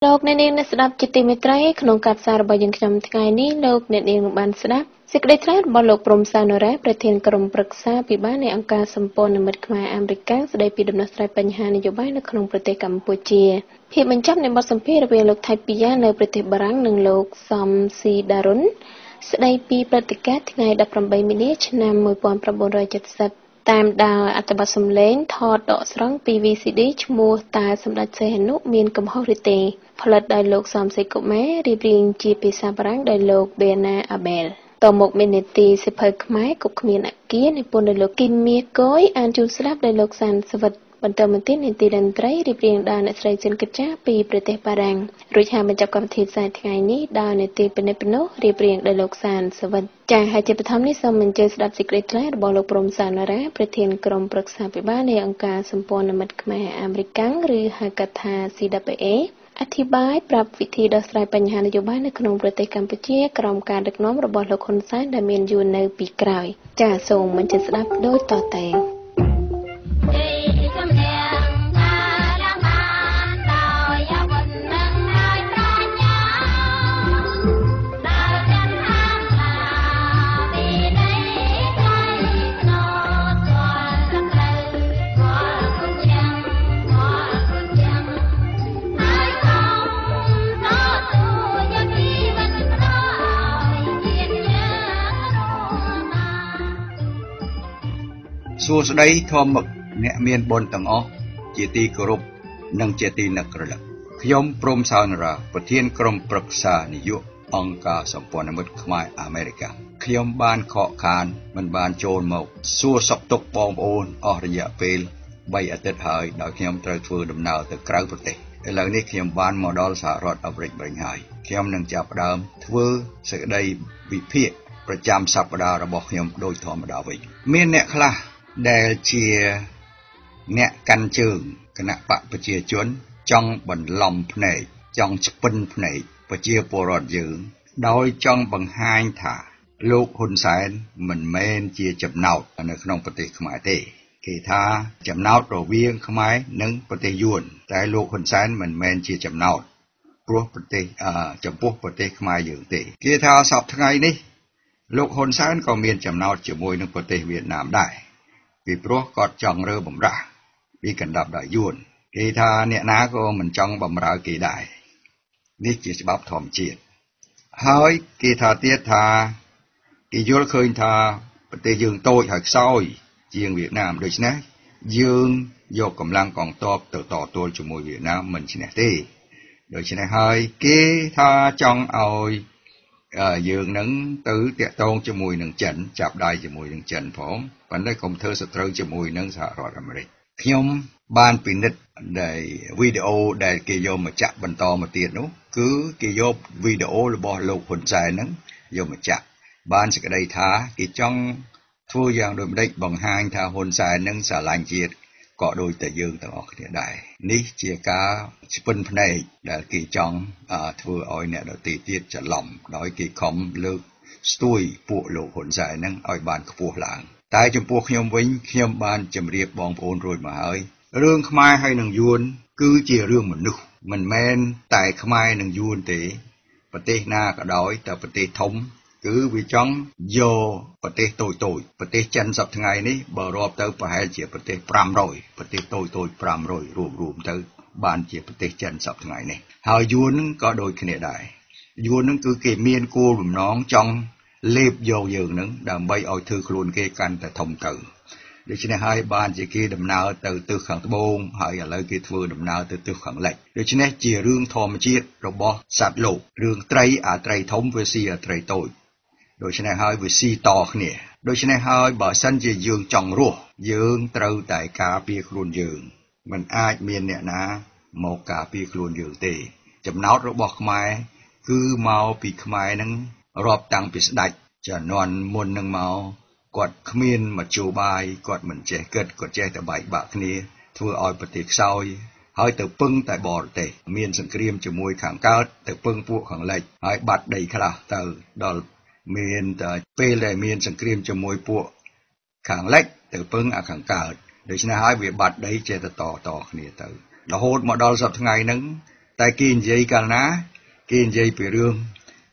លោកអ្នកនាងស្ដាប់ជាទីមេត្រីក្នុងការផ្សាយរបស់យើងខ្ញុំថ្ងៃនេះលោកអ្នកនាងបានស្ដាប់សេចក្តីថ្លែងរបស់លោកព្រំសានរ៉ាប្រធានក្រុមប្រឹក្សាពិបាលនៃអង្គការសម្ព័ន្ធមិត្តខ្មែរអាមេរិកស្ដីពីដំណោះស្រាយបញ្ហានយោបាយនៅក្នុងប្រទេសកម្ពុជាភាពបញ្ចប់នៃបទសម្ភាសន៍រវាងលោកថៃពីយ៉ានៅប្រទេសបារាំងនិងលោកសំស៊ីដារុនស្ដីពីព្រឹត្តិការណ៍ថ្ងៃ18មីនាឆ្នាំ1970តាមដានអត្ថបទសំឡេងថតដកស្រង់ពី VCD ឈ្មោះតើសម្ដេចសីហនុមានកំហុសឬទេផលិតដោយលោកសំសេកុមាររៀបរៀងជាភាសាបារាំងដោយលោកបេណាអាបែលតមកមាននីតិសិភៅខ្មែរគប់គ្មានអគារនិពន្ធដោយលោកគីមមាកុយអានជូនស្ដាប់ដោយលោកសានសវិតបន្តមកទៀតនីតិតន្ត្រីរៀបរៀងដោយអ្នកស្រីចិនកិច្ចាពីប្រទេសបារាំងរួចហើយបញ្ចប់កម្មវិធីផ្សាយថ្ងៃនេះដោយនីតិពិនិត្យពិនោះរៀបរៀងដោយលោកសានសវិតចា៎ហើយជាបឋមនេះសូមអញ្ជើញស្ដាប់សេចក្តីថ្លែងរបស់លោកព្រំសានរ៉ាប្រធានក្រុមប្រឹក្សាពិបាលនៃអង្គការសម្ព័ន្ធមិត្តខ្មែរអាមេរិកឬហៅកាត់ថា CWA អធិប្បាយប្រាប់វិធីដោះស្រាយបញ្ហានយោបាយនៅក្នុងប្រទេសកម្ពុជាក្រោមការដឹកនាំរបស់លោកហ៊ុនសែនដែលមានយួននៅពីក្រោយចា៎សូមអញ្ជើញស្ដាប់ដូចតទៅសួស្តីធម្មអ្នកមានបុណ្យទាំងអស់ជាទីគោរពនិងជាទីនឹករលឹកខ្ញុំព្រំសោនរាប្រធានក្រុមប្រឹក្សានយោបាយអង្គការសម្ព័ន្ធមិត្តខ្មែរអាមេរិកខ្ញុំបានខកខានមិនបានចូលមកសួរសុខទុក្ខបងប្អូនអស់រយៈពេល3អាទិត្យហើយដោយខ្ញុំត្រូវធ្វើដំណើរទៅក្រៅប្រទេសឥឡូវនេះខ្ញុំបានមកដល់សហរដ្ឋអាមេរិកវិញហើយខ្ញុំនឹងចាប់ផ្ដើមធ្វើសេចក្តីវិភាគប្រចាំសប្តាហ៍របស់ខ្ញុំដូចធម្មតាវិញមានអ្នកខ្លះដែលជាអ្នកកាន់ជើងគណៈបកប្រជាជនចង់បន្លំភ្នែកចង់ស្ពិនភ្នែកប្រជាពលរដ្ឋយើងដោយចង់បង្ហាញថាលោកហ៊ុនសែនមិនមែនជាចំណោទនៅក្នុងប្រទេសខ្មែរទេគេថាចំណោទរវាងខ្មែរនិងប្រទេសយួនតែលោកហ៊ុនសែនមិនមែនជាចំណោទព្រោះប្រទេសចំពោះប្រទេសខ្មែរយើងទេគេថាសប្តាហ៍ថ្ងៃនេះលោកហ៊ុនសែនក៏មានចំណោទជាមួយនឹងប្រទេសវៀតណាមដែរពីព្រោះគាត់ចង់រើបំរាស់ពីកណ្ដាប់ដោយយួនគេថាអ្នកណាក៏មិនចង់បំរើគេដែរនេះជាច្បាប់ធម្មជាតិហើយគេថាទៀតថាគេយល់ឃើញថាប្រទេសយើងតូចហើយខ្សោយជាងវៀតណាមដូច្នេះយើងយកកម្លាំងកងទ័ពទៅតទល់ជាមួយវៀតណាមមិនឈ្នះទេដូច្នេះហើយគេថាចង់ឲ្យយើងនឹងទៅតាក់ទងជាមួយនឹងចិនចាប់ដៃជាមួយនឹងចិនផងប៉ុន្តែកុំធ្វើសត្រូវជាមួយនឹងសហរដ្ឋអាមេរិកខ្ញុំបានពិនិត្យដែលវីដេអូដែលគេយកមកចាក់បន្តមកទៀតនោះគឺគេយកវីដេអូរបស់លោកហ៊ុនសែនហ្នឹងយកមកចាក់បានសេចក្តីថាគេចង់ធ្វើយ៉ាងដូចម្តេចបង្ហាញថាហ៊ុនសែននឹងស្រឡាញ់ជាតិក៏ដូចតែយើងទាំងអស់គ្នាដែរនេះជាការស្ពិនភ្នែកដែលគេចង់ធ្វើឲ្យអ្នកដទៃទៀតច្រឡំដោយគេខំលើកស្ទួយពួកលោកហ៊ុនសែននឹងឲ្យបានខ្ពស់ឡើងតែចំពោះខ្ញុំវិញខ្ញុំបានជម្រាបបងប្អូនរួចមកហើយរឿងខ្មែរហើយនឹងយួនគឺជារឿងមនុស្សមិនមែនតែខ្មែរនឹងយួនទេប្រទេសណាក៏ដោយតែប្រទេសធំគឺវាចង់យកប្រទេសតូចប្រទេសចិនសប្តាហ៍ថ្ងៃនេះបើរាប់ទៅប្រហែលជាប្រទេស500ប្រទេសតូច500រួមទៅបានជាប្រទេសចិនសប្តាហ៍ថ្ងៃនេះហើយយួននឹងក៏ដូចគ្នាដែរយួននឹងគឺគេមានគោលបំណងចង់លេបយកយើងនឹងដើម្បីឲ្យធ្វើខ្លួនគេកាន់តែធំទៅដូច្នេះហើយបានជាគេដំណើរទៅទិសខាងត្បូងហើយឥឡូវគេធ្វើដំណើរទៅទិសខាងលិចដូច្នេះជារឿងធម្មជាតិរបស់សត្វលោករឿងត្រីអាត្រីធំវាស៊ីអាត្រីតូចដូច្នេះហើយវាស៊ីតគ្នាដូច្នេះហើយបើសិនជាយើងចង់រស់យើងត្រូវតែការពារខ្លួនយើងមិនអាចមានអ្នកណាមកការពារខ្លួនយើងទេចំណោទរបស់ខ្មែរគឺមកពីខ្មែរនឹងរាប់តាំងពីស្ដេចជំនាន់មុននឹងមកគាត់គ្មានមធ្យោបាយគាត់មិនចេះគិតគាត់ចេះតែបែកបាក់គ្នាធ្វើឲ្យប្រទេសខ្សោយហើយទៅពឹងតែបរទេសមានសង្គ្រាមជាមួយខាងកើតទៅពឹងពួកខាងលិចហើយបាត់ដីខ្លះទៅដល់មានតែពេលដែលមានសង្គ្រាមជាមួយពួកខាងលិចទៅពឹងអាខាងកើតដូច្នេះហើយវាបាត់ដីចេះតែតគ្នាទៅរហូតមកដល់សប្តាហ៍ថ្ងៃហ្នឹង tại kỳ vậy cả ná kỳ vậy bị rương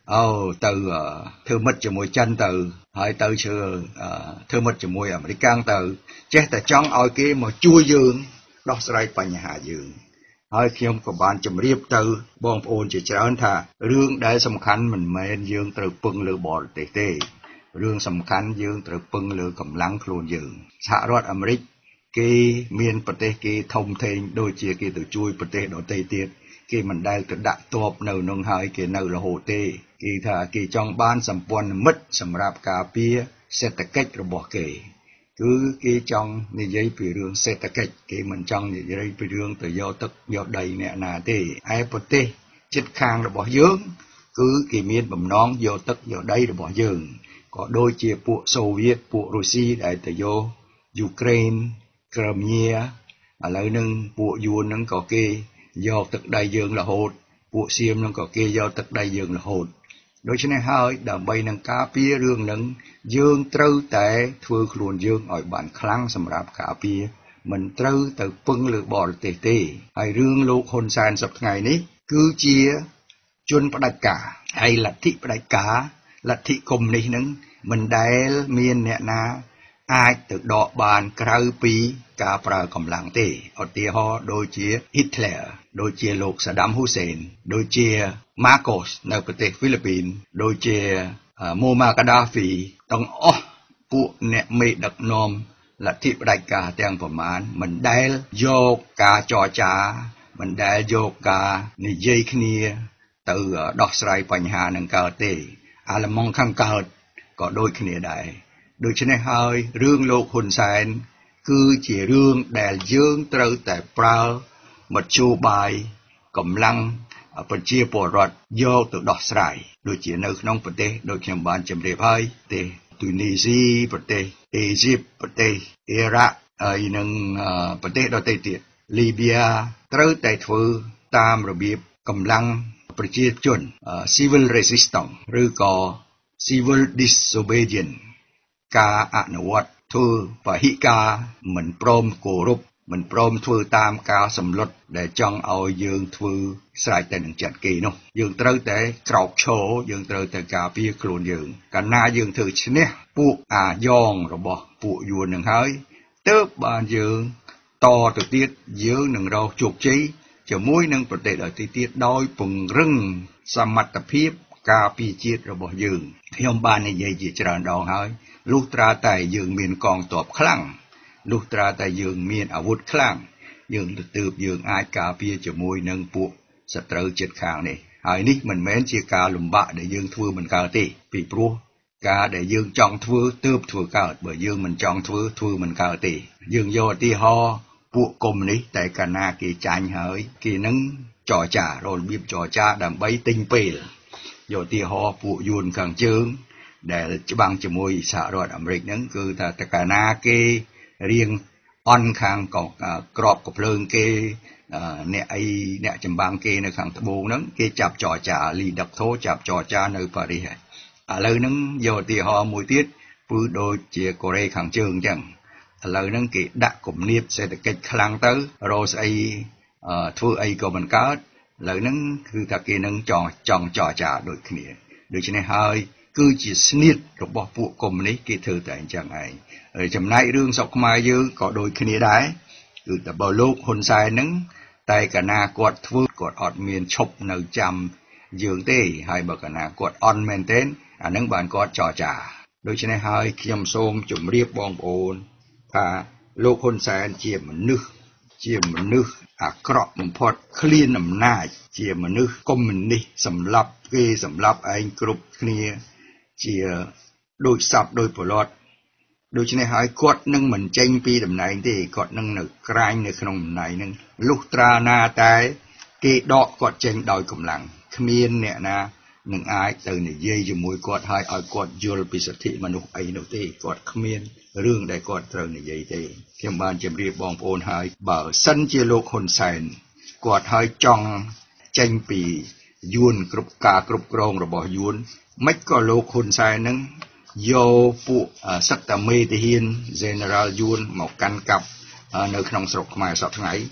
từ thưa mất cho mùi chân từ hỏi từ chưa thưa mất cho mùi American từ chết tại trong oi kia mà chui dương đó sẽ phải nhà dương hỏi khi ông có bạn chấm riệp từ bom ôn chỉ trơn thà rương đại sầm khăn mình men dương từ pưng lừa bỏ tê tê rương sầm khăn dương từ pưng lừa cầm lăng luôn dương xã rót Americ cái miềnประเทศ cái thông thềm đôi chia cái từ chuiประเทศ đó tây tiệt cái mình đang từ đặt top nâu nông hai cái nâu là hồ tê cái thà cái trong ban sầm pon mất sầm rạp cà phê sẽ tách cách rồi bỏ kề cứ cái trong này giấy bị rương sẽ tách cách cái mình trong này giấy bị rương từ do tức do đầy nè nà tê aiประเทศ chết khang rồi bỏ dương cứ cái miền bầm nón do tức do đầy rồi bỏ dương có đôi chia bộ Xô Viết bộ Russia đại từ do Ukraine Crimea lại nâng bộ yuan nâng có kê doទឹកđại dương là hột bộ xiêm nâng có kê doទឹកđại dương là hột đối với này hơi đầm bay nâng cá pía rương nâng dương trâu tệ thưa luôn dương ở bản khăn sầm rạp cá pía mình trâu từ phân lừa bò tê tê hay rương lục hồn sàn sập ngày ní cứ chia chun bắt cả hay là thị bắt cả là thị cùng này nâng mình đại miền nè na ai từ đọ bàn krau pi cả pra cầm lăng tê ở tia ho đôi chia Hitler đôi chia lục Saddam Hussein đôi chia Marcosในประเทศฟิลิปปินส์โดยเฉโมมากาดาฟีต้องผู้เนี่ยไม่ดักนอมลัทธิปรายกาแต่งประมาณมันได้โยกกาจอจามันได้โยกกานิเยคเนียtừ đọc sàiปัญหาหนึ่งเกิดตีอะไรมองข้างเกิดก็โดยคเนียได้โดยเฉพาะให้เรื่องโลกคนแสนคือchỉเรื่องแต่ยื่นเติร์แต่เปล่ามัดชูใบกำลังประเทศปรดโยกตัวดอกสายโดยเฉพาะในน้องประเทศโดยเฉพาะจำเรียบให้เตตุนิซีประเทศอียิปต์ประเทศอิรักอีนึงประเทศเราเตติลิเบียเติร์แต่ถือตามระเบียบกำลังประชาชนcivil resistance หรือก็ civil disobedience การอนุวัตถือปะหิกาเหมือนพร้อมโกรุบเหมือนพร้อมถือตามการสำรวจแต่จ้องเอายืงถือสายแต่หนึ่งจัดกีเนาะยืงเติร์แต่กรอกโชยืงเติร์แต่กาพีครูนยืงกันหน้ายืงถือชนิดปูยองระบบปูยวนหนึ่งเฮ้ยเติบบานยืงต่อตัวเตี้ยยืงหนึ่งเราจุกจีจะมุ้ยหนึ่งประเทศเราเตี้ยโดยปุ่งรึงสมัติพิบกาพีจีระบบยืงที่ยมบานในยัยจีจราดองเฮ้ยลูกตราแต่ยืงมีนกองตอบคลั่งลูกตราแต่ยืงมีนอาวุธคลั่งยืงตืบยืงอายกาเปียจะมวยนังปุสตรูเจ็ดข่าวนี่ไอ้นี่มันแม้นเชียกาลุมบะได้ยืงทั่วมันกาตีปีปลัวกาได้ยืงจองทั่วตืบทั่วกาเบื่อยืงมันจองทั่วมันกาตียืงโยตีฮอปุกลมนี่แต่กันนากีจานเฮ้ยกีนังจ่อจ่าโรนบีบจ่อจ่าดำใบติงเปลโยตีฮอปุยูนขังเจิงแต่จะบังจะมวยสหรัฐอเมริกนั้นคือแต่กันนากีเรียงอ่อนข้างกับกรอบกับเพลิงเกเนี่ยไอเนี่ยจำบางเกในข้างตะโบนั้นเกจับจ่อจ่าลีดักโทจับจ่อจ่าในปารีสเลยนั้นโยตีฮอมวยติดพื้นโดยเจียโกเรข้างเชิงจังเลยนั้นเกดักกลุ่มเนียบเศรษฐกิจคลังเตอร์โรสไอทั่วไอก็มันก็เลยนั้นคือตะเกนั้นจ่อจ่าโดยขี้โดยเฉพาะคือจีสนิทระบบปุกลมนี้เกเธอแต่จังไงจำนายเรื่องสกมาเยอะก็โดยขี้ได้คือแต่บอลลูกคนชายนั้นแต่กันนากดฟื้นกดอดเมียนชบในจำยืงเต้ให้บอกกันนากดออนเมนเทนอันนั้นบานกดจ่อจ่าโดยเฉพาะให้เขียมโสมจุ่มเรียบบองโอนพาลูกคนชายเจียมมันนึกกรอบมันพอดคลีนน้ำหน้าเจียมมันนึกก็มันนี่สำหรับเกสำหรับไอ้กรุ๊ปนี้เจียโดยสับโดยปลอดโดยเฉพาะให้กดนั่งเหมือนเจงปีดำไหนที่กดนั่งหนึ่งกลายในขนมไหนนั่งลูกตรานาตายเกดอกกดเจงดอยกำลังขมิ้นเนี่ยนะหนึ่งอายตื่นเย่ยจะมวยกดให้เอากดโยลปิสติมนุษย์ไอ้นุตีกดขมิ้นเรื่องใดกดตื่นเย่ยตีเขียมบานจำเรียบบองโอนให้บ่าวสันเจโลคนแสนกดให้จ้องเจงปียูนกรุบกากรุบกรองระบบยูนไม่ก็โลคนแสนนั้นโยปุสัตเมติหินเจเนอรัลยูนหมอกกันกับในขนมสกมาสอบไงก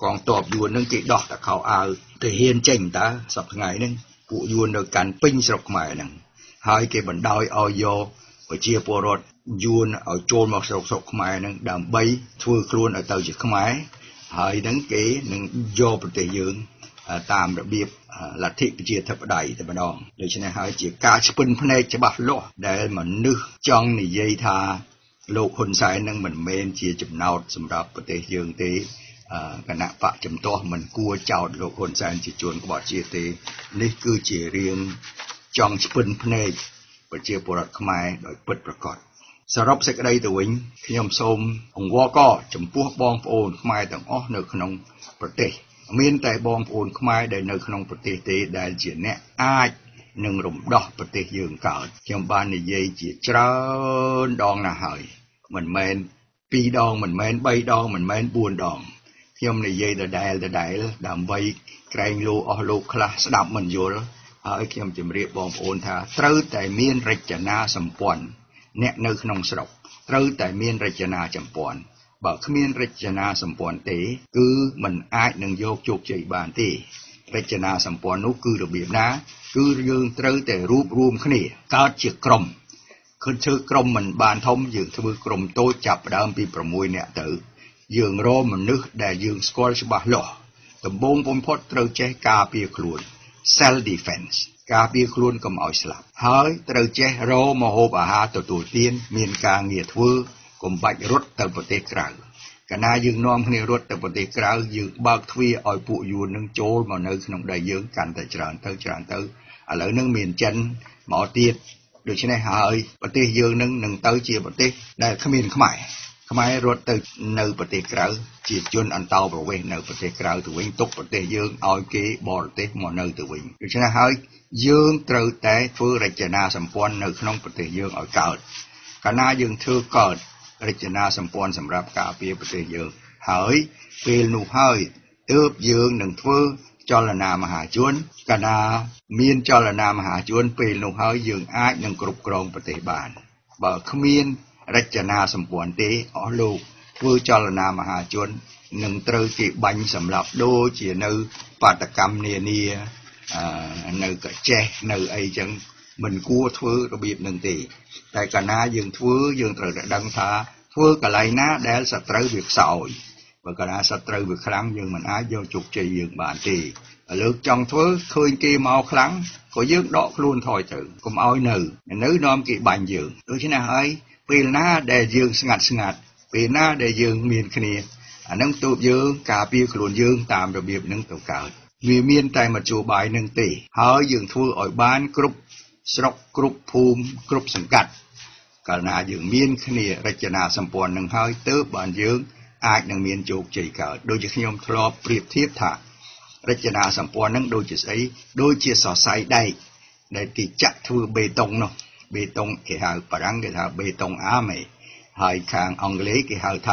កងទ័ពយួននឹងគេដោះតខោអាវទៅហ៊ានចេញតាសប្តាហ៍ថ្ងៃហ្នឹងពួកយួននៅកាន់ពេញស្រុកខ្មែរហ្នឹងហើយគេបណ្ដោយឲ្យយកប្រជាពលរដ្ឋយួនឲ្យចូលមកស្រុកខ្មែរហ្នឹងដើម្បីធ្វើខ្លួនឲ្យទៅជាខ្មែរហើយហ្នឹងគេនឹងយកប្រទេសយើងតាមរបៀបលទ្ធិប្រជាធិបតេយ្យតែម្ដងដូច្នេះហើយជាការស្ពិនភ្នែកច្បាស់លាស់ដែលមនុស្សចង់និយាយថាលោកហ៊ុនសែននឹងមិនមែនជាចំណោទសម្រាប់ប្រទេសយើងទេគណៈបកជំទាស់មិនគួរចោទលោកហ៊ុនសែនជាជនក្បត់ជាតិទេនេះគឺជារឿងចង់ស្ពិនភ្នែកប្រជាពលរដ្ឋខ្មែរដោយពិតប្រាកដសរុបសេចក្តីទៅវិញខ្ញុំសូមអង្វរករចំពោះបងប្អូនខ្មែរទាំងអស់នៅក្នុងប្រទេសមានតែបងប្អូនខ្មែរដែលនៅក្នុងប្រទេសទេដែលជាអ្នកអាចនឹងរំដោះប្រទេសយើងកើតខ្ញុំបាននិយាយជាច្រើនដងណាស់ហើយមិនមែន2ដងមិនមែន3ដងមិនមែន4ដងខ្ញុំនិយាយដដែលដើម្បីក្រែងលោអស់លោកខ្លះស្ដាប់មិនយល់ហើយខ្ញុំជម្រាបបងប្អូនថាត្រូវតែមានរចនាសម្ព័ន្ធអ្នកនៅក្នុងស្រុកត្រូវតែមានរចនាសម្ព័ន្ធបើគ្មានរចនាសម្ព័ន្ធទេគឺมันអាចនឹងយកជោគជ័យបានទេរចនាសម្ព័ន្ធនោះគឺរបៀបណាគឺយើងត្រូវតែរួបរวมគ្នាកើតជាក្រុមឃើញធ្វើក្រុមមិនបានធំយើងធ្វើក្រុមតូចចាប់ផ្ដើមពី6នាក់ទៅយើងរកមនុស្សដែលយើងស្គាល់ច្បាស់លាស់ដំបូងបំផុតត្រូវចេះការពារខ្លួន self defense ការពារខ្លួនកុំឲ្យស្លាប់ហើយត្រូវចេះរកម្ហូបអាហារទទួលទានមានការងារធ្វើកុំបាច់រត់ទៅប្រទេសក្រៅកាលណាយើងនាំគ្នារត់ទៅប្រទេសក្រៅយើងបើកទ្វារឲ្យពួកយួននឹងចូលមកនៅក្នុងដីយើងកាន់តែច្រើនទៅឥឡូវនឹងមានចិនមកទៀតដូច្នេះហើយប្រទេសយើងនឹងទៅជាប្រទេសដែលគ្មានខ្មែររត់ទៅនៅប្រទេសក្រៅជាជនអន្តោប្រវេសន៍នៅប្រទេសក្រៅទៅវិញទុកប្រទេសយើងឲ្យគេបរទេសមកនៅទៅវិញដូច្នេះហើយយើងត្រូវតែធ្វើរចនាសម្ព័ន្ធនៅក្នុងប្រទេសយើងឲ្យកើតកាលណាយើងធ្វើកើតរចនាសម្ព័ន្ធសម្រាប់ការពារប្រទេសយើងហើយពេលនោះហើយទើបយើងនឹងធ្វើចលនាមហាជនកាលណាមានចលនាមហាជនពេលនោះហើយយើងអាចនឹងគ្រប់គ្រងប្រទេសបានបើគ្មានរចនាសម្ព័ន្ធទេអស់លោកធ្វើចលនាមហាជននឹងត្រូវគេបាញ់សម្លាប់ដូចជានៅបាតកម្មនានានៅកចេះនៅអីចឹងមិនគួរធ្វើរបៀបនឹងទេតែកាលណាយើងធ្វើយើងត្រូវតែដឹងថាធ្វើកន្លែងណាដែលសត្រូវវាខ្សោយបើកាលណាសត្រូវវាខ្លាំងយើងមិនអាចយកជោគជ័យយើងបានទេលើកចង់ធ្វើឃើញគេមកខ្លាំងក៏យើងដកខ្លួនថយទៅកុំឲ្យនៅនាំគេបាញ់យើងដូច្នេះហើយពេលណាដែលយើងស្ងាត់ពេលណាដែលយើងមានគ្នាអានឹងទូបយើងការពារខ្លួនយើងតាមរបៀបនឹងទៅកើតវាមានតែមធ្យោបាយនឹងទេហើយយើងធ្វើឲ្យបានគ្រប់ស្រុកគ្រប់ភូមិគ្រប់សង្កាត់កាលណាយើងមានគ្នារចនាសម្ព័ន្ធនឹងហើយទើបបានយើងអាចនឹងមានជោគជ័យកើតដូចជាខ្ញុំធ្លាប់ប្រៀបធៀបថារចនាសម្ព័ន្ធនឹងដូចជាស្អីដូចជាសរសៃដែកដែលគេចាក់ធ្វើបេតុងនោះបេតុងគេហៅបារាំងគេថាបេតុងអាមេហើយខាងអង់គ្លេសគេហៅថា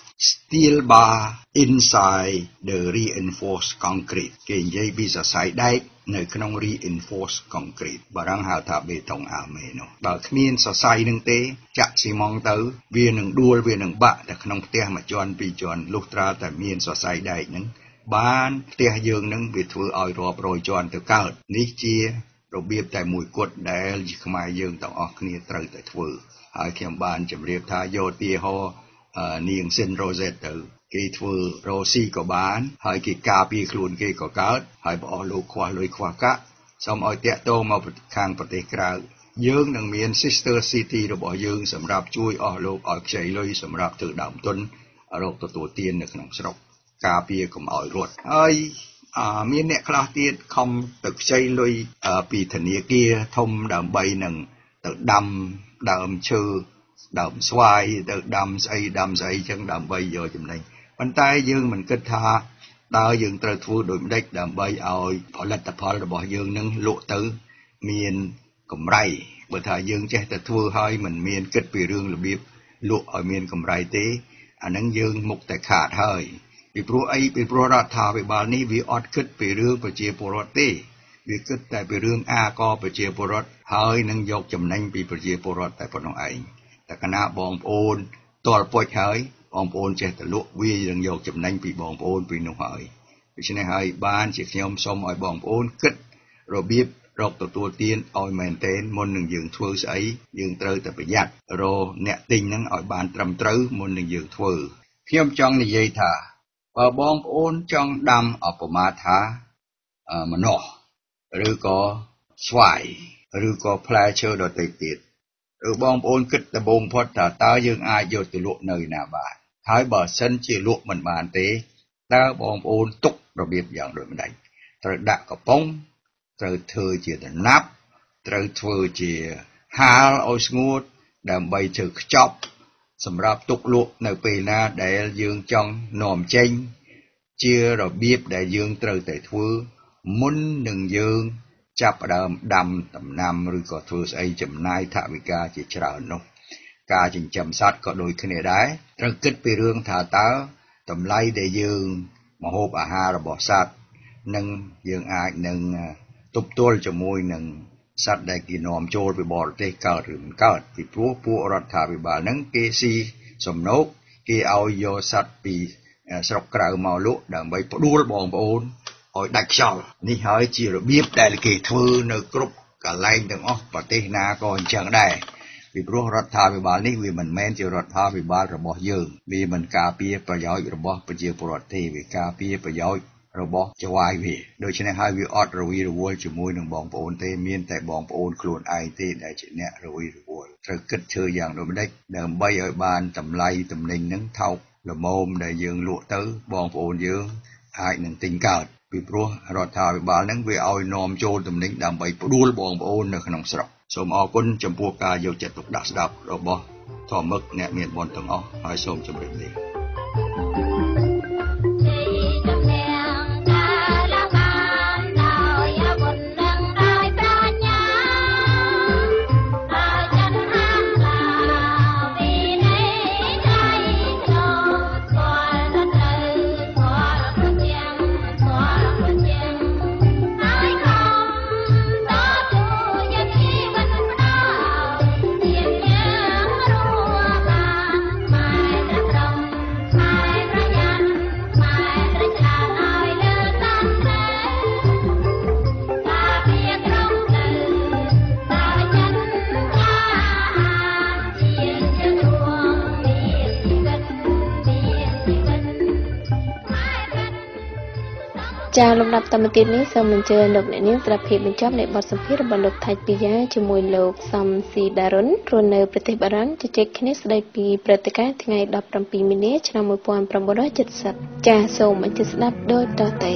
steel bar inside the reinforced concrete គេនិយាយពីសរសៃដែកនៅក្នុង reinforced concrete បារាំងហៅថាបេតុងអាមេនោះបើគ្មានសរសៃនឹងទេចាក់ស៊ីម៉ង់ទៅវានឹងដួលវានឹងបាក់តែក្នុងផ្ទះមួយជាន់ពីរជាន់លុះត្រាតែមានសរសៃដែកនឹងបានផ្ទះយើងនឹងវាធ្វើឲ្យរាប់រយជាន់ទៅកើតនេះជារបៀបតែមួយគត់ដែលជាខ្មែរយើងទាំងអស់គ្នាត្រូវតែធ្វើហើយខ្ញុំបានជម្រាបថាយកឧទាហរណ៍នាងស៊ីនរ៉ូសេតទៅគេធ្វើរ៉ូស៊ីក៏បានហើយគេការពារខ្លួនគេក៏កើតហើយបងអស់លោកខ្វះលុយខ្វះកាក់សូមឲ្យតាក់ទងមកខាងប្រទេសក្រៅយើងនឹងមាន Sister City របស់យើងសម្រាប់ជួយអស់លោកឲ្យខ្ចីលុយសម្រាប់ធ្វើដើមទុនរកទទួលទាននៅក្នុងស្រុកការពារកុំឲ្យរត់ហើយមានអ្នកខ្លះទៀតខំទៅខ្ចីលុយពីធនាគារធំដើម្បីនឹងទៅដាំដើមឈើដើមស្វាយទៅដាំស្អីចឹងដើម្បីយកចំណេញប៉ុន្តែយើងមិនគិតថាតើយើងត្រូវធ្វើដូចម្ដេចដើម្បីឲ្យផលិតផលរបស់យើងនឹងលក់ទៅមានកម្រៃបើថាយើងចេះតែធ្វើឲ្យមិនមានគិតពីរឿងរបៀបលក់ឲ្យមានកម្រៃទេអានឹងយើងមុខតែខាតហើយពីព្រោះអីពីព្រោះរដ្ឋាភិបាលនេះវាអត់គិតពីរឿងប្រជាពលរដ្ឋទេវាគិតតែពីរឿងអាកប្រជាពលរដ្ឋហើយនឹងយកចំណេញពីប្រជាពលរដ្ឋតែប៉ុណ្ណោះឯងតែគណៈបងប្អូនតលពុជហើយបងប្អូនចេះតែលក់វានឹងយកចំណេញពីបងប្អូនពីនោះហើយដូច្នេះហើយបានជាខ្ញុំសូមឲ្យបងប្អូនគិតរបៀបរកទទួលទានឲ្យមែនទែនមុននឹងយើងធ្វើស្អីយើងត្រូវតែប្រយ័ត្នរកអ្នកទិញហ្នឹងឲ្យបានត្រឹមត្រូវមុននឹងយើងធ្វើខ្ញុំចង់និយាយថាបើបងប្អូនចង់ដាំអបមាថាម្នាស់ឬក៏ស្វាយឬក៏ផ្លែឈើដទៃទៀតឬបងប្អូនគិតដំបូងផុតថាតើយើងអាចយកទៅលក់នៅណាបានហើយបើសិនជាលក់មិនបានទេតើបងប្អូនទុករបៀបយ៉ាងដូចម្ដេចត្រូវដាក់កំប៉ុងត្រូវធ្វើជាដំណាប់ត្រូវធ្វើជាហាលឲ្យស្ងួតដើម្បីធ្វើខ្ចប់សម្រាប់ទុកលក់នៅពេលណាដែលយើងចង់នាំចេញជារបៀបដែលយើងត្រូវតែធ្វើមុននឹងយើងចាប់ផ្ដើមដាំដំណាំឬក៏ធ្វើស្អីចំណាយថវិកាជាច្រើននោះការចិញ្ចឹមសត្វក៏ដូចគ្នាដែរត្រូវគិតពីរឿងថាតើតម្លៃដែលយើងម្ហូបអាហាររបស់សត្វនឹងយើងអាចនឹងទប់ទល់ជាមួយនឹងសត្វដែលគេនាំចូលពីបរទេសកើតឬមិនកើតពីព្រោះពួករដ្ឋាភិបាលហ្នឹងគេស៊ីសំណូកគេឲ្យយកសត្វពីស្រុកក្រៅមកលក់ដើម្បីផ្ដួលបងប្អូនឲ្យដាច់ខ្យល់នេះហើយជារបៀបដែលគេធ្វើនៅគ្រប់កន្លែងទាំងអស់ប្រទេសណាក៏អញ្ចឹងដែរពីព្រោះរដ្ឋាភិបាលនេះវាមិនមែនជារដ្ឋាភិបាលរបស់យើងវាមិនការពារប្រយោជន៍របស់ប្រជាពលរដ្ឋទេវាការពារប្រយោជន៍របស់ចៅហ្វាយវាដូច្នេះហើយវាអត់រវីរវល់ជាមួយនឹងបងប្អូនទេមានតែបងប្អូនខ្លួនឯងទេដែលជាអ្នករវីរវល់ត្រូវគិតធ្វើយ៉ាងដូចម្ដេចដើម្បីឲ្យបានតម្លៃទំនិញនឹងថោកល្មមដែលយើងលក់ទៅបងប្អូនយើងអាចនឹងទិញកើតពីព្រោះរដ្ឋាភិបាលនឹងវាឲ្យនាំចូលទំនិញដើម្បីផ្ដួលបងប្អូននៅក្នុងស្រុកសូមអរគុណចំពោះការយកចិត្តទុកដាក់ស្ដាប់របស់ធម្មឹកអ្នកមានបុណ្យទាំងអស់ហើយសូមជម្រាបលាចាលំដាប់តាមទៀតនេះសូមអញ្ជើញលោកអ្នកនាងស្ដាប់ភាពបញ្ចប់នៃបទសម្ភាសន៍របស់លោកថៃពីយ៉ាជាមួយលោកសំស៊ីដារុនរស់នៅប្រទេសបារាំងជជែកគ្នាស្ដីពីព្រឹត្តិការណ៍ថ្ងៃ17មីនាឆ្នាំ1970ចាសូមអញ្ជើញស្ដាប់ដូចតទៅ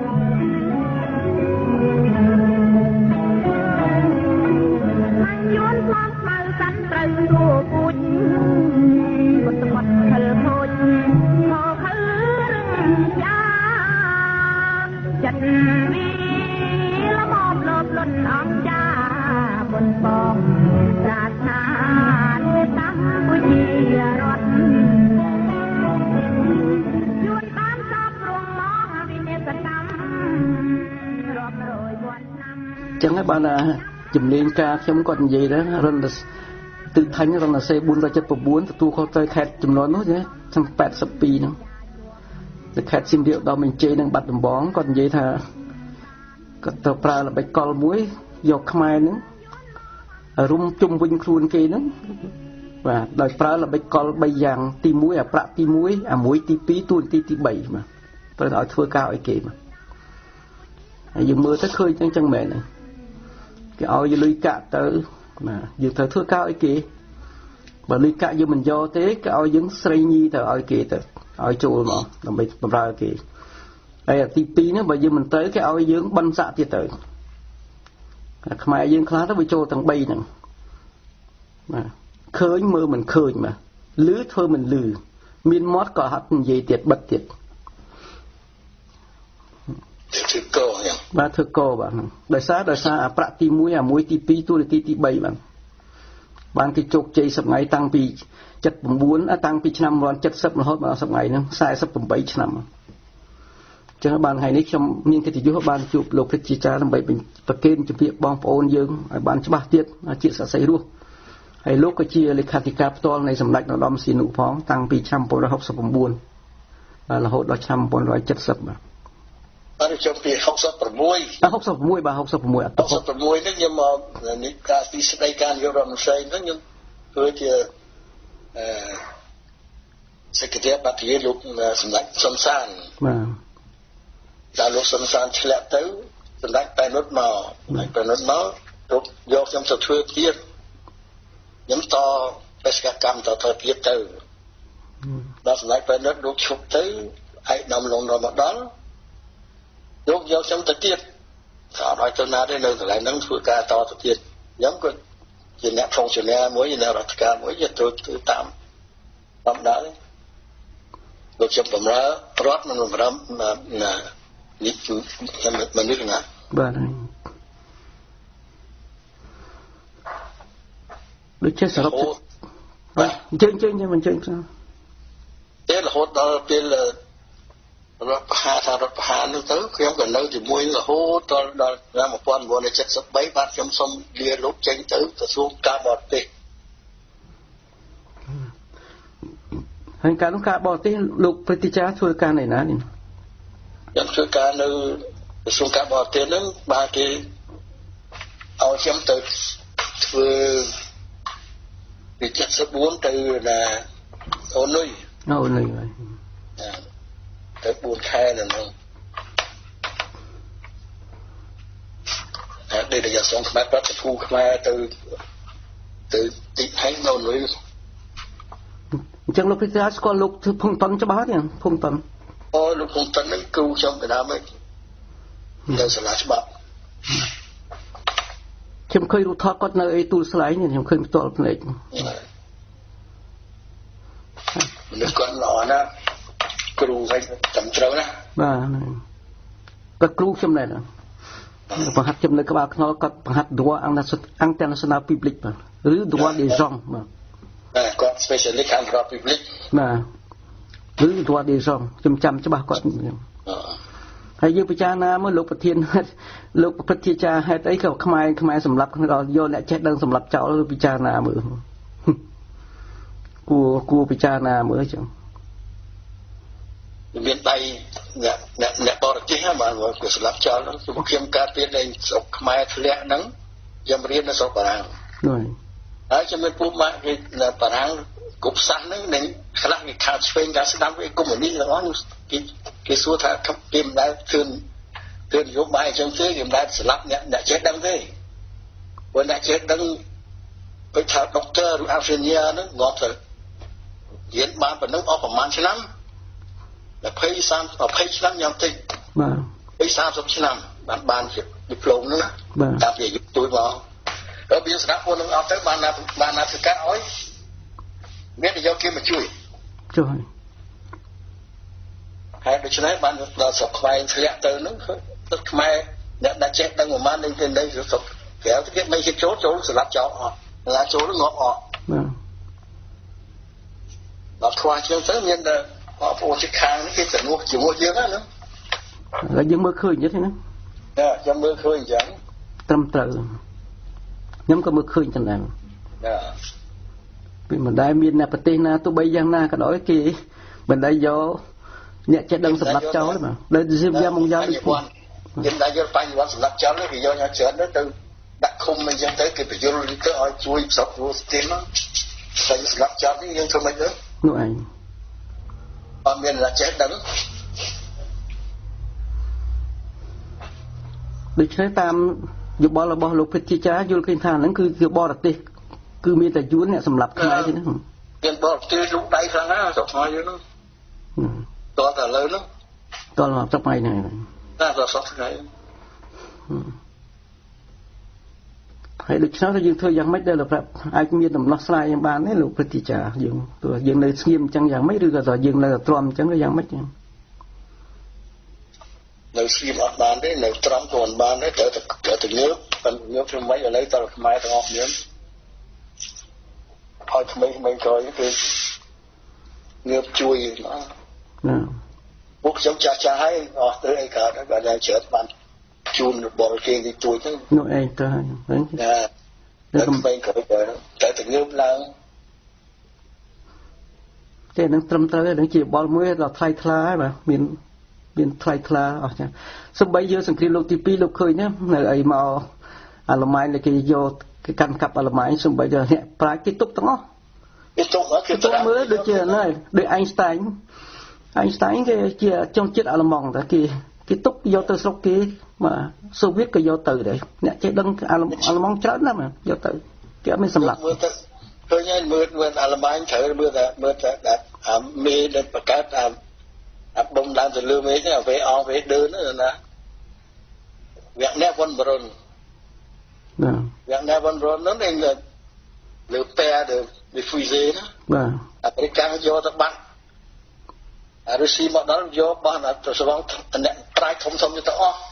ចឹងហើយបានជំនាញការខ្ញុំគាត់និយាយដែររនទិដ្ឋាញរនសេ479ទទួលខុសត្រូវខេត្តចំនួននោះចាឆ្នាំ82ហ្នឹងទៅខេត្តសៀមរាបដល់មញ្ជ័យនិងបាត់ដំបងគាត់និយាយថាគាត់ទៅប្រើល្បិចកលមួយយកខ្មែរហ្នឹងរុំជុំវិញខ្លួនគេហ្នឹងបាទដោយប្រើល្បិចកល3យ៉ាងទី1អាប្រាក់ទី1អា1ទី2ទួនាទីទី3បាទត្រូវឲ្យធ្វើការឲ្យគេបាទហើយយើងមើលទៅឃើញចឹងមែនទេគេឲ្យលុយកាក់ទៅណាយើងត្រូវធ្វើការឲ្យគេបើលុយកាក់យើងមិនយកទេគេឲ្យយើងស្រីញីទៅឲ្យគេទៅឲ្យចូលមកដើម្បីបម្រើគេហើយទី2ហ្នឹងបើយើងមិនទៅគេឲ្យយើងបិណ្ឌស័កទៀតទៅខ្មែរយើងខ្លះទៅវាចូលទាំង3ហ្នឹងបាទឃើញមើលមិនឃើញបាទឮធ្វើមិនឮមានមាត់ក៏ហត់និយាយទៀតបិទទៀតធ្វើកោយ៉ាងបាទធ្វើកោបាទដោយសារអាប្រាក់ទី1អា1ទី2ទូនាទីទី3បាទបានគេជោគជ័យសប្ងៃតាំងពី79តាំងពីឆ្នាំ1970រហូតមកដល់សប្ងៃហ្នឹង48ឆ្នាំអញ្ចឹងបានថ្ងៃនេះខ្ញុំមានកិត្តិយសបានជួបលោកប្រជាចារដើម្បីប្រកេនជំរាបបងប្អូនយើងឲ្យបានច្បាស់ទៀតជាសរសៃរស់ហើយលោកក៏ជាលេខាធិការផ្ទាល់នៃសម្ដេចនរោត្តមសីហនុផងតាំងពីឆ្នាំ1969រហូតដល់ឆ្នាំ1970បាទអត់ចូលពី66 66បាទ66អត់ 66នេះខ្ញុំមកនេះការពីស្ដីការយករដ្ឋមន្ត្រីហ្នឹងខ្ញុំធ្វើជាសេក្រាបតិលោកសម្ដេចសុនសានបាទដល់លោកសុនសានឆ្លាក់ទៅសម្ដេចប៉ែនុតមកលោកយកខ្ញុំទៅធ្វើទៀតខ្ញុំតបេសកកម្មតទៅទៀតទៅដល់សម្ដេចប៉ែនុតលោកឈប់ទៅឯកឧត្តមលងរមដល់លោកយកខ្ញុំទៅទៀតក៏ឲ្យទៅណាទេនៅកន្លែងហ្នឹងធ្វើការតទៅទៀតខ្ញុំក៏ជាអ្នកផងជាអ្នកមួយជាអ្នករដ្ឋការមួយទៅតាមតាមដែរលោកខ្ញុំបំរើរដ្ឋមិនបំរើនេះខ្ញុំមនុស្សណាបាទដូចជាសរុបបាទអញ្ចឹងមិនចឹងទេរហូតដល់ពេលរដ្ឋបហាថារដ្ឋបហានោះទៅខ្ញុំក៏នៅជាមួយរហូតដល់ឆ្នាំ1973បាទខ្ញុំសូមលាលោកចេញទៅក្រសួងការបរទេសហើយកាលនោះការបរទេសលោកព្រឹទ្ធាចារ្យធ្វើការនៅណានេះខ្ញុំធ្វើការនៅក្រសួងការបរទេសហ្នឹងបាទគេឲ្យខ្ញុំទៅធ្វើពី74ទៅណាអូនុយហើយទៅ4ខែហ្នឹងហើយដែលយកសំខ្មែរប្រតិភូខ្មែរទៅទីហែងនៅលុយអញ្ចឹងលោកពិសាស្គាល់លោកធ្វើភូមិតនច្បាស់ទេភូមិតនអូលោកភូមិតនហ្នឹងគ្រូខ្ញុំកណ្ដាលមកនៅសាលាច្បាប់ខ្ញុំឃើញរូបថតគាត់នៅអីទូលស្លែងខ្ញុំឃើញផ្ទាល់ភ្នែកមនុស្សគាត់ល្អណាស់គ្រូឲ្យត្រឹមត្រូវណាបាទគាត់គ្រូខ្ញុំដែរបង្ហាត់ចំណុចក្បាលខ្នល់គាត់បង្ហាត់ droit international public បាទឬ droit des gens បាទគាត់ specialist ខាង droit public បាទឬ droit des gens ខ្ញុំចាំច្បាស់គាត់ហើយយើងពិចារណាមើលលោកប្រធានលោកប្រតិចារហេតុអីក៏ខ្មែរសម្រាប់ដល់យកអ្នកចេះដឹងសម្រាប់ចោលពិចារណាមើលគួរពិចារណាមើលចឹងមានដៃអ្នកបរទេសបាទគឺស្លាប់ចោលហ្នឹងខ្ញុំការពារในស្រុកខ្មែរធ្លាក់ហ្នឹងខ្ញុំរៀននៅស្រុកបារាំងហើយខ្ញុំមានពូម៉ាក់គេនៅបារាំងគ្រប់សាសហ្នឹងនឹងខ្លះគេខាតឆ្វេងការស្ដាប់វាកុម្មុយនីសទាំងអស់គេសួរថាគេមិនដែលធ្វើនយោបាយអញ្ចឹងទេគេមិនដែលស្លាប់អ្នកចេះដឹងទេព្រោះអ្នកចេះដឹងពេលថាដុកទ័រឬអាហ្វេនីហ្នឹងងាប់ទៅរៀនបានប៉ុណ្ណឹងអស់ប្រហែលឆ្នាំ20 30ឆ្នាំយ៉ាងតិចបាទ30ឆ្នាំបានជាឌីប្លូមហ្នឹងណាតាមពីយុទូមកដល់វាស្ដាប់ពួកនឹងអត់ទៅបានណាធ្វើការឲ្យមានតែយកគេមកជួយហើយដូច្នេះបានដល់ស្រុកខ្មែរធ្លាក់ទៅហ្នឹងទឹកខ្មែរអ្នកដែលចេះដឹងប្រហែលនឹងទៅនៅស្រុកក្រៅគេមិនគេចូលស្លាប់ចោលអស់ណាចូលងាប់អស់ដល់ខ្វះជាងទៅមានតែបងប្អូនជិតខាងនេះគេទៅនោះជាមួយយើងណាហើយយើងមើលឃើញទេណាខ្ញុំមើលឃើញអញ្ចឹងត្រឹមត្រូវខ្ញុំក៏មើលឃើញទាំងដែរពីមិនដែលមានអ្នកប្រទេសណាទោះបីយ៉ាងណាក៏ដោយគេមិនដែលយកអ្នកចេះដឹងសម្រាប់ចោលទេបាទដោយជាមកយ៉ាងដូចគេដែលយកបញ្ញវន្តសម្រាប់ចោលគេយកញ៉ាំច្រើនទៅដាក់ឃុំអញ្ចឹងទៅគេបញ្យល់ទៅឲ្យជួយផ្សព្វផ្សាយស្ទីមតែសម្រាប់ចោលនេះយើងធ្វើមិនទៅនោះឯងអត់មានអ្នកចេះដឹងដូច្នេះតាមយោបល់របស់លោកពិតជាចាយល់ឃើញថាហ្នឹងគឺបរទេសគឺមានតែយួនអ្នកសម្រាប់ខ្មែរទេហ្នឹងមានបរទេសលោកដៃខ្លាំងណាស់ស្រុកខ្មែរយើងហ្នឹងតើឥឡូវហ្នឹងតើមកស្រុកខ្មែរហ្នឹងតែស្រុកខ្មែរហើយដូច្នេះយើងធ្វើយ៉ាងម៉េចដែលប្រាប់អាចមានដំណោះស្រាយយ៉ាងបានទេលោកពិតជាចាយើងព្រោះយើងនៅស្ងៀមអញ្ចឹងយ៉ាងម៉េចឬក៏យើងនៅទ្រាំអញ្ចឹងយ៉ាងម៉េចនៅស្ងៀមអត់បានទេនៅទ្រាំក៏មិនបានដែរទៅញើបខ្ញុំមិនឥឡូវតើខ្មែរទាំងអស់គ្នាឲ្យថ្មីក្រោយគឺញើបជួយពួកខ្ញុំចាស់ហើយអស់ទៅអីកើតហើយបានច្រើនបានជួនបរិគេទីទួយហ្នឹងនោះឯងទៅហើយតែថ្មីក្រោយទៅ từng ngưỡngឡើងទេនឹងត្រឹមត្រូវនឹងជាបលមួយដល់ថ្លៃថ្លាបាទមានថ្លៃថ្លាអស់ចាសំបីយើងសង្គ្រាមលោកទី2លោកឃើញណានៅអីមកអាល្លឺម៉ង់គេយកគេកាន់កាប់អាល្លឺម៉ង់សំបីតែអ្នកប្រាជ្ញគេទុកទាំងអស់គេទុកមើលដូចជាណែដូចអេនស្តាញគេជាជនជាតិអាល្លឺម៉ង់តែគេទុកយកទៅស្រុកគេបាទសូវៀតក៏យកទៅដែរអ្នកចេះដឹងអាល្លឺម៉ង់ច្រើនណាស់យកទៅគេអត់មានសម្លាប់ឃើញហើយមើលអាល្លឺម៉ង់ត្រូវមើលតែអាមេដែលបង្កើតអាបំឡើងទៅលើមេឃហ្នឹងវេអងវេដើនណាវាក់អ្នកវ៉ាន់ប្រុនណាវាក់អ្នកវ៉ាន់ប្រុនហ្នឹងឯងលើប៉ែទៅវាហ្វីសេណាបាទអាមេរិកយកទៅបាត់អារុស្ស៊ីមកដល់យកបោះទៅស្វងអ្នកប្រាជ្ញធំទៅអស់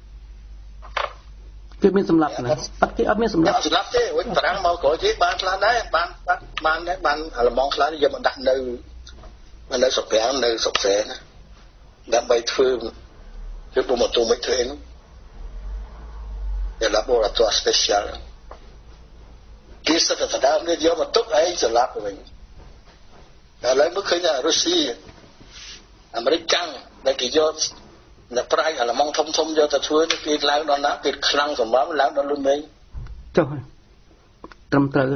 គេមានសម្លាប់ណាបាត់គេអត់មានសម្លាប់ទេវិញបារាំងមកក្រោយគេបានខ្លះដែរបានអាល្លឺម៉ង់ខ្លះយកមកដាក់នៅស្រុកប្រាំងនៅស្រុកស្រែណាដើម្បីធ្វើពុំមកទូមិនធ្វើនោះតែ laboratoire spécial គេសិតតែដើមនេះយកមកទុកឯងសម្លាប់វិញតែឥឡូវមកឃើញថារុស្ស៊ីអាមេរិកកាំងដែលគេយកអ្នកប្រាជ្ញអាល្លឺម៉ង់ធំយកទៅធ្វើគេឡើងដល់ណាគេខ្លាំងសម្រាប់ឡើងដល់លុយមេចុះត្រឹមត្រូវ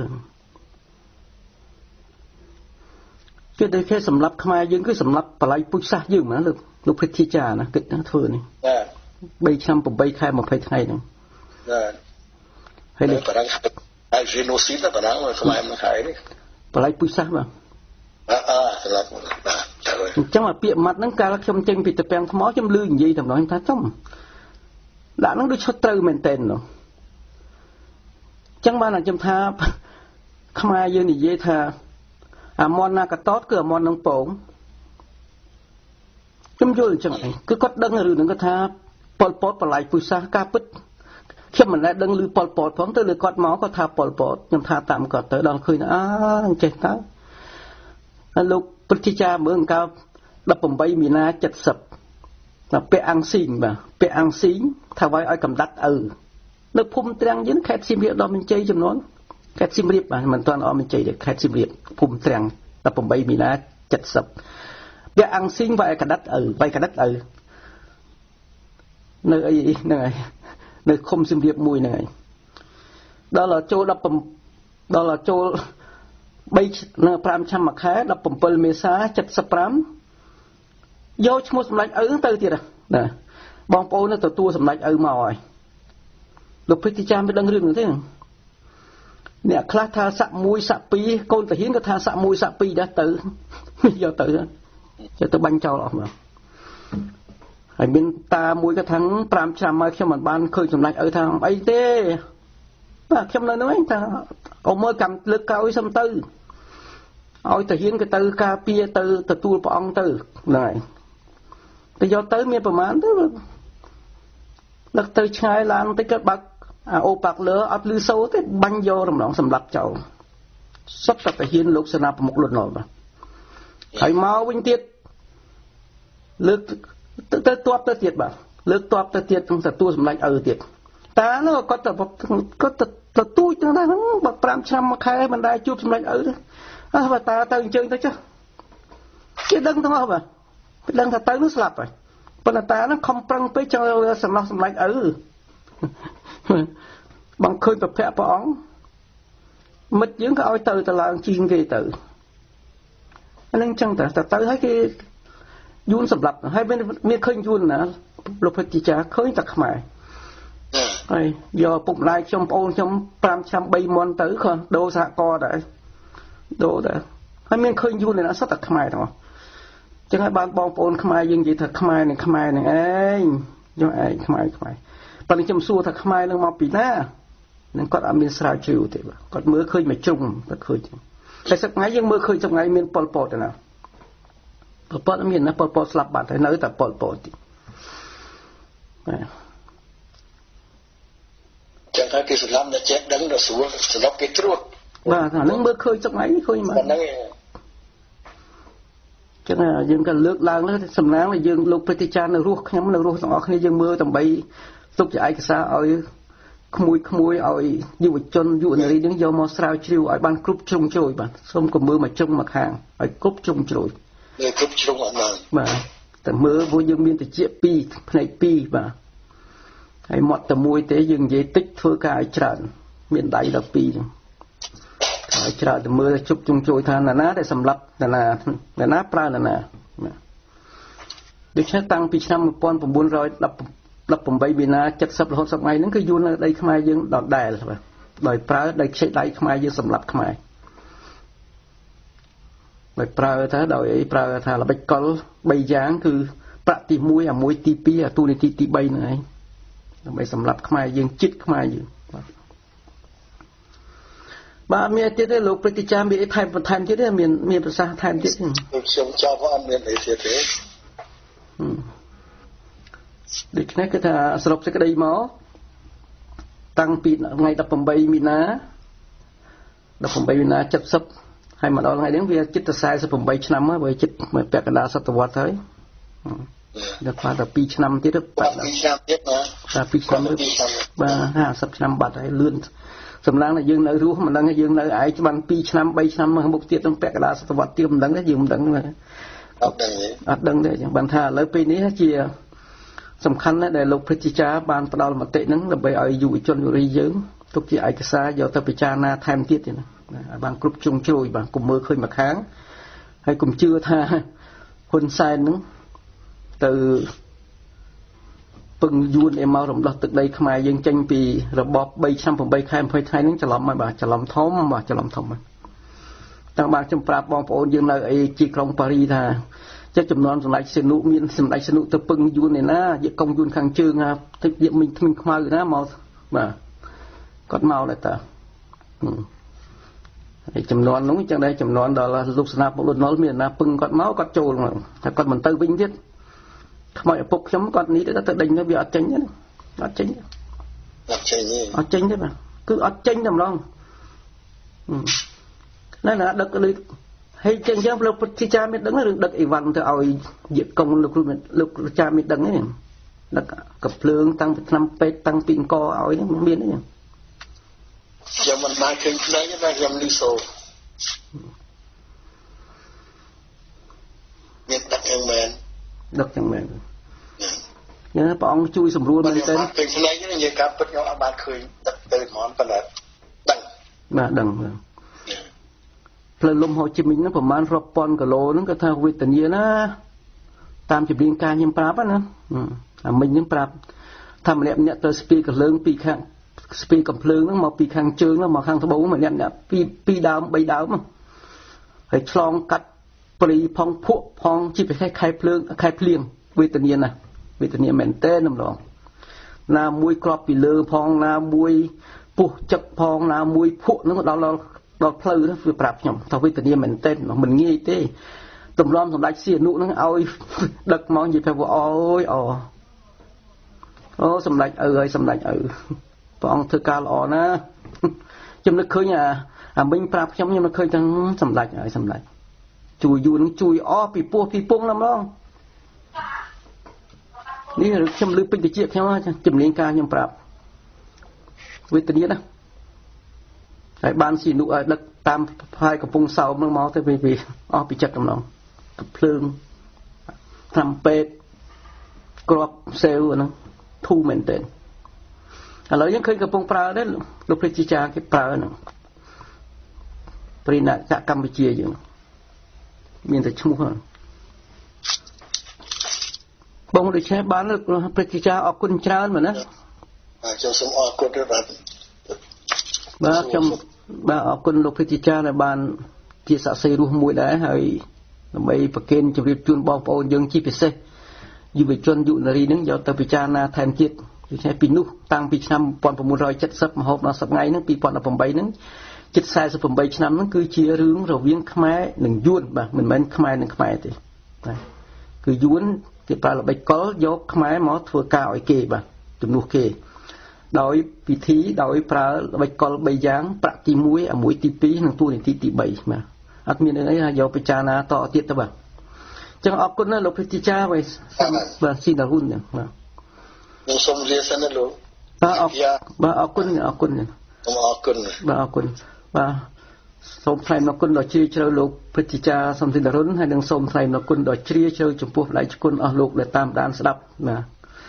គេដែលគេសម្រាប់ខ្មែរយើងគឺសម្រាប់បល័យពុជសាសយើងណាលោកភិធីចាណាគិតធ្វើនេះបាទ3ឆ្នាំ8ខែ20ថ្ងៃហ្នឹងបាទហើយនេះបារាំងហើយហ្វីណូស៊ីតបារាំងខ្មែរមិនខែនេះបល័យពុជសាសបាទសម្រាប់បាទអញ្ចឹងអាពាក្យម៉ាត់ហ្នឹងកាលខ្ញុំចេញពីតពាំងថ្មខ្ញុំលឺនិយាយតែម្ដងថាចំដាក់ហ្នឹងដូចឈុតត្រូវមែនតើនោះអញ្ចឹងបានខ្ញុំថាខ្មែរយើងនិយាយថាអាមន់ណាកតតគឺអាមន់នឹងពងខ្ញុំយល់អញ្ចឹងគឺគាត់ដឹងរឿងហ្នឹងគាត់ថាប៉ុលពតបល័យពុសាសការពិតខ្ញុំមិនដែលដឹងឮប៉ុលពតផងទៅលើគាត់មកគាត់ថាប៉ុលពតខ្ញុំថាតាមគាត់ទៅដល់ឃើញអញ្ចេះតើហើយលោកព្រឹទ្ធាចារ្យមើលកាល18មីនា70ពាក់អង្គស៊ីងបាទពាក់អង្គស៊ីងថាໄວឲ្យកំដាត់ឪនៅភូមិត្រាំងយើងខេត្តសៀមរាបដល់មញ្ជ័យចំនួនខេត្តសៀមរាបបាទមិនទាន់អមញ្ជ័យទេខេត្តសៀមរាបភូមិត្រាំង18មីនា70ពាក់អង្គស៊ីងវាយកដាត់ឪវាយកដាត់ឪនៅអីហ្នឹងហើយនៅឃុំសៀមរាបមួយហ្នឹងហើយដល់ចូលដល់ចូល3នៅ5ឆ្នាំមួយខែ17មេសា75យកឈ្មោះសម្ដេចឪទៅទៀតណាបងប្អូនទៅទទួលសម្ដេចឪមកហើយលោកភិទ្យាចារ្យមិនដឹងរឿងនោះទេអ្នកខ្លះថាសាក់1សាក់2កូនតាហ៊ានក៏ថាសាក់1សាក់2ដែរទៅយកទៅបាញ់ចោលអស់មកហើយមានតាមួយក៏ថា5ឆ្នាំមកខ្ញុំមិនបានឃើញសម្ដេចឪថាអីទេបាទខ្ញុំនៅនោះឯងថាអ៊ំមើលកម្មលើកក្រោយសុំទៅឲ្យតាហ៊ានក៏ទៅការពារទៅទទួលព្រះអង្គទៅហ្នឹងហើយទៅយកទៅមានប្រមាណទៅដឹកទៅឆ្ងាយឡើងតិចក៏បាក់អាអូប៉ាក់លើអត់លឺសូទេបាញ់យករំលងសម្លាប់ចោលសុទ្ធតែតាហ៊ានលោកសេនាប្រមុខលន់ណុលបាទហើយមកវិញទៀតលើកទៅតបទៅទៀតបាទលើកតបទៅទៀតទទួលសម្ដេចឪទៀតតានោះគាត់ទៅទូចទាំងហ្នឹងបើ5ឆ្នាំមួយខែមិនដែលជួបសម្ដេចឪទេបើតាទៅអញ្ជើញទៅចុះគេដឹងទាំងអស់បាទគេដឹងថាទៅនោះស្លាប់ហើយប៉ុន្តែតាហ្នឹងខំប្រឹងពេកចង់សំណោះសម្ដេចឪបងឃើញប្រភពព្រះអង្គមិត្តយើងក៏ឲ្យទៅឡើងជីងគេទៅអានឹងអញ្ចឹងតែទៅហើយគេយួនសម្លាប់ហើយមានឃើញយួនណាលោកភិទ្យាចារ្យឃើញតែខ្មែរហើយយកពុកម្ដាយខ្ញុំប្អូនខ្ញុំ5ឆ្នាំ3មាន់ទៅក៏ដូរសហករណ៍ដែរដូរដែរហើយមានឃើញយួនណាសុទ្ធតែខ្មែរទាំងអស់ចឹងហើយបានបងប្អូនខ្មែរយើងនិយាយថាខ្មែរនឹងឯងយកឯងខ្មែរប៉ុន្តែខ្ញុំសួរថាខ្មែរនឹងមកពីណានឹងគាត់អត់មានស្រាវជ្រាវទេបាទគាត់មើលឃើញមួយជ្រុងគាត់ឃើញតែសប្តាហ៍យើងមើលឃើញសប្តាហ៍មានប៉ុលពតទេណាប៉ុលពតមានណាប៉ុលពតស្លាប់បាត់ហើយនៅតែប៉ុលពតទីបាទចឹងថាគេស្លាប់តែចេះដឹងដល់ស្រួលសម្រាប់គេត្រួតបាទអានឹងមើលឃើញសប្តាហ៍ឃើញមកហ្នឹងចឹងយើងក៏លើកឡើងទៅសំណាងយើងលោកព្រឹទ្ធាចារ្យនៅរស់ខ្ញុំនៅរស់ទាំងអស់គ្នាយើងមើលដើម្បីទុកជាឯកសារឲ្យក្មួយឲ្យយុវជនយុវនារីនឹងយកមកស្រាវជ្រាវឲ្យបានគ្រប់ជ្រុងជ្រោយបាទសូមកុំមើលមកជ្រុងមកខាងឲ្យគ្រប់ជ្រុងជ្រោយគ្រប់ជ្រុងអត់ឡើយបាទតែមើលព្រោះយើងមានតិច2ផ្នែក2បាទហើយមាត់តែមួយទេយើងនិយាយតិចធ្វើការឲ្យច្រើនមានដៃដល់2ចឹងឲ្យច្រើនទៅមើលជប់ជ្រុងជ្រោយថាណាដែលសម្រាប់ណាប្រើណាដូច្នេះតាំងពីឆ្នាំ1918មីនា70រហូតសប្តាហ៍ហ្នឹងគឺយួននៅដីខ្មែរយើងដដែលបាទដោយប្រើដោយខ្ចីដៃខ្មែរយើងសម្រាប់ខ្មែរដោយប្រើថាល្បិចកល3យ៉ាងគឺប្រាក់ទី1អា1ទី2អាទូនីតិទី3ហ្នឹងឯងដើម្បីសម្រាប់ខ្មែរយើងចិត្តខ្មែរយើងបាទមានទៀតទេលោកព្រឹទ្ធាចារ្យមានអីថែមបន្ថែមទៀតទេមានប្រសាសន៍ថែមទៀតទេខ្ញុំចាប់អត់មានអីទៀតទេដូច្នេះគឺថាសរុបសេចក្តីមកតាំងពីថ្ងៃ18មីនា70ហើយមកដល់ថ្ងៃនេះវាជិត48ឆ្នាំហើយវាជិតពាក់កណ្ដាលសតវត្សហើយដល់ខ្វះតែ2ឆ្នាំទៀត 2ឆ្នាំទៀតបាទ2ឆ្នាំបាទ50ឆ្នាំបាត់ហើយលឿនសម្លឹងតែយើងនៅរស់មិនដឹងយើងនៅឯច្បាន់2ឆ្នាំ3ឆ្នាំមកមុខទៀតនឹងពាក់កណ្ដាលសតវត្សទៀតមិនដឹងទេយើងមិនដឹងអត់ដឹងទេចឹងបានថាឥឡូវពេលនេះជាសំខាន់ណាស់ដែលលោកព្រឹទ្ធាចារ្យបានផ្ដល់មតិហ្នឹងដើម្បីឲ្យយុវជនយុវរីយើងទុកជាឯកសារយកទៅពិចារណាថែមទៀតទេណាបានគ្រប់ជ្រុងជ្រោយបាទកុំមើលឃើញមកខាងហើយកុំជឿថាហ៊ុនសែនហ្នឹងទៅពឹងយួនឯមករំដោះទឹកដីខ្មែរយើងចេញពីរបប3ឆ្នាំ8ខែ20ថ្ងៃហ្នឹងច្រឡំហើយបាទច្រឡំធំបាទច្រឡំធំហើយតាំងបានខ្ញុំប្រាប់បងប្អូនយើងនៅឯទីក្រុងប៉ារីថាចិត្តចំនួនសម្ដេចសៀនុមានសម្ដេចសៀនុទៅពឹងយួនឯណាយកកុំយួនខាងជើងណាទឹកយកមិញថ្មិញខ្មៅណាមកបាទគាត់មកដែរតាហើយចំនួននោះចឹងដែរចំនួនដល់លោកស្នាពុកលន់នល់មានណាពឹងគាត់មកគាត់ចូលមកតែគាត់មិនទៅវិញទៀតខ្មោចឪពុកខ្ញុំគាត់នេះទៅដេញទៅវាអត់ចេញទេអត់ចេញទេបាទគឺអត់ចេញតែម្ដងណាដឹកលើហើយចឹងយ៉ាងលោកពុទ្ធិចារ្យមានដឹងរឿងដឹកអីវ៉ាន់ទៅឲ្យយកកុងលោកចារ្យមានដឹងទេដឹកកំភ្លើងតាំងពីឆ្នាំពេទ្យតាំងពីអង្គរឲ្យនេះមានទេខ្ញុំមិនបានឃើញផ្នែកណាខ្ញុំលីសូមានដឹកយ៉ាងមែនយ៉ាងព្រះអង្គជួយសម្រួលមែនទេឃើញផ្នែកនេះនិយាយការពិតខ្ញុំអត់បានឃើញដឹកទៅហ្មងប៉ុន្តែដឹងបាទដឹងផ្លូវលំហូជីមិញហ្នឹងប្រហែលរាប់ពាន់គីឡូហ្នឹងគាត់ថាវេទនាណាតាមជំនាញការខ្ញុំប្រាប់ណាអាមិញហ្នឹងប្រាប់ថាម្នាក់ទៅស្ពីកំភ្លើងពីខាងស្ពីកំភ្លើងហ្នឹងមកពីខាងជើងហ្នឹងមកខាងត្បូងម្នាក់2ដើម3ដើមហើយឆ្លងកាត់ព្រីផងភក់ផងជាពិសេសខែភ្លៀងវេទនាណាវេទនាមែនតើម្ដងណាមួយក្របពីលើផងណាមួយពុះចឹកផងណាមួយភក់ហ្នឹងដល់ផ្លូវហ្នឹងវាប្រាប់ខ្ញុំថាវេទនាមែនតើមិនងាយទេទម្រាំសម្ដេចសៀនុហ្នឹងឲ្យដឹកមកនិយាយថាអូយអូសម្ដេចឪហើយសម្ដេចឪព្រះអង្គធ្វើការល្អណាស់ខ្ញុំនឹកឃើញអាមិញប្រាប់ខ្ញុំនឹកឃើញទាំងសម្ដេចហើយសម្ដេចជួយយួននឹងជួយពីពោះពីពងណាម្ដងនេះខ្ញុំលើពេញតិចខ្ញុំជំនាញការខ្ញុំប្រាប់វេទនាណាហើយបានសៀនុឲ្យដឹកតាមផ្សាយកំពង់សោមនឹងមកទៅពីអស់ពីចិត្តម្ដងកំភ្លើងតាមពេទ្យក្របសេវហ្នឹងធូរមែនតើឥឡូវយើងឃើញកំពុងប្រើដែរលោកព្រឹទ្ធាចារ្យគេប្រើហ្នឹងព្រីណកកម្ពុជាយើងមានតែឈ្មោះហ្នឹងបងដូចនេះបានលោកព្រឹទ្ធាចារ្យអរគុណច្រើនមែនណាខ្ញុំសូមអរគុណបាទខ្ញុំបាទអរគុណលោកព្រឹទ្ធាចារ្យដែលបានជាសាក្សីរស់មួយដែរហើយដើម្បីប្រកេនជម្រាបជូនបងប្អូនយើងជាពិសេសយុវជនយុវនារីនឹងយកទៅពិចារណាថែមទៀតដូច្នេះពីនោះតាំងពីឆ្នាំ1970មហូបដល់សប្តាហ៍ហ្នឹង2018ហ្នឹងជិត48ឆ្នាំហ្នឹងគឺជារឿងរវាងខ្មែរនិងយួនបាទមិនមែនខ្មែរនិងខ្មែរទេបាទគឺយួនគេប្រើល្បិចកលយកខ្មែរមកធ្វើការឲ្យគេបាទជំនួសគេដោយពិធីដោយប្រើល្បិចកល3យ៉ាងប្រាក់ទី1អា1ទី2និងទូនីតិទី3បាទអត់មានអីយកពិចារណាតទៀតទៅបាទចឹងអរគុណណាលោកព្រឹទ្ធាចារ្យបាទស៊ីណាហ៊ុនបាទខ្ញុំសូមលាសិនណាលោកបាទអរគុណបាទសូមថ្លែងអរគុណដល់ជ្រាលជ្រៅលោកព្រឹទ្ធាចារ្យសំទិនរុនហើយនិងសូមថ្លែងអរគុណដល់ជ្រាលជ្រៅចំពោះបដិជនអស់លោកដែលតាមដានស្ដាប់បាទ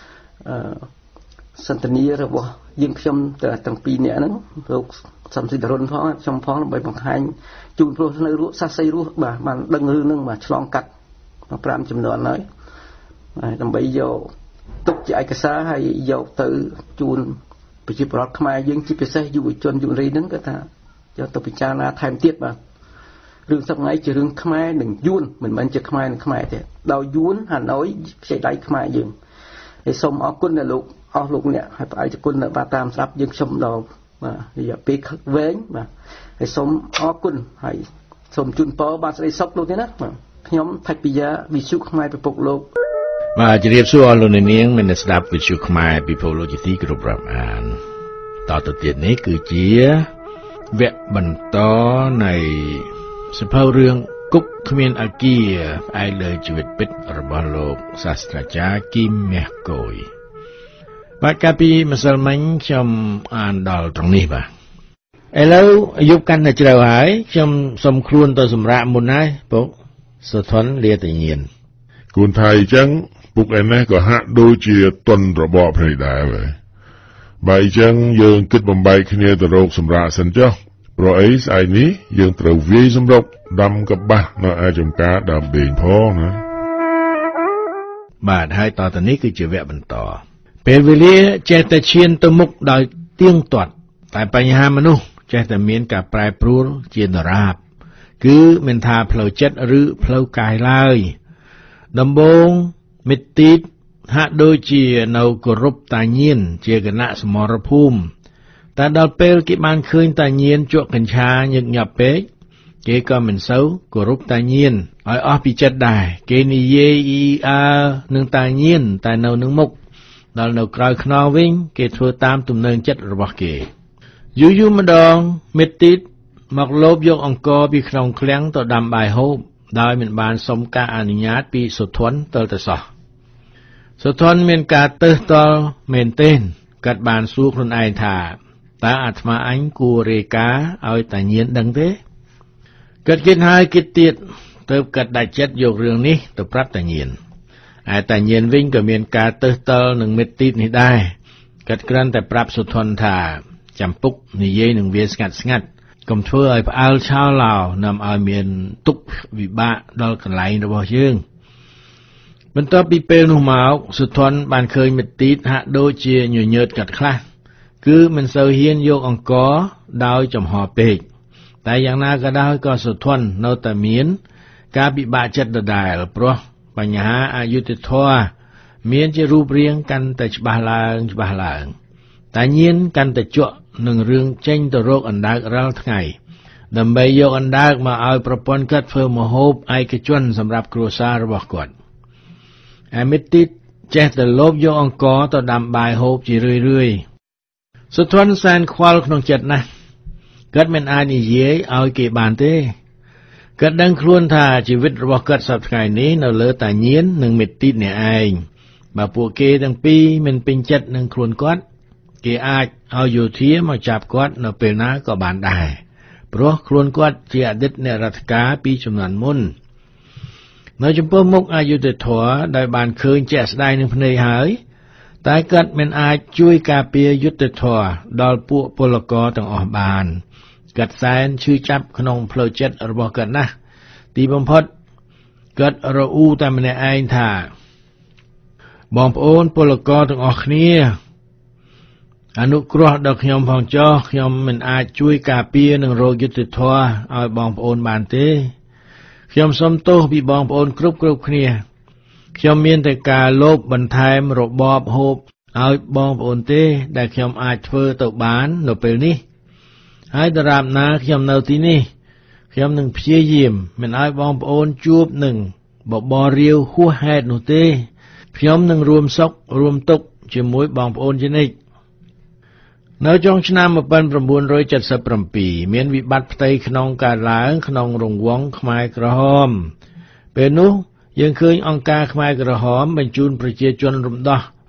សន្ទនារបស់យើងខ្ញុំទាំងពីរនាក់ហ្នឹងលោកសំទិនរុនផងខ្ញុំផងដើម្បីបង្ហាញជូនព្រោះនៅរស់សាស័យរស់បាទបានដឹងរឿងហ្នឹងបាទឆ្លងកាត់5ចំនួនហើយដើម្បីយកទុកជាឯកសារហើយយកទៅជូនប្រជាពលរដ្ឋខ្មែរយើងជាពិសេសយុវជនយុវរីហ្នឹងគាត់ថាយកទៅពិចារណាថែមទៀតបាទរឿងសប្ងៃជារឿងខ្មែរនិងយួនមិនមែនជាខ្មែរនិងខ្មែរទេដោយយួនហាណូយខ្ចីដៃខ្មែរយើងហើយសូមអរគុណដល់លោកអស់លោកអ្នកហើយប្រអែកគុណនៅបាទតាមស្ដាប់យើងខ្ញុំដល់បាទរយៈពេលវែងបាទហើយសូមអរគុណហើយសូមជូនពរបាទស្ដីសុខលោកទេណាបាទខ្ញុំថៃពីយ៉ាវិសុខ្មែរពិភពលោកបាទជម្រាបសួរអស់លោកអ្នកនាងមានស្ដាប់វិទ្យុខ្មែរពិភពលោកជាទីគោរពរាប់អានតទៅទៀតនេះគឺជាវគ្គបន្តនៃសភៅរឿងគុកគ្មានអាគារផ្អែកលើជីវិតពិតរបស់លោកសាស្ត្រាចារ្យគីមម៉ែកុយបាទកាលពីម្សិលមិញខ្ញុំអានដល់ត្រង់នេះបាទឥឡូវអាយុកាន់តែជ្រៅហើយខ្ញុំសុំខ្លួនទៅសម្រាកមុនហើយពុកសុធនលាតញៀនគូនថៃអញ្ចឹងពុកឯនេះក៏ហាក់ដូចជាទន់របបភ្នែកដែរបើអញ្ចឹងយើងគិតបំបែកគ្នាទៅរកសម្រាប់សិនចុះព្រោះអីស្អែកនេះយើងត្រូវវាយសម្រុកដាំកបាសនៅឯចំការដើមដេងផងណាបាទហើយតទៅនេះគឺជាវគ្គបន្តពេលវេលាចេះតែឈានទៅមុខដោយទៀងទាត់តែបញ្ហាមនុស្សចេះតែមានការប្រែប្រួលជាដរាបគឺមិនថាផ្លូវចិត្តឬផ្លូវកាយឡើយដំបូងមិត្តទីតហាក់ដូចជានៅគោរពតាញៀនជាគណៈសមរភូមិតែដល់ពេលគេបានឃើញតាញៀនជក់កញ្ឆាញឹកញាប់ពេកគេក៏មិនសូវគោរពតាញៀនឲ្យអស់ពីចិត្តដែរគេនិយាយអ៊ីអើនឹងតាញៀនតែនៅនឹងមុខដល់នៅក្រៅខ្នងវិញគេធ្វើតាមទំនើងចិត្តរបស់គេយូរម្ដងមិត្តទីតមកលបយកអង្គរពីក្នុងឃ្លាំងទៅដាំបាយហូបដោយមិនបានសុំការអនុញ្ញាតពីសុធនទើបតែសោះសុធនមានការទើសតល់មែនទែនគាត់បានសួរខ្លួនឯងថាតើអាត្មាអញគួររាយការណ៍ឲ្យតាញៀនដឹងទេគាត់គិតហើយគិតទៀតទើបគាត់ដាច់ចិត្តយករឿងនេះទៅប្រាប់តាញៀនឯតាញៀនវិញក៏មានការទើសតល់នឹងមិត្តទីតនេះដែរគាត់គ្រាន់តែប្រាប់សុធនថាចាំពុកនិយាយនឹងវាស្ងាត់កុំធ្វើឲ្យផ្អើលឆោឡោនាំឲ្យមានទុក្ខវិបាកដល់កន្លែងរបស់យើងបន្ទាប់ពីពេលនោះមកសុធនបានឃើញមិត្តទីតហាក់ដូចជាញញើតកាត់ខ្លះគឺមិនសូវហ៊ានយកអង្គរដោយចំហពេកតែយ៉ាងណាក៏ដោយក៏សុធននៅតែមានការពិបាកចិត្តដដែលព្រោះបញ្ហាអយុត្តិធម៌មានជារូបរាងកាន់តែច្បាស់ឡើងតែញៀនកាន់តែជក់នឹងរឿងចេញទៅរកអណ្ដើករាល់ថ្ងៃដើម្បីយកអណ្ដើកមកឲ្យប្រពន្ធគាត់ធ្វើម្ហូបឯកជនសម្រាប់គ្រួសាររបស់គាត់ឯមិត្តទីតចេះតែលបយកអង្គរទៅដាំបាយហូបជារឿយសុធនសែនខ្វល់ក្នុងចិត្តណាស់គាត់មិនអាចនិយាយឲ្យគេបានទេគាត់ដឹងខ្លួនថាជីវិតរបស់គាត់សប្តាហ៍ថ្ងៃនេះនៅលើតាញៀននិងមិត្តទីតនេះឯងបើពួកគេទាំងពីរមិនពេញចិត្តនឹងខ្លួនគាត់គេអាចឲ្យយោធាមកចាប់គាត់នៅពេលណាក៏បានដែរព្រោះខ្លួនគាត់ជាអតីតអ្នករដ្ឋការពីជំនាន់មុននៅចំពោះមុខអយុត្តិធម៌ដែលបានឃើញជាក់ស្ដែងនឹងភ្នែកហើយតែគាត់មិនអាចជួយការពារយុត្តិធម៌ដល់ពួកពលករទាំងអស់បានគាត់សែនឈឺចាប់ក្នុងផ្លូវចិត្តរបស់គាត់ណាស់ទីបំផុតគាត់រអ៊ូតែម្នាក់ឯងថាបងប្អូនពលករទាំងអស់គ្នាអនុគ្រោះដល់ខ្ញុំផងចុះខ្ញុំមិនអាចជួយការពារនិងរកយុត្តិធម៌ឲ្យបងប្អូនបានទេខ្ញុំសូមទោសពីបងប្អូនគ្រប់គ្នាខ្ញុំមានតែការលោភបន្ថែមរបបហូបឲ្យបងប្អូនទេដែលខ្ញុំអាចធ្វើទៅបាននៅពេលនេះហើយដរាបណាខ្ញុំនៅទីនេះខ្ញុំនឹងព្យាយាមមិនឲ្យបងប្អូនជួបនឹងបបររាវហួសហេតុនោះទេខ្ញុំនឹងរួមសុខរួមទុក្ខជាមួយបងប្អូនជានិច្ចនៅចុងឆ្នាំ1977មានវិបត្តិផ្ទៃក្នុងកើតឡើងក្នុងរង្វង់ខ្មែរក្រហមពេលនោះយើងឃើញអង្គការខ្មែរក្រហមបញ្ជូនប្រជាជនរំដោះ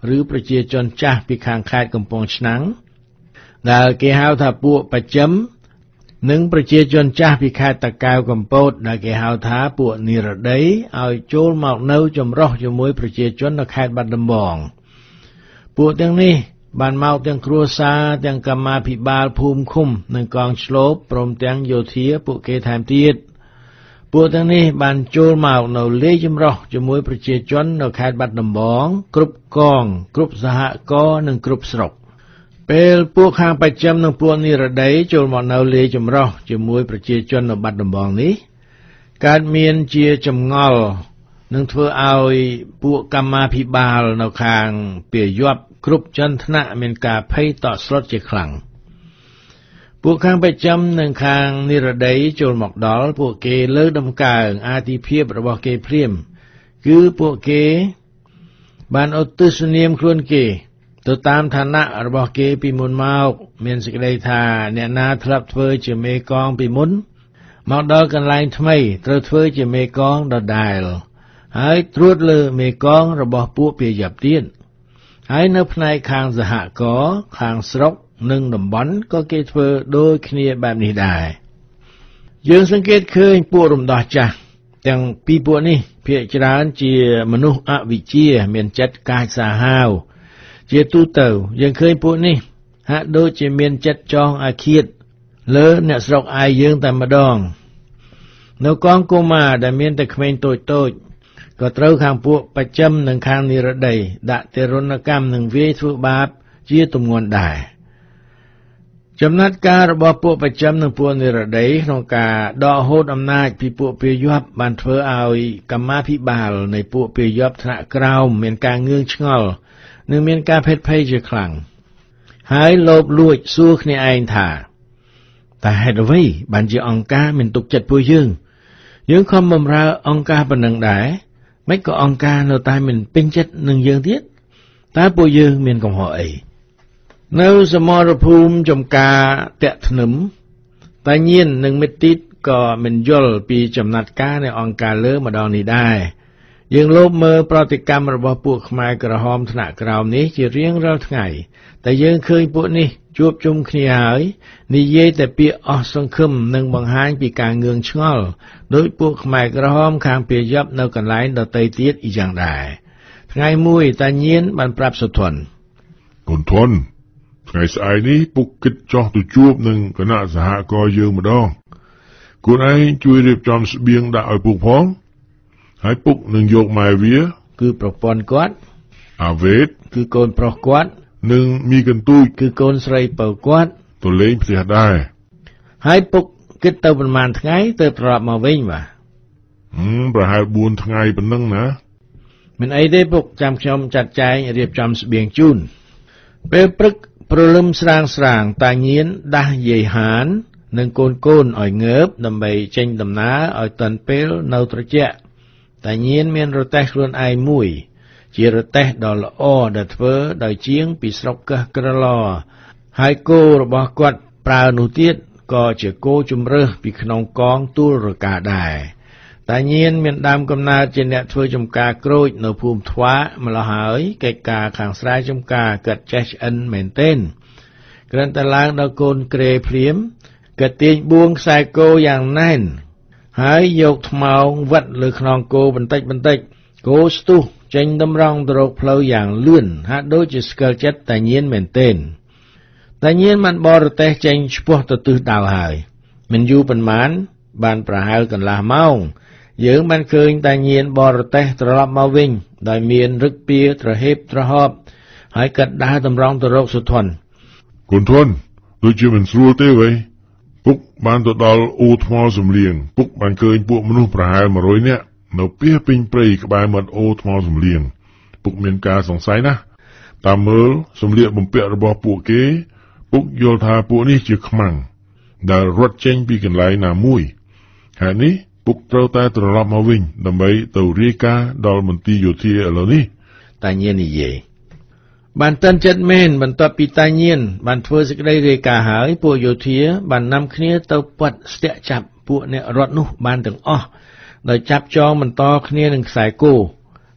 ឬប្រជាជនចាស់ពីខាងខេត្តកំពង់ឆ្នាំងដែលគេហៅថាពួកបច្ចឹមនិងប្រជាជនចាស់ពីខេត្តតាកែវកំពតដែលគេហៅថាពួកនិរដីឲ្យចូលមកនៅចម្រុះជាមួយប្រជាជននៅខេត្តបាត់ដំបងពួកទាំងនេះបានមកទាំងគ្រួសារទាំងកម្មាភិបាលភូមិឃុំនិងកងឆ្លូបព្រមទាំងយោធាពួកគេថែមទៀតពួកទាំងនេះបានចូលមកនៅលេខចម្រុះជាមួយប្រជាជននៅខេត្តបាត់ដំបងគ្រប់កងគ្រប់សហករណ៍និងគ្រប់ស្រុកពេលពួកខាងបច្ចឹមនិងពួកនិរដីចូលមកនៅលេខចម្រុះជាមួយប្រជាជននៅបាត់ដំបងនេះកើតមានជាចម្ងល់នឹងធ្វើឲ្យពួកកម្មាភិបាលនៅខាងពាយ័ព្យគ្រប់ចន្ទនៈមានការភ័យតក់ស្លុតជាខ្លាំងពួកខាងបច្ចឹមនិងខាងនិរដីចូលមកដល់ពួកគេលើដំកើងអាទិភាពរបស់គេព្រាមគឺពួកគេបានឧទ្ទិសនាមខ្លួនគេទៅតាមឋានៈរបស់គេពីមុនមកមានសេចក្តីថាអ្នកណាធ្លាប់ធ្វើជាមេកងពីមុនមកដល់កន្លែងថ្មីត្រូវធ្វើជាមេកងដដែលហើយត្រួតលើមេកងរបស់ពួកពាយ័ព្យទៀតហើយនៅផ្នែកខាងសហករណ៍ខាងស្រុកនិងតំបន់ក៏គេធ្វើដូចគ្នាបែបនេះដែរយើងសង្កេតឃើញពួករំដោះចាស់ទាំងពីរពួកនេះភាគច្រើនជាមនុស្សអវិជ្ជាមានចិត្តកាចសាហាវជាទូទៅយើងឃើញពួកនេះហាក់ដូចជាមានចិត្តចងអាឃាតលើអ្នកស្រុកឯយើងតែម្ដងនៅកងកុមារដែលមានតែក្មេងតូចៗក៏ត្រូវខាងពួកបច្ចឹមនិងខាងនិរដីដាក់ទារុណកម្មនិងវាយធ្វើបាបជាទម្ងន់ដែរចំណាត់ការរបស់ពួកបច្ចឹមនិងពួកនិរដីក្នុងការដកហូតអំណាចពីពួកពាយ័ព្យបានធ្វើឲ្យកម្មាភិបាលនៃពួកពាយ័ព្យថ្នាក់ក្រោមមានការងឿងឆ្ងល់និងមានការភ័យភ័យជាខ្លាំងហើយលោភលួចសួរគ្នាឯងថាតែហេតុអ្វីបានជាអង្គការមិនទុកចិត្តពួកយើងខំបម្រើអង្គការប៉ុណ្ណឹងដែរមិនក៏អង្គការនៅតែមិនពេញចិត្តនឹងយើងទៀតតើពួកយើងមានកំហុសអីនៅសមរភូមិចំការតាក់ធ្នឹមតាញៀននិងមិត្តទីតក៏មិនយល់ពីចំណាត់ការនៃអង្គការលើម្ដងនេះដែរយើងលបមើលប្រតិកម្មរបស់ពួកខ្មែរក្រហមថ្នាក់ក្រោមនេះជារៀងរាល់ថ្ងៃតែយើងឃើញពួកនេះជួបជុំគ្នាហើយនិយាយតែពាក្យអស់សង្ឃឹមនិងបង្ហាញពីការងឿងឆ្ងល់ដោយពួកខ្មែរក្រហមខាងពាយ័ព្យនៅកន្លែងដទៃទៀតអ៊ីយ៉ាងដែរថ្ងៃមួយតាញៀនបានប្រាប់សុធនកូនធនថ្ងៃស្អែកនេះពុកគិតចោះទៅជួបនឹងគណៈសហការណ៍យើងម្ដងខ្លួនឯងជួយរៀបចំស្បៀងដាក់ឲ្យពុកផងហើយពុកនឹងយកម៉ែវាគឺប្រពន្ធគាត់អាវេតគឺកូនប្រុសគាត់និងមីកន្ទូចគឺកូនស្រីពៅគាត់ទៅលេងផ្ទះដែរហើយពុកគិតទៅប្រហែលថ្ងៃទៅត្រឡប់មកវិញបាទប្រហែល4ថ្ងៃប៉ុណ្ណឹងណាមិនអីទេពុកចាំខ្ញុំចាត់ចែងរៀបចំស្បៀងជូនពេលព្រឹកព្រលឹមស្រាងតាញៀនដាស់យាយហាននិងកូនឲ្យងើបដើម្បីចេញដំណើរឲ្យទាន់ពេលនៅត្រជាក់តាញៀនមានរទេះខ្លួនឯងមួយជារទេះដ៏ល្អដែលធ្វើដោយជាងពីស្រុកកឹះក្រឡហើយគោរបស់គាត់ប្រើនោះទៀតក៏ជាគោជំរើសពីក្នុងកងទូលរកាដែរតាញៀនមានដើមកំណើតជាអ្នកធ្វើចំការក្រូចនៅភូមិថ្វាម្ល៉េះហើយកិច្ចការខាងស្រែចំការគាត់ចេះឆ្អិនមែនទែនគ្រាន់តែឡើងដល់កូនក្រេភ្លាមគាត់ទាញបួងខ្សែគោយ៉ាងណែនហើយយកថ្មោងវឹតលើខ្នងគោបន្តិចគោស្ទុះចេញតម្រង់ទៅរកផ្លូវយ៉ាងលឿនហាក់ដូចជាស្គាល់ចិត្តតាញៀនមែនទែនតាញៀនបានបរទេះចេញឆ្ពោះទៅទិសដៅហើយមិនយូរប៉ុន្មានបានប្រហែលកន្លះម៉ោងយើងបានឃើញតាញៀនបរទេះត្រឡប់មកវិញដោយមានរឹកពីត្រហេបត្រហប់ហើយកាត់ដើរតម្រង់ទៅរកសុធនកូនធនដូចជាមិនស្រួលទេវ៉ៃពុកបានទៅដល់អូថ្មសំលៀងពុកបានឃើញពួកមនុស្សប្រហែល100នាក់នៅពីពេញព្រៃក្បែរមាត់អូថ្មសំលៀងពុកមានការសង្ស័យណាស់តាមមើលសម្លៀកបំពាក់របស់ពួកគេពុកយល់ថាពួកនេះជាខ្មាំងដែលរត់ចេញពីកន្លែងណាមួយហើយនេះពុកត្រូវតែត្រឡប់មកវិញដើម្បីទៅរាយការណ៍ដល់មន្ទីរយោធាឥឡូវនេះតាញៀននិយាយបានតាន់ចិត្តមែនបន្ទាប់ពីតាញៀនបានធ្វើសេចក្តីរាយការណ៍ហើយពួកយោធាបាននាំគ្នាទៅប៉ាត់ស្ទាក់ចាប់ពួកអ្នករត់នោះបានទាំងអស់ដោយចាប់ចងបន្តគ្នានឹងខ្សែគោ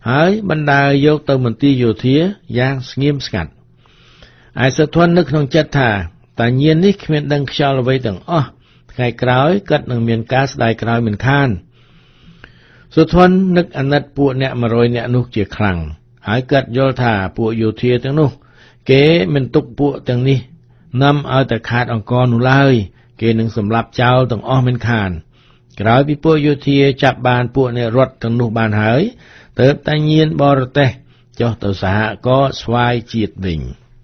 ហើយបណ្ដាលយកទៅមន្ទីរយោធាយ៉ាងស្ងៀមស្ងាត់ឯសធននឹកក្នុងចិត្តថាតាញៀននេះគ្មានដឹងខ្យល់អ្វីទាំងអស់ថ្ងៃក្រោយគាត់នឹងមានការស្ដាយក្រោយមិនខានសុធននឹកអាណិតពួកអ្នក100នាក់នោះជាខ្លាំងហើយគាត់យល់ថាពួកយោធាទាំងនោះគេមិនទុកពួកទាំងនេះនាំឲ្យតែខាតអង្គរនោះឡើយគេនឹងសម្លាប់ចោលទាំងអស់មិនខានក្រោយពីពួកយោធាចាប់បានពួកអ្នករត់ទាំងនោះបានហើយទើបតាញៀនបរទេសចុះទៅសហករណ៍ស្វាយជាតិវិញ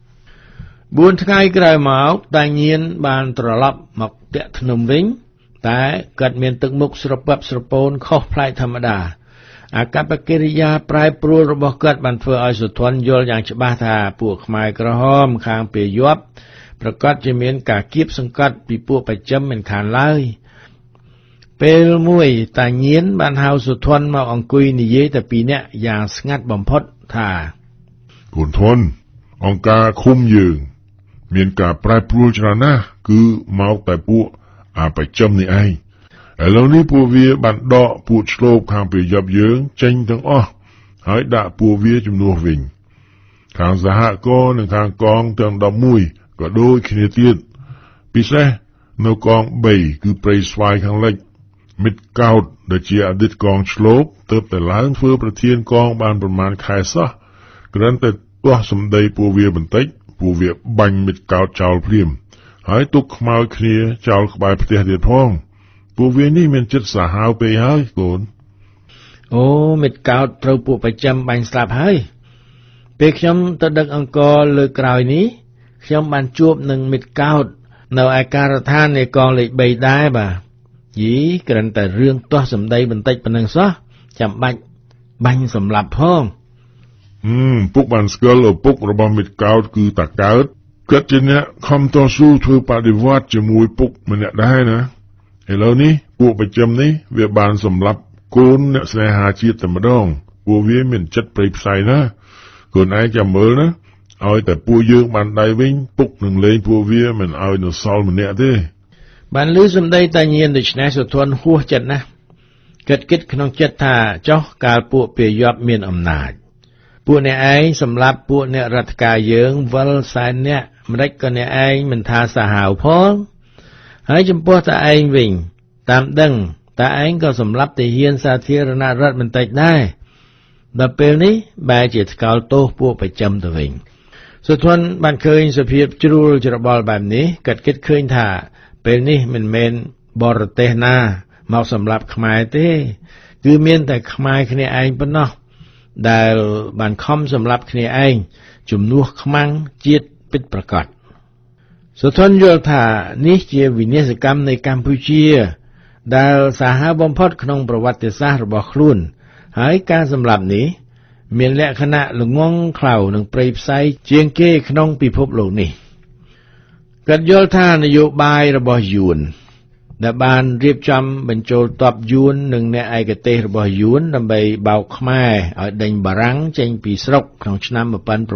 4ថ្ងៃក្រោយមកតាញៀនបានត្រឡប់មកតាក់ធ្នំវិញតែគាត់មានទឹកមុខស្រពឹបស្រពោនខុសប្លែកធម្មតាអាកប្បកិរិយាប្រែប្រួលរបស់គាត់បានធ្វើឲ្យសុធនយល់យ៉ាងច្បាស់ថាពួកខ្មែរក្រហមខាងពាយ័ព្យប្រកាសជាមានការគៀបសង្កត់ពីពួកប្រចាំមិនខានឡើយពេលមួយតាញៀនបានហៅសុធនមកអង្គុយនិយាយតែពីរនាក់យ៉ាងស្ងាត់បំផុតថាកូនធនអង្គការឃុំយើងមានការប្រែប្រួលច្រើនណាស់គឺមកតែពួកប្រចាំនេះឯងឥឡូវនេះពួកវាបានដកពួកឆ្លូបខាងពាយ័ព្យយើងចេញទាំងអស់ហើយដាក់ពួកវាជំនួសវិញខាងសហករណ៍និងខាងកងទាំង11ក៏ដូចគ្នាទៀតពិសេសនៅកង3គឺព្រៃស្វាយខាងលិចមិត្តកោតដែលជាអតីតកងឆ្លូបទើបតែឡើងធ្វើប្រធានកងបានប្រមាណខែសោះគ្រាន់តែទាស់សម្ដីពួកវាបន្តិចពួកវាបាញ់មិត្តកោតចោលភ្លាមហើយទុកខ្មោចគ្នាចោលក្បែរផ្ទះទៀតផងពួកវានេះមានចិត្តសាហាវពេកហើយកូនអូមិត្តកោតត្រូវពួកប្រចាំបាញ់ស្លាប់ហើយពេលខ្ញុំទៅដឹកអង្គរលើក្រោយនេះខ្ញុំបានជួបនឹងមិត្តកោតនៅឯការដ្ឋាននៃកងលេខ3ដែរបាទយីគ្រាន់តែរឿងទាស់សម្ដីបន្តិចប៉ុណ្ណឹងសោះចាំបាច់បាញ់សម្លាប់ផងពុកបានស្គាល់ឪពុករបស់មិត្តកោតគឺតាកើតគាត់ជាអ្នកខំតស៊ូធ្វើបដិវត្តជាមួយពុកម្នាក់ដែរណាឥឡូវនេះពួកប្រចាំនេះវាបានសម្លាប់កូនអ្នកស្នេហាជាតិតែម្ដងពួកវាមានចិត្តព្រៃផ្សៃណាកូនឯងចាំមើលណាឲ្យតែពួកយើងបានដៃវិញពុកនឹងលេងពួកវាមិនឲ្យនៅសល់ម្នាក់ទេបានឮសម្ដីតាញៀនដូច្នេះសុធនហួសចិត្តណាស់គិតក្នុងចិត្តថាចុះកាលពួកពាយ័ព្យមានអំណាចពួកអ្នកឯងសម្លាប់ពួកអ្នករដ្ឋការយើងវិលសែនអ្នកម្ដេចក៏អ្នកឯងមិនថាសាហាវផងហើយចំពោះតាឯងវិញតាមដឹងតាឯងក៏សម្លាប់ទាហានសាធារណរដ្ឋបន្តិចដែរដល់ពេលនេះបែរជាថ្កោលទោសពួកប្រចាំទៅវិញសុធនបានឃើញសភាពជ្រួលច្របល់បែបនេះគាត់គិតឃើញថាពេលនេះមិនមែនបរទេសណាមកសម្លាប់ខ្មែរទេគឺមានតែខ្មែរគ្នាឯងប៉ុណ្ណោះដែលបានខំសម្លាប់គ្នាឯងជំនួសខ្មាំងជាតិពិតប្រាកដសុធនយល់ថានេះជាវិនាសកម្មនៃកម្ពុជាដែលសាហាវបំផុតក្នុងប្រវត្តិសាស្ត្ររបស់ខ្លួនហើយការសម្លាប់នេះមានលក្ខណៈល្ងង់ខ្លៅនិងព្រៃផ្សៃជាងគេក្នុងពិភពលោកនេះគាត់យល់ថានយោបាយរបស់យួនដែលបានរៀបចំបញ្ចូលទ័ពយួននិងអ្នកឯកទេសរបស់យួនដើម្បីបោកខ្មែរឲ្យដេញបារាំងចេញពីស្រុកក្នុងឆ្នាំ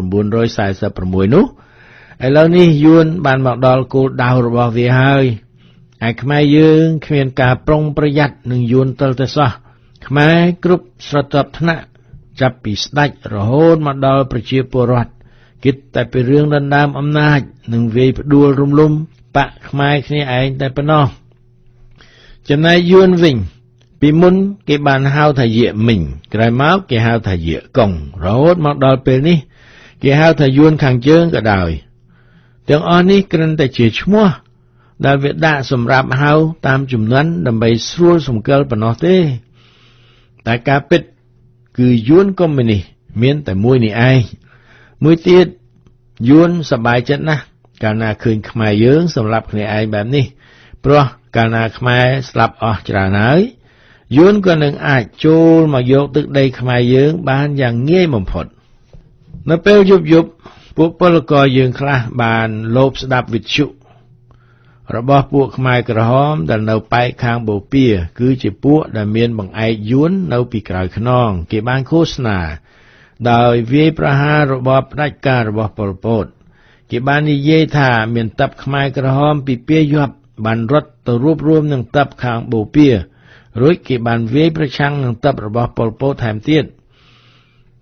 1946នោះឥឡូវនេះយួនបានមកដល់គោលដៅរបស់វាហើយឯខ្មែរយើងគ្មានការប្រុងប្រយ័ត្ននឹងយួនទើបតែសោះខ្មែរគ្រប់ស្រទាប់ថ្នាក់ចាប់ពីស្ដេចរហូតមកដល់ប្រជាពលរដ្ឋគិតតែពីរឿងដណ្ដើមអំណាចនិងវាយផ្ដួលរំលំបកខ្មែរគ្នាឯងតែប៉ុណ្ណោះចំណែកយួនវិញពីមុនគេបានហៅថាយាកមីងក្រោយមកគេហៅថាយាកកុងរហូតមកដល់ពេលនេះគេហៅថាយួនខាងជើងក៏ដោយទាំងអស់នេះគ្រាន់តែជាឈ្មោះដែលវាដាក់សម្រាប់ហៅតាមចំនួនដើម្បីស្រួលសម្គាល់ប៉ុណ្ណោះទេតែការពិតគឺយួនកុម្មុយនីសមានតែមួយនេះឯងមួយទៀតយួនសប្បាយចិត្តណាស់កាលណាឃើញខ្មែរយើងសម្លាប់គ្នាឯងបែបនេះព្រោះកាលណាខ្មែរស្លាប់អស់ច្រើនហើយយួនក៏នឹងអាចចូលមកយកទឹកដីខ្មែរយើងបានយ៉ាងងាយបំផុតនៅពេលយប់ពួកពលករយើងខ្លះបានលបស្ដាប់វិទ្យុរបស់ពួកខ្មែរក្រហមដែលនៅប៉ែកខាងបូព៌ាគឺជាពួកដែលមានបង្អែកយួននៅពីក្រោយខ្នងគេបានឃោសនាដោយវាយប្រហាររបបផ្ដាច់ការរបស់ប៉ុលពតគេបាននិយាយថាមានទ័ពខ្មែរក្រហមពីពាយ័ព្យបានរត់ទៅរួបរวมនឹងទ័ពខាងបូព៌ារួចគេបានវាយប្រឆាំងនឹងទ័ពរបស់ប៉ុលពតថែមទៀត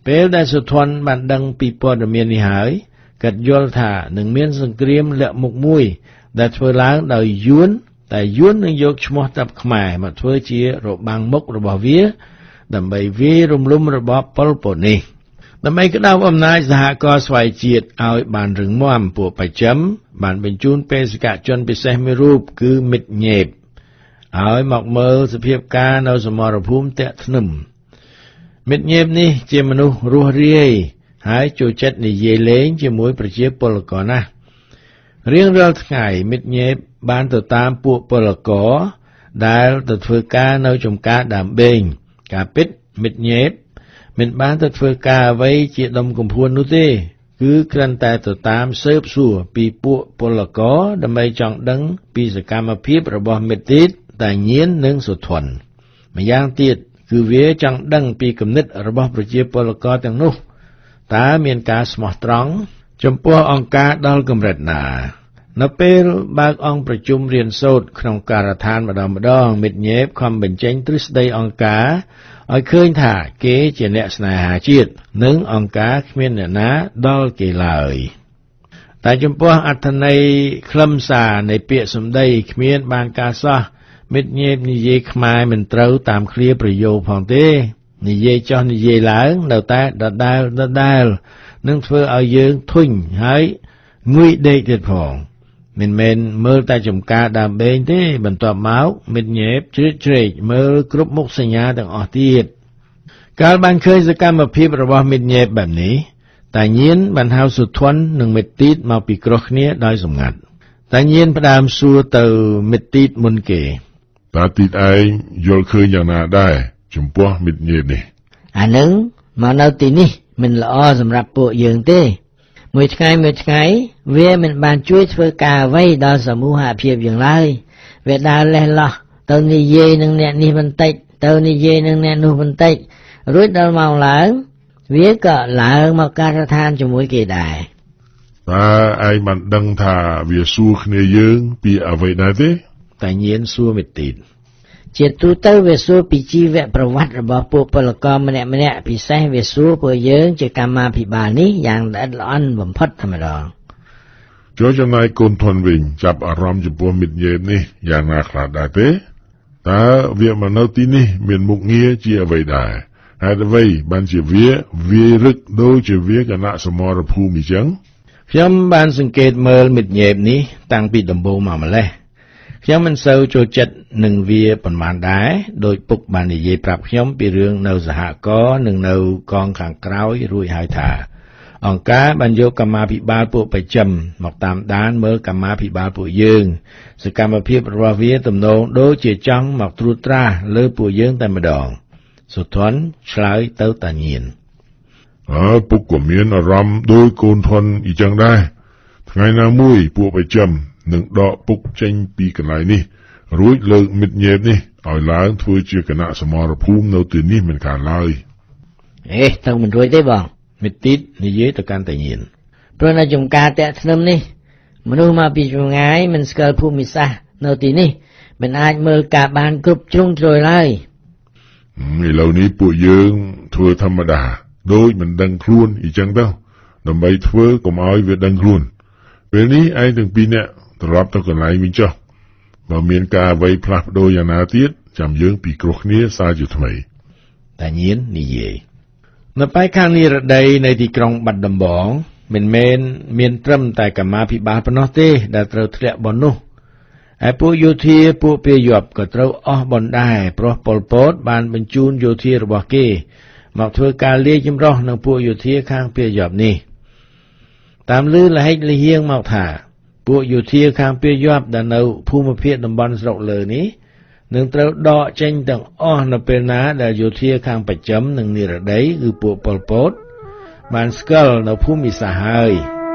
ពេលដែលសុធនបានដឹងពីព័ត៌មាននេះហើយគាត់យល់ថានឹងមានសង្គ្រាមលាក់មុខមួយដែលធ្វើឡើងដោយយួនតែយួននឹងយកឈ្មោះតាប់ខ្មែរមកធ្វើជារបាំងមុខរបស់វាដើម្បីវាយរំលំរបបប៉ុលពតនេះដើម្បីក្តៅអំណាចសហការណ៍ស្វ័យជាតិឲ្យបានរឹងមាំពួកបច្ចឹមបានបញ្ជូនបេសកជនពិសេសមួយរូបគឺមិត្តញេបឲ្យមកមើលសភាពការនៅសមរភូមិតាក់ធ្នឹមមិត្តញេបនេះជាមនុស្សរស់រាយហើយចូលចិត្តនិយាយលេងជាមួយប្រជាពលករណាស់រៀងរាល់ថ្ងៃមិត្តញេបបានទៅតាមពួកពលករដែលទៅធ្វើការនៅចំការដើមបេងការពិតមិត្តញេបមិនបានទៅធ្វើការអ្វីជាដុំកំភួននោះទេគឺគ្រាន់តែទៅតាមស៊ើបសួរពីពួកពលករដើម្បីចង់ដឹងពីសកម្មភាពរបស់មិត្តទីតតាញៀននិងសុធនម្យ៉ាងទៀតគឺវាចង់ដឹងពីគំនិតរបស់ប្រជាពលករទាំងនោះតើមានការស្មោះត្រង់ចំពោះអង្គការដល់កម្រិតណានៅពេលបើកអង្គប្រជុំរៀនសូត្រក្នុងការដ្ឋានម្ដងមិត្តញេបខំបញ្ចេញទ្រឹស្ដីអង្គការឲ្យឃើញថាគេជាអ្នកស្នេហាជាតិនិងអង្គការគ្មានអ្នកណាដល់គេឡើយតែចំពោះអត្ថន័យខ្លឹមសារនៃពាក្យសម្ដីគ្មានបានការសោះមិត្តញេបនិយាយខ្មែរមិនត្រូវតាមឃ្លាប្រយោគផងទេនិយាយចោះនិយាយឡើងនៅតែដដែលនឹងធ្វើឲ្យយើងធុញហើយងុយដេកទៀតផងមិនមែនមើលតែចំការដើមបេងទេបន្ទាប់មកមិត្តញេបជ្រៀតជ្រែកមើលគ្រប់មុខសញ្ញាទាំងអស់ទៀតកាលបានឃើញសកម្មភាពរបស់មិត្តញេបបែបនេះតាញៀនបានហៅសុធននិងមិត្តទីតមកពិគ្រោះគ្នាដោយសម្ងាត់តាញៀនផ្ដើមសួរទៅមិត្តទីតមុនគេតាទីតឯងយល់ឃើញយ៉ាងណាដែរចំពោះមិត្តញេបនេះអានឹងមកនៅទីនេះមិនល្អសម្រាប់ពួកយើងទេមួយថ្ងៃវាមិនបានជួយធ្វើការអ្វីដល់សមូហភាពយ៉ាងឡើយវាដើរលេះលោះទៅនិយាយនឹងអ្នកនេះបន្តិចទៅនិយាយនឹងអ្នកនោះបន្តិចរួចដល់ម៉ោងឡើងវាក៏ឡើងមកការដ្ឋានជាមួយគេដែរតើឯងបានដឹងថាវាសួរគ្នាយើងពីអ្វីដែរទេតាញៀនសួរមិត្តទីតជាទូទៅវាសួរពីជីវប្រវត្តិរបស់ពួកពលករម្នាក់ពិសេសវាសួរពួកយើងជាកម្មាភិបាលនេះយ៉ាងល្អិតល្អន់បំផុតតែម្ដងចូលចំណែកកូនធនវិញចាប់អារម្មណ៍ចំពោះមិត្តញេបនេះយ៉ាងណាខ្លះដែរទេតើវាមកនៅទីនេះមានមុខងារជាអ្វីដែរហេតុអ្វីបានជាវារឹកដូចជាវាគណៈសមរភូមិអញ្ចឹងខ្ញុំបានសង្កេតមើលមិត្តញេបនេះតាំងពីដំបូងមកម្លេះខ្ញុំមិនសូវចូលចិត្តនឹងវាប៉ុន្មានដែរដោយពុកបាននិយាយប្រាប់ខ្ញុំពីរឿងនៅសហករណ៍និងនៅកងខាងក្រោយរួចហើយថាអង្គការបានយកកម្មាភិបាលពួកបច្ចឹមមកតាមដានមើលកម្មាភិបាលពួកយើងសកម្មភាពរបស់វាទំនងដូចជាចង់មកត្រួតត្រាលើពួកយើងតែម្ដងសុធនឆ្លើយទៅតាញៀនពុកក៏មានអារម្មណ៍ដូចកូនធនអញ្ចឹងដែរថ្ងៃណាមួយពួកបច្ចឹមនឹងដកពុកចេញពីកន្លែងនេះរួចលើកមិត្តញេបនេះឲ្យឡើងធ្វើជាគណៈសមរភូមិនៅទីនេះមិនខានឡើយទៅមិនរួចទេបងមិត្តទីតនិយាយទៅកាន់តាញៀនព្រោះនៅចំការតាក់ធ្នឹមនេះមនុស្សមកពីចម្ងាយមិនស្គាល់ភូមិសាស្ត្រនៅទីនេះមិនអាចមើលការបានគ្រប់ជ្រុងជ្រោយឡើយឥឡូវនេះពួកយើងធ្វើធម្មតាដូចមិនដឹងខ្លួនអញ្ចឹងទៅដើម្បីធ្វើកុំឲ្យវាដឹងខ្លួនពេលនេះឯងទាំងពីរនាក់ត្រឡប់ទៅកន្លែងវិញចុះបើមានការអ្វីផ្លាស់ប្ដូរយ៉ាងណាទៀតចាំយើងពិគ្រោះគ្នាសារជាថ្មីតាញៀននិយាយនៅប៉ែកខាងនិរដីនៃទីក្រុងបាត់ដំបងមិនមែនមានត្រឹមតែកម្មាភិបាលប៉ុណ្ណោះទេដែលត្រូវធ្លាក់បននោះហើយពួកយោធាពួកពាយ័ព្យក៏ត្រូវអស់បនដែរព្រោះប៉ុលពតបានបញ្ជូនយោធារបស់គេមកធ្វើការលាយចម្រោះនឹងពួកយោធាខាងពាយ័ព្យនេះតាមឮលហិចលហៀងមកថាពួកយោធាខាងពាយ័ព្យដែលនៅភូមិភាគតំបន់ស្រុកលើនេះនឹងត្រូវដកចេញទាំងអស់នៅពេលណាដែលយោធាខាងបច្ចឹមនិងនិរដីគឺពួកប៉ុលពតបានស្គាល់នៅភូមិសាស្ត្រហើយ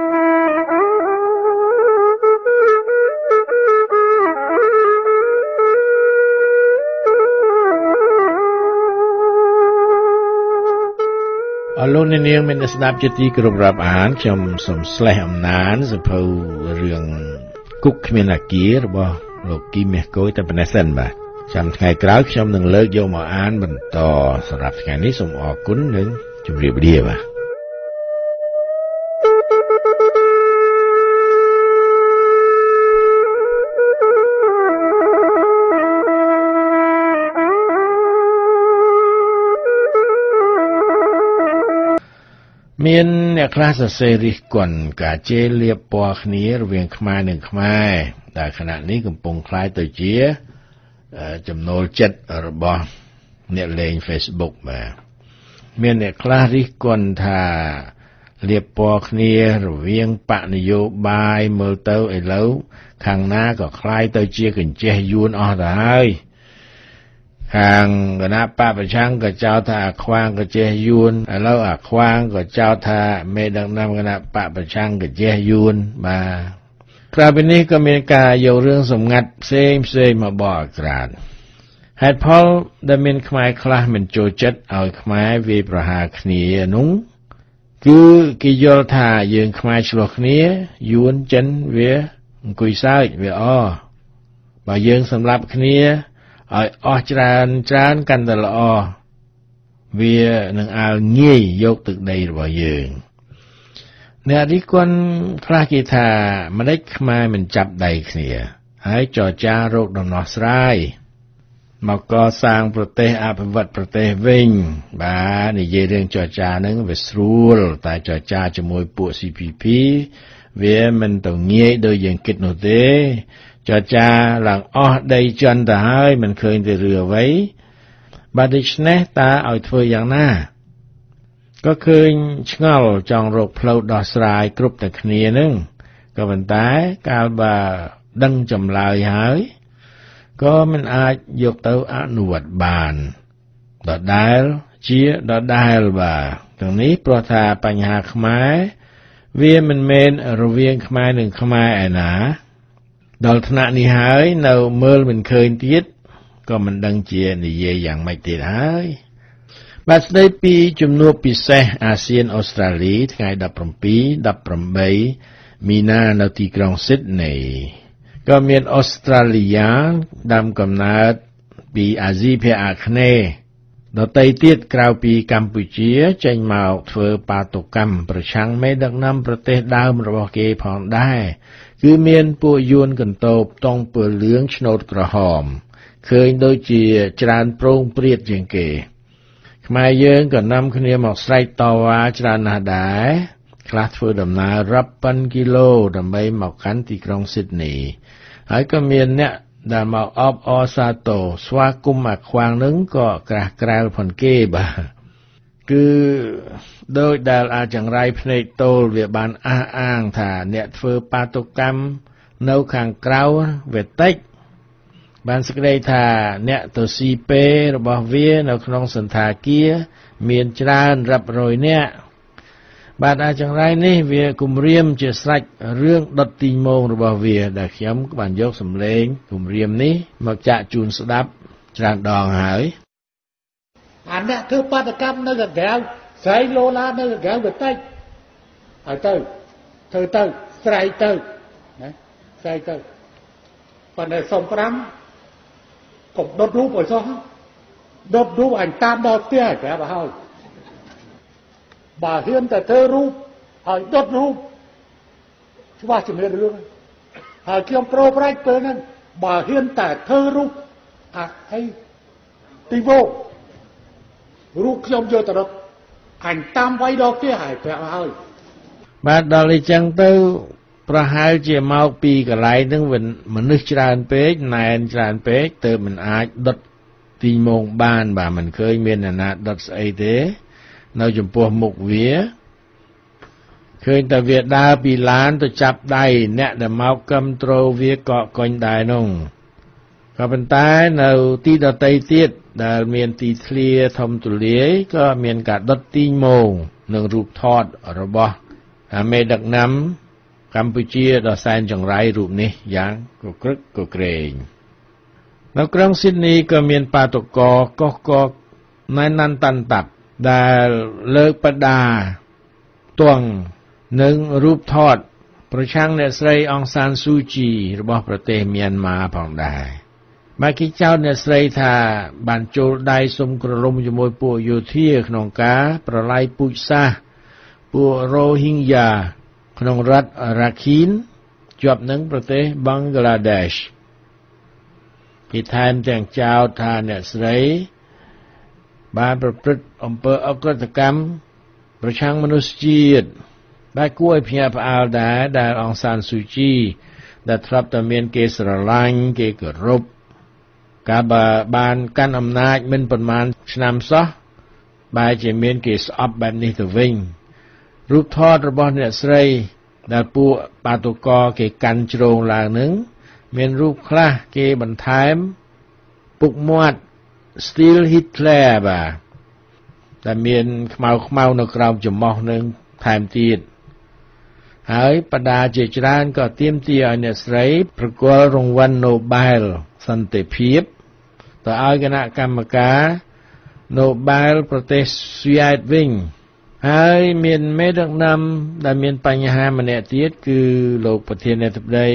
អរលោកអ្នកនាងមានស្ដាប់ជាទីគោរពរាប់អានខ្ញុំសូមស្លេះអំណានសភៅរឿងគុកគ្មានអាគាររបស់លោកគីមេះកុយតែប៉ុណ្ណេះសិនបាទចាំថ្ងៃក្រោយខ្ញុំនឹងលើកយកមកអានបន្តសម្រាប់ថ្ងៃនេះសូមអរគុណនិងជជំរាបលាបាទមានអ្នកខ្លះសរសេររិះគន់ការជេរលៀបពណ៌គ្នារវាងខ្មែរនិងខ្មែរដែលខណៈនេះកំពុងคล้ายទៅជាចំណូលចិត្តរបស់អ្នកលេង Facebook បាទមានអ្នកខ្លះរិះគន់ថាលៀបពណ៌គ្នារវាងបកនយោបាយមើលទៅឥឡូវខាងណាក៏คล้ายទៅជាកញ្ចេះយួនអស់ទៅហើយខាងគណៈបកប្រឆាំងក៏ចោទថាអាខ្វាងក៏ចេះយួនឥឡូវអាខ្វាងក៏ចោទថាមេដឹកនាំគណៈបកប្រឆាំងក៏ចេះយួនបាទក្រៅពីនេះក៏មានការយករឿងសម្ងាត់ផ្សេងមកបកអាក្រាតហេតុផលដែលមានខ្មែរខ្លះមិនចូលចិត្តឲ្យខ្មែរវាយប្រហារគ្នានោះគឺគេយល់ថាយើងខ្មែរឆ្លោះគ្នាយួនចិនវាអង្គុយសើចវាបើយើងសម្លាប់គ្នាឲ្យអស់ច្រើនកាន់តែល្អវានឹងអាលងាយយកទឹកដីរបស់យើងអ្នករិះគន់ខ្លះគេថាម្ដេចខ្មែរមិនចាប់ដៃគ្នាហើយចរចារកដំណោះស្រាយមកកសាងប្រទេសអភិវឌ្ឍប្រទេសវិញបាទនិយាយរឿងចរចាហ្នឹងវាស្រួលតែចរចាជាមួយពួក CPP វាមិនទៅងាយដូចយើងគិតនោះទេចរចាឡើងអស់ដីចិនទៅហើយមិនឃើញទៅរឿងអ្វីបាទដូច្នេះតើឲ្យធ្វើយ៉ាងណាក៏ឃើញឆ្ងល់ចង់រកផ្លូវដោះស្រាយគ្រប់តែគ្នានឹងក៏ប៉ុន្តែកាលបើដឹងចម្លើយហើយក៏មិនអាចយកទៅអនុវត្តបានដដែលជាដដែលបាទទាំងនេះព្រោះថាបញ្ហាខ្មែរវាមិនមែនរវាងខ្មែរនិងខ្មែរឯណាដល់ថ្នាក់នេះហើយនៅមើលមិនឃើញទៀតក៏មិនដឹងជានិយាយយ៉ាងម៉េចទៀតហើយបាទស្ដីពីជំនួបពិសេសអាស៊ានអូស្ត្រាលីថ្ងៃ17-18មីនានៅទីក្រុងស៊ីដនីក៏មានអូស្ត្រាលីយ៉ាងដើមកំណើតពីអាស៊ីភាគអាគ្នេយ៍ដទៃទៀតក្រៅពីកម្ពុជាចេញមកធ្វើបាតុកម្មប្រឆាំងមេដឹកនាំប្រទេសដើមរបស់គេផងដែរគឺមានពួកយួនកន្តោបតង់ពើលឿងឆ្នោតក្រហមឃើញដូចជាច្រើនប្រងព្រាតជាងគេខ្មែរយើងក៏នាំគ្នាមកស្រែកតវ៉ាច្រើនណាស់ដែរខ្លះធ្វើដំណើររាប់ពាន់គីឡូដើម្បីមកកាន់ទីក្រុងស៊ីដនីហើយក៏មានអ្នកដែលមកអបអរសាទរស្វាគមន៍អាខ្វាងនឹងក៏ក្រាស់ក្រែលផងគេបាទគឺដោយដែលអាចង្រៃភ្នែកតូលវាបានអះអាងថាអ្នកធ្វើបាតុកម្មនៅខាងក្រៅវាតិចបានសេចក្តីថាអ្នកទៅស៊ីពេរបស់វានៅក្នុងសន្តាគារមានច្រើនរាប់រយនាក់បាទអាចង្រៃនេះវាគំរាមជាស្រេចរឿងដុតទីមងរបស់វាដែលខ្ញុំបានយកសម្លេងគំរាមនេះមកចាក់ជូនស្ដាប់ច្រើនដងហើយអាអ្នកធ្វើបាតុកម្មនៅក្រៅស្រែកលោឡានៅក្រៅវាតិចហើយទៅធ្វើទៅស្រែកទៅណាស្រែកទៅប៉ុន្តែសុំ5កុំដុតរូបឲ្យសោះដុតរូបអញតាមដល់ផ្ទះប្រាប់ឲ្យបើហ៊ានតែធ្វើរូបហើយដុតរូបច្បាស់ជំរាបរឿងហើយខ្ញុំប្រូប្រាច់ពេលហ្នឹងបើហ៊ានតែធ្វើរូបអីទីវោរូបខ្ញុំយកទៅដុតអញតាមវាយដល់ផ្ទះហើយប្រាប់ឲ្យបាទដល់អញ្ចឹងទៅប្រហែលជាមកពីកន្លែងហ្នឹងមនុស្សច្រើនពេកណែនច្រើនពេកទើបមិនអាចដុតទីមងបានបាទមិនឃើញមានអ្នកណាដុតស្អីទេនៅចំពោះមុខវាឃើញតែវាដើរពីឡានទៅចាប់ដៃអ្នកដែលមកគាំទ្រវាកកកុញដែរនោះក៏ប៉ុន្តែនៅទីដទៃទៀតដែលមានទីធ្លាធំទូលាយក៏មានការដុតទីមងនិងរូបថតរបស់មេដឹកនាំកម្ពុជាដ៏សែនចង្រៃរូបនេះយ៉ាងកក្រឹកកក្រែងនៅក្រុងស៊ីដនីក៏មានបាតុករកុសកណែនណាន់តាន់តាប់ដែលលើកបដាទង់និងរូបថតប្រឆាំងអ្នកស្រីអង្សានស៊ូជីរបស់ប្រទេសមីយ៉ាន់ម៉ាផងដែរមកគេចោទអ្នកស្រីថាបានចូលដៃសុំក្រឡុំជាមួយពួកយោធាក្នុងការប្រឡាយពូជសាសន៍ពួករ៉ូហីងយ៉ាក្នុងរដ្ឋរ៉ាខីនជាប់នឹងប្រទេសបង់ក្លាដេសគេថែមទាំងចោទថាអ្នកស្រីបានប្រព្រឹត្តអំពើអក្រកម្មប្រឆាំងមនុស្សជាតិដែលគួរឲ្យភ្ញាក់ផ្អើលដែរដែលអង្សានស៊ូជីដែលធ្លាប់តែមានគេស្រឡាញ់គេគោរពកាលបានកាន់អំណាចមិនប៉ុន្មានឆ្នាំសោះបែរជាមានគេស្អប់បែបនេះទៅវិញរូបថតរបស់អ្នកស្រីដែលពួកបាតុករគេកាន់ជ្រងឡើងនឹងមានរូបខ្លះគេបន្ថែមពុកមាត់ Still Hitler បាទដែលមានខ្មៅនៅក្រោមច្រមុះនឹងថែមទៀតហើយបដាជាច្រើនក៏ទាមទារឲ្យអ្នកស្រីប្រគល់រង្វាន់ Nobel សន្តិភាពទៅឲ្យគណៈកម្មការ Nobel ប្រទេសស្វីដនវិញហើយមានមេដឹកនាំដែលមានបញ្ហាម្នាក់ទៀតគឺលោកប្រធានាធិបតី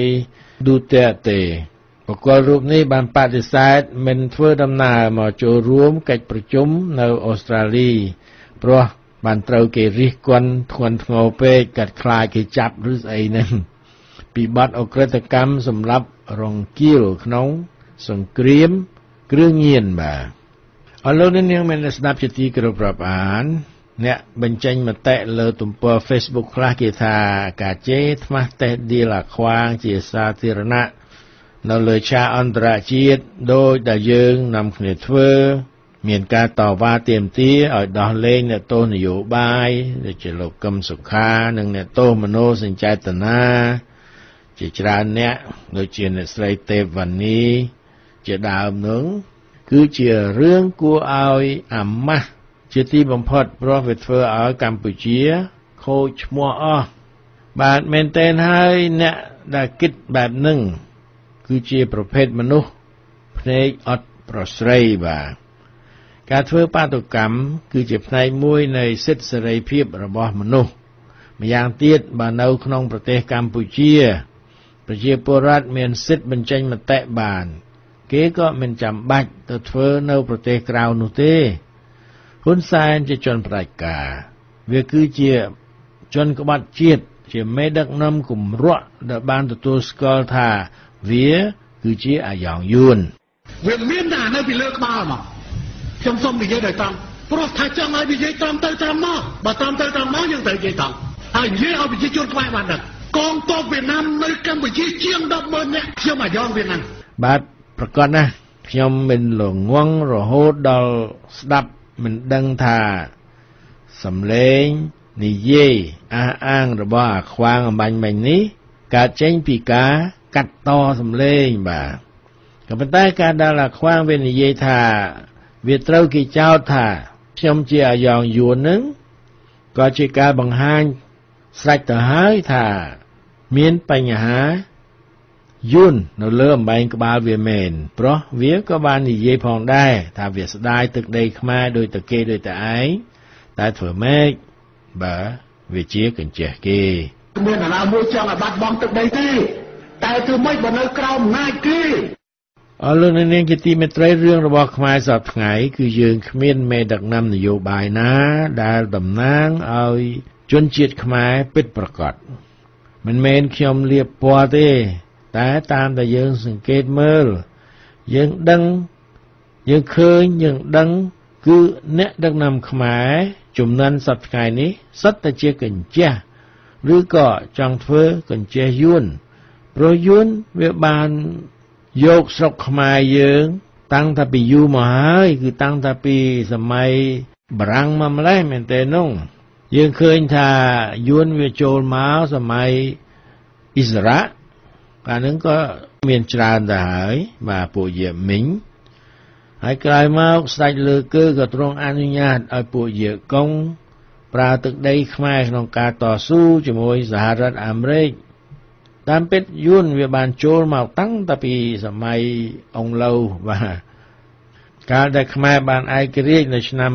Duterte បុគ្គលរូបនេះបានបដិសេធមិនធ្វើដំណើរមកចូលរួមកិច្ចប្រជុំនៅអូស្ត្រាលីព្រោះបានត្រូវគេរិះគន់ធ្ងន់ធ្ងរពេកកាត់ខ្លាចគេចាប់ឬស្អីហ្នឹងពីបទអក្រិតកម្មសម្រាប់រង្គាលក្នុងសង្គ្រាមគ្រឿងញៀនបាទអរលោកនាងមានស្ដាប់ជាទីគោរពរាប់អានអ្នកបញ្ចេញមតិលើទំព័រ Facebook ខ្លះគេថាការជេរថ្មាស់តេះឌីលអាខ្វាងជាសាធារណៈនៅលើឆាកអន្តរជាតិដោយដែលយើងនាំគ្នាធ្វើមានការតវ៉ាទាមទារឲ្យដោះលែងអ្នកទោសនយោបាយដូចជាលោកកឹមសុខានិងអ្នកទោសមនោសញ្ចេតនាជាច្រើនអ្នកដូចជាអ្នកស្រីទេពវណ្ណីជាដើមនោះគឺជារឿងគួរឲ្យអាម៉ាស់ជាទីបំផុតព្រោះវាធ្វើឲ្យកម្ពុជាខូចឈ្មោះអស់បាទមែនទែនហើយអ្នកដែលគិតបែបហ្នឹងគឺជាប្រភេទមនុស្សភ្នែកអត់ប្រស្រីបាទការធ្វើបាតុកម្មគឺជាផ្នែកមួយនៃសិទ្ធិសេរីភាពរបស់មនុស្សម្យ៉ាងទៀតបើនៅក្នុងប្រទេសកម្ពុជាប្រជាពលរដ្ឋមានសិទ្ធិបញ្ចេញមតិបានគេក៏មិនចាំបាច់ទៅធ្វើនៅប្រទេសក្រៅនោះទេហ៊ុនសែនជាជនផ្ដាច់ការវាគឺជាជនក្បត់ជាតិជាមេដឹកនាំគម្រក់ដែលបានទទួលស្គាល់ថាវាគឺជាអាយ៉ងយួនវាមានតែនៅពីលើក្បាលមកខ្ញុំសូមនិយាយដោយត្រង់ព្រោះថាចង់ឲ្យនិយាយត្រង់ទៅត្រង់មកបើត្រង់ទៅត្រង់មកយើងត្រូវនិយាយត្រង់ហើយនិយាយឲ្យប្រជាជនខ្មែរបានដឹងកងទ័ពវៀតណាមនៅកម្ពុជាជាង 10,000 នាក់ខ្ញុំអាយ៉ងវៀតណាមបាទប្រកាសណាខ្ញុំមិនល្ងងរហូតដល់ស្ដាប់មិនដឹងថាសំឡេងនិយាយអះអាងរបស់អាខ្វាងអំបញ្ញមិញនេះកើតចេញពីការកាត់តសំឡេងបាទក៏ប៉ុន្តែការដែលអាខ្វាងវានិយាយថាវាត្រូវគេចោទថាខ្ញុំជាអាយ៉ងយួននឹងក៏ជាការបង្ហាញស្រេចទៅហើយថាមានបញ្ហាយួននៅលើអំបែងក្បាលវាមែនព្រោះវាក៏បាននិយាយផងដែរថាវាស្ដាយទឹកដីខ្មែរដោយតែគេដោយតែឯងតែធ្វើម៉េចបើវាជាកញ្ចេះគេមានអាណាមួយចង់ឲ្យបាត់បង់ទឹកដីទេតែធ្វើម៉េចបើនៅក្រោមអំណាចគេអរលោកនាងជាទីមេត្រីរឿងរបស់ខ្មែរសប្តាហ៍ថ្ងៃគឺយើងគ្មានមេដឹកនាំនយោបាយណាដែលតំណាងឲ្យជនជាតិខ្មែរពិតប្រាកដមិនមែនខ្ញុំលៀបពណ៌ទេតែតាមតែយើងសង្កេតមើលយើងដឹងយើងឃើញយើងដឹងគឺអ្នកដឹកនាំខ្មែរជំនាន់សប្តាហ៍ថ្ងៃនេះសុទ្ធតែជាកញ្ចេះឬក៏ចង់ធ្វើកញ្ចេះយួនព្រោះយួនវាបានយកស្រុកខ្មែរយើងតាំងតែពីយូរមកហើយគឺតាំងតែពីសម័យបារាំងមកម្លេះមែនទេនោះយើងឃើញថាយួនវាចូលមកសម័យអ៊ីសារ៉ាកាលហ្នឹងក៏មានច្រើនទៅហើយបាទពួកយាមីងហើយក្រោយមកស្ដេចលើកឺក៏ទ្រង់អនុញ្ញាតឲ្យពួកយាកុងប្រើទឹកដីខ្មែរក្នុងការតស៊ូជាមួយសហរដ្ឋអាមេរិកតាមពិតយួនវាបានចូលមកតាំងតែពីសម័យអង្គឡូវបាទកាលដែលខ្មែរបានឯករាជ្យនៅឆ្នាំ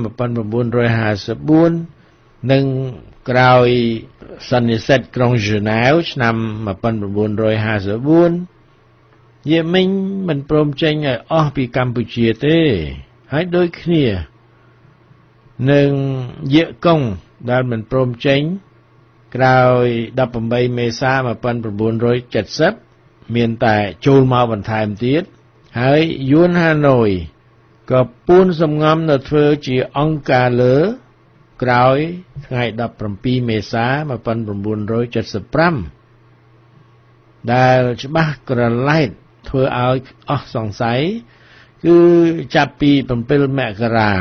1954និងក្រោយសន្និសីទក្រុងហ្សឺណែវឆ្នាំ1954 យាមិញមិនព្រមចេញឲ្យអស់ពីកម្ពុជាទេហើយដូចគ្នានឹងយាកុងដែលមិនព្រមចេញក្រោយ18មេសា1970មានតែចូលមកបន្ថែមទៀតហើយយួនហាណូយក៏ពួនសំងំនៅធ្វើជាអង្គការលើក្រោយថ្ងៃ17មេសា1975ដែលច្បាស់ក្រឡែតធ្វើឲ្យអស់សង្ស័យគឺចាប់ពី7មករា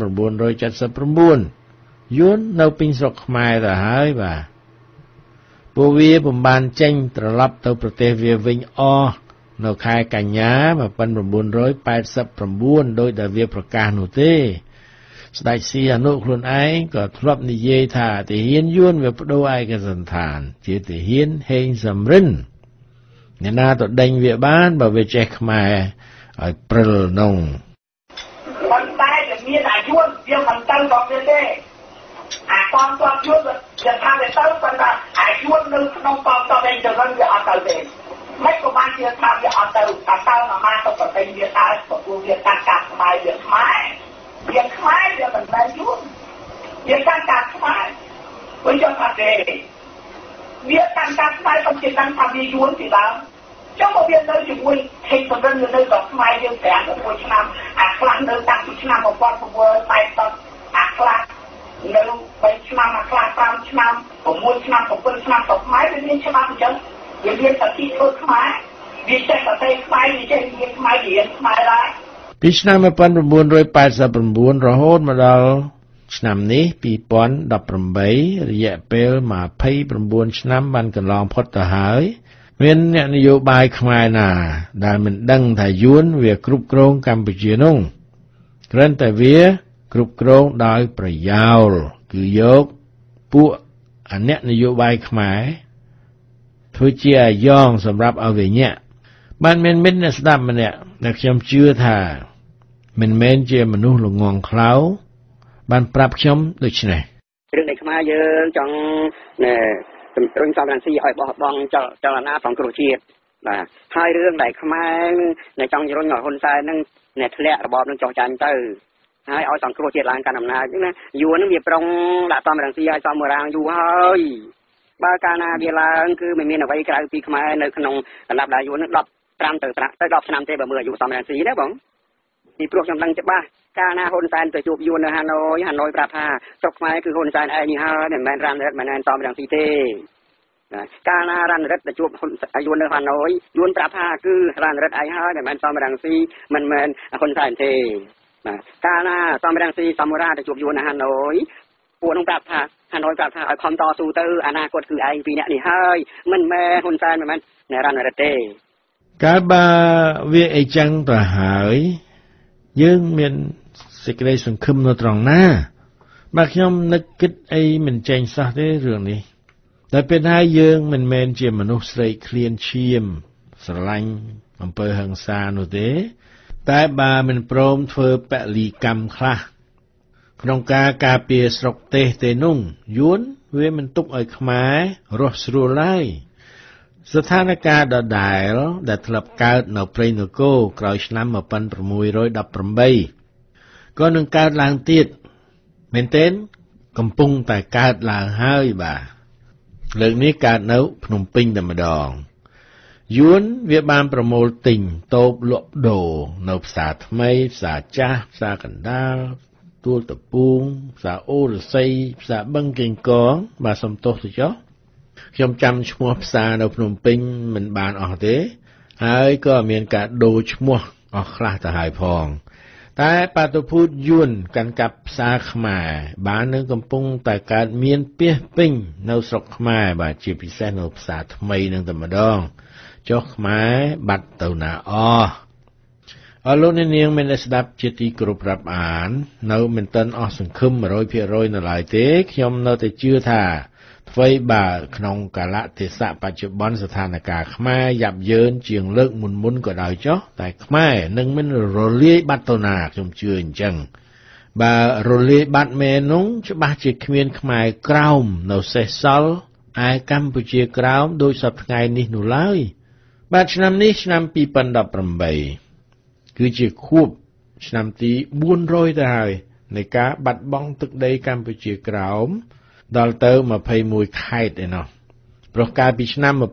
1979យួននៅពេញស្រុកខ្មែរទៅហើយបាទពួកវាពុំបានចេញត្រឡប់ទៅប្រទេសវាវិញអស់នៅខែកញ្ញា1989ដោយដែលវាប្រកាសនោះទេស្ដេចសីហនុខ្លួនឯងក៏ធ្លាប់និយាយថាទាហានយួនវាបដូរឯកសណ្ឋានជាទាហានហេងសំរិនអ្នកណាទៅដេញវាបានបើវាចេះខ្មែរឲ្យព្រិលនងប៉ុន្តែវាមានអាយុវាមិនទៅដល់វាទេអាតាមគាត់យួនវាថាវាទៅប៉ុន្តែអាយុនៅក្នុងតាមតវិញទៅវិញវាអត់ទៅទេមិនក៏បានជាថាវាអត់ទៅតែតើមកមកទៅប្រទេសវាតើព្រោះវាកាត់កាត់ខ្មែរវាខ្មែរវាខ្មែរវាមិនមែនយួនវាកាត់កាត់ខ្មែរវិញចង់ថាទេវាកាត់កាត់ខ្មែរក៏ជាដឹងថាវាយួនពីដើមចុះមកវានៅជាមួយហេតុសម្រិននៅដល់ខ្មែរយើង5-6ឆ្នាំអាខ្លះនៅតាំងពីឆ្នាំ1980អាខ្លះនៅ3ឆ្នាំអាខ្លះ5ឆ្នាំ6ឆ្នាំ7ឆ្នាំទៅខ្មែរវាមានច្បាប់អញ្ចឹងវាមានសតិធ្វើខ្មែរវាចេះប្រទេសខ្មែរវាចេះនិយាយខ្មែររៀនខ្មែរដែរពីឆ្នាំ1989រហូតមកដល់ឆ្នាំនេះ2018រយៈពេល29ឆ្នាំបានកន្លងផុតទៅហើយមានអ្នកនយោបាយខ្មែរណាដែលមិនដឹងថាយួនវាគ្រប់គ្រងកម្ពុជានោះគ្រាន់តែវាគ្រប់គ្រងដោយប្រយោលគឺយកពួកអ្នកនយោបាយខ្មែរធ្វើជាអាយ៉ងសម្រាប់ឲ្យវាញាក់បានមានមិត្តអ្នកស្ដាប់ម្នាក់ដែលខ្ញុំជឿថាមិនមែនជាមនុស្សល្ងងខ្លៅបានប្រាប់ខ្ញុំដូចនេះរឿងនៃខ្មែរយើងចង់រុញសំរងស៊ីឲ្យបោះបង់ចលនាសង្គ្រោះជាតិបាទហើយរឿងដែលខ្មែរនៅចង់រុញឲ្យហ៊ុនសែននឹងអ្នកធ្លាក់របបនឹងចោះចាញ់ទៅហើយឲ្យសង្គ្រោះជាតិឡើងកាន់អំណាចហ្នឹងណាយួននឹងវាប្រុងដាក់សំរងស៊ីឲ្យសំរាងយូរហើយបើកាលណាវាឡើងគឺមិនមានអ្វីក្រៅពីខ្មែរនៅក្នុងកណ្ដាប់ដែលយួននឹង15ទៅ10ឆ្នាំទេបើមើលអាយុសំរងស៊ីណាបងពីព្រោះខ្ញុំដឹងច្បាស់កាលណាហ៊ុនសែនទៅជួបយួននៅហាណូយប្រាប់ថាស្រុកខ្មែរគឺហ៊ុនសែនឯងនេះហើយមិនមែនរ៉ាន់រិតមិនមែនសំរងស៊ីទេកាលណារ៉ាន់រិតទៅជួបយួននៅហាណូយយួនប្រាប់ថាគឺរ៉ាន់រិតឯងហើយមិនមែនសំរងស៊ីមិនមែនហ៊ុនសែនទេកាលណាសំរងស៊ីសមរាទៅជួបយួននៅហាណូយពួកនោះប្រាប់ថាហាណូយប្រាប់ថាឲ្យខំតស៊ូទៅអនាគតគឺឯងពីរអ្នកនេះហើយមិនមែនហ៊ុនសែនមិនមែនរ៉ាន់រិតទេកាលបើវាអីចឹងទៅហើយយើងមានសេចក្តីសង្ឃឹមនៅត្រង់ណាបើខ្ញុំនឹកគិតអីមិនចេញសោះទេរឿងនេះតែពេលហើយយើងមិនមែនជាមនុស្សស្រីឃ្លានឈាមស្រឡាញ់អំពើហិង្សានោះទេតែបើមិនព្រមធ្វើពលីកម្មខ្លះក្នុងការពារស្រុកទេនោះយួនវាមិនទុកឲ្យខ្មែររស់ស្រួលឡើយស្ថានភាពដដែលដែលធ្លាប់កើតនៅព្រៃនគរក្រោយឆ្នាំ1618ក៏នឹងកើតឡើងទៀតមែនទេកំពុងតែកើតឡើងហើយបាទលើកនេះកើតនៅភ្នំពេញតែម្ដងយួនវាបានប្រមូលទិញតូបលក់ដូរនៅផ្សារថ្មីផ្សារចាស់ផ្សារកណ្ដាលទួលតពូងផ្សារអូរស័យផ្សារបឹងកេងកងបាទសំទោសទៅចុះខ្ញុំចាំឈ្មោះផ្សារនៅភ្នំពេញមិនបានអស់ទេហើយក៏មានការដូរឈ្មោះអស់ខ្លះទៅហើយផងតែបាតុភូតយួនកាន់កាប់ផ្សារខ្មែរបាននឹងកំពុងតែកើតមានពាសពេញនៅស្រុកខ្មែរបាទជាពិសេសនៅផ្សារថ្មីនឹងតែម្ដងចុះខ្មែរបាត់ទៅណាអស់អរលោកអ្នកនាងមានស្ដាប់ជាទីគោរពរាប់អាននៅមិនទាន់អស់សង្ឃឹម 100% នៅឡើយទេខ្ញុំនៅតែជឿថាអ្វីបើក្នុងកាលៈទេសៈបច្ចុប្បន្នស្ថានភាពខ្មែរយ៉ាប់យ៉ឺនជាងលើកមុនក៏ដោយចុះតែខ្មែរនឹងមិនរលាយបាត់ទៅណាខ្ញុំជឿអញ្ចឹងបើរលាយបាត់មែននោះច្បាស់ជាគ្មានខ្មែរក្រោមនៅសេសសល់ឯកម្ពុជាក្រោមដោយសពថ្ងៃនេះនោះឡើយបាទឆ្នាំនេះឆ្នាំ2018គឺជាខួបឆ្នាំទី400ទៅហើយនៃការបាត់បង់ទឹកដីកម្ពុជាក្រោមដល់ទៅ21ខេត្តឯណោះព្រោះកាលពីឆ្នាំ1618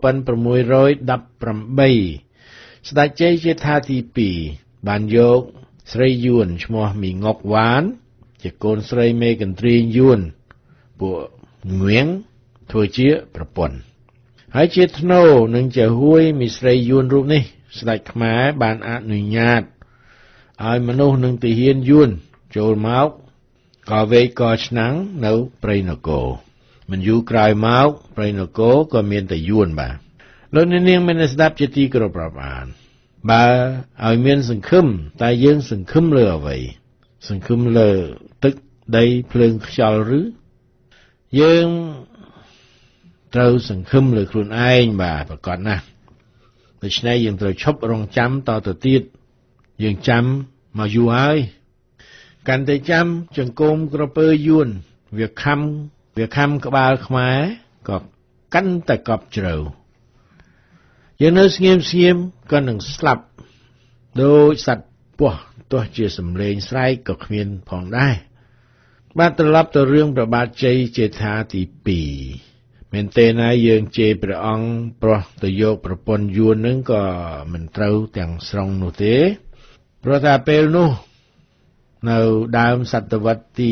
ស្ដេចជ័យជេដ្ឋាទី2បានយកស្រីយួនឈ្មោះមីងុកវ៉ានជាកូនស្រីមេកន្ទ្រីយួនពួកងៀងធ្វើជាប្រពន្ធហើយជាធ្នូនឹងជាហួយមីស្រីយួនរូបនេះស្ដេចខ្មែរបានអនុញ្ញាតឲ្យមនុស្សនឹងទាហានយួនចូលមកក៏វេកក៏ឆ្នាំងនៅព្រៃនគរមិនយូរក្រោយមកព្រៃនគរក៏មានតែយួនបាទលោកនាងមានស្ដាប់ជាទីគោរពរាប់អានបើឲ្យមានសង្ឃឹមតែយើងសង្ឃឹមលើអ្វីសង្ឃឹមលើទឹកដីភ្លើងខ្យល់ឬយើងត្រូវសង្ឃឹមលើខ្លួនឯងបាទប្រកបណាស់ដូច្នេះយើងត្រូវឈប់រងចាំតទៅទៀតយើងចាំមកយូរហើយកាន់តែចាំចង្គមក្រពើយួនវាខំក្បាលខ្មែរក៏កាន់តែកប់ជ្រៅយើងនៅស្ងៀមក៏នឹងស្លាប់ដោយសត្វពស់ទោះជាសំឡេងស្រែកក៏គ្មានផងដែរបាទត្រឡប់ទៅរឿងព្រះបាទជ័យជេដ្ឋាទី2មែនទេណាយើងជេរព្រះអង្គព្រោះទៅយកប្រពន្ធយួននឹងក៏មិនត្រូវទាំងស្រុងនោះទេព្រោះថាពេលនោះនៅដើមសតវត្សទី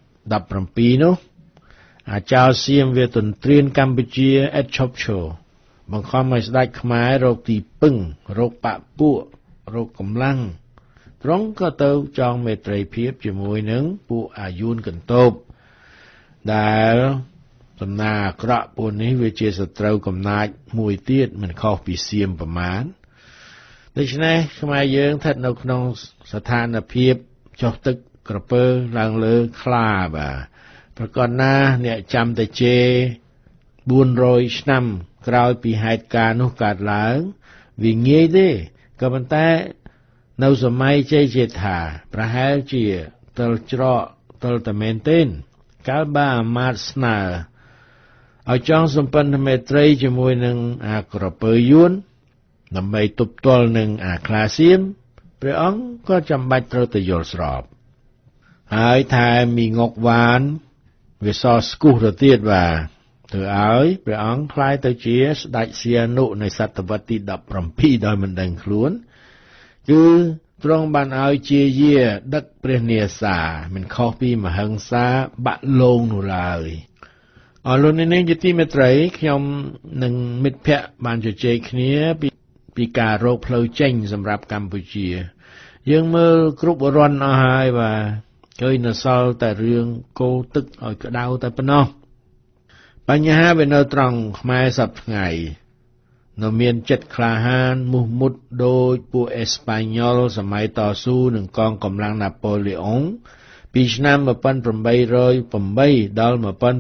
17នោះអាចោរសៀមវាទន្ទ្រានកម្ពុជាអេតឈប់ឈរបង្ខំឲ្យស្ដេចខ្មែររកទីពឹងរកបពួករកកម្លាំងទ្រង់ក៏ទៅចងមេត្រីភាពជាមួយនឹងពួកអាយួនកន្ទោបដែលដំណើរអាក្រក់ពួកនេះវាជាសត្រូវកំណាចមួយទៀតមិនខុសពីសៀមប្រមាណដូច្នេះខ្មែរយើងស្ថិតនៅក្នុងស្ថានភាពចុះទឹកក្រពើឡើងលើខ្លាបាទប្រកបណាអ្នកចាំតែជេរ400ឆ្នាំក្រោយពីហេតុការណ៍នោះកើតឡើងវាងាយទេក៏ប៉ុន្តែនៅសម័យជ័យជេដ្ឋាប្រហែលជាទល់ច្រកទល់តែមែនទេកាលបើអាមាត្យស្នើឲ្យចងសម្ព័ន្ធមេត្រីជាមួយនឹងអាក្រពើយួនដើម្បីទប់ទល់នឹងអាខ្លាសៀមព្រះអង្គក៏ចាំបាច់ត្រូវតែយល់ស្របហើយថែមីងុកវ៉ានវាសស្គុះទៅទៀតបាទធ្វើឲ្យព្រះអង្គខ្លាយទៅជាស្ដេចសៀនុនៃសតវត្សទី17ដោយមិនដឹងខ្លួនគឺទ្រង់បានឲ្យជាយាដឹកព្រះនាសាមិនខុសពីមហិង្សាបាក់លងនោះឡើយអរលោកអ្នកនាងជាទីមេត្រីខ្ញុំនិងមិត្តភ័ក្តិបានជជែកគ្នាពីការរកផ្លូវចេញសម្រាប់កម្ពុជាយើងមើលគ្រប់រនអស់ហើយបាទឃើញនៅសល់តែរឿងកូរទឹកឲ្យក្តៅតែប៉ុណ្ណោះបញ្ហាវានៅត្រង់ខ្មែរសប្តាហ៍ថ្ងៃនៅមានចិត្តក្លាហានមុះមុតដោយពួកអេស្ប៉ាញ៉ុលសម័យតស៊ូនឹងកងកម្លាំងណាប៉ូឡេអុងពីឆ្នាំ1808ដល់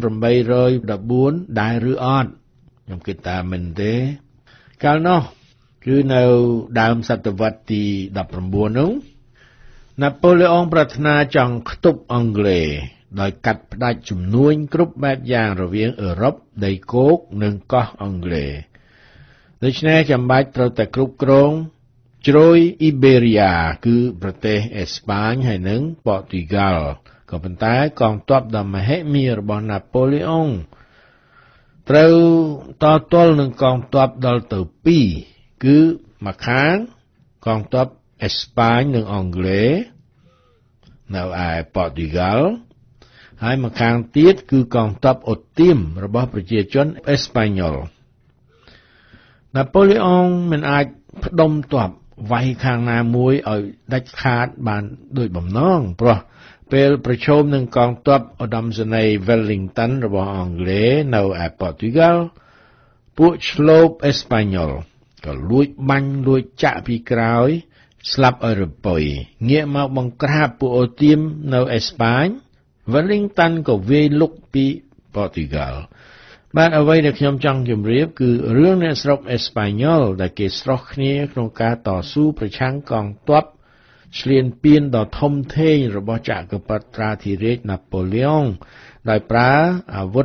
1814ដែរឬអត់ខ្ញុំគិតថាមិនទេកាលនោះគឺនៅដើមសតវត្សទី19នោះណាប៉ូឡេអុងប្រាថ្នាចង់ខ្ទប់អង់គ្លេសដោយកាត់ផ្តាច់ជំនួញគ្រប់បែបយ៉ាងរវាងអឺរ៉ុបដីគោកនិងកោះអង់គ្លេសដូច្នេះចាំបាច់ត្រូវតែគ្រប់គ្រងជ្រោយអ៊ីបេរីយ៉ាគឺប្រទេសអេស្ប៉ាញហើយនិងប៉ូទុយហ្គាល់ក៏ប៉ុន្តែកងទ័ពដ៏មហិមារបស់ណាប៉ូឡេអុងត្រូវតទល់នឹងកងទ័ពដល់ទៅ2គឺមួយខាងកងទ័ពអេស្ប៉ាញនិងអង់គ្លេសនៅឯប៉ូទុយហ្គាល់ហើយមួយខាងទៀតគឺកងទ័ពអូទៀមរបស់ប្រជាជនអេស្ប៉ាញ៉ុលណាប៉ូឡេអុងមិនអាចផ្ដុំទ័ពវាយខាងណាមួយឲ្យដាច់ខាតបានដោយបំណងព្រោះពេលប្រជុំនឹងកងទ័ពឧត្តមសេនីយ៍ Wellington របស់អង់គ្លេសនៅឯប៉ូទុយហ្គាល់ពួកឆ្លូបអេស្ប៉ាញ៉ុលក៏លួចបាញ់លួចចាក់ពីក្រោយស្លាប់ឲ្យរពុយងាកមកបង្ក្រាបពួកអូទៀមនៅអេស្ប៉ាញ Wellington ក៏វាយលុកពីប៉ូទុយហ្គាល់បាទអ្វីដែលខ្ញុំចង់ជម្រាបគឺរឿងអ្នកស្រុកអេស្ប៉ាញ៉ុលដែលគេស្រោះគ្នាក្នុងការតស៊ូប្រឆាំងកងទ័ពឈ្លានពានដ៏ធំធេងរបស់ចក្រពត្តិត្រាធិរាជណាប៉ូឡេអុងដោយប្រើអាវុធ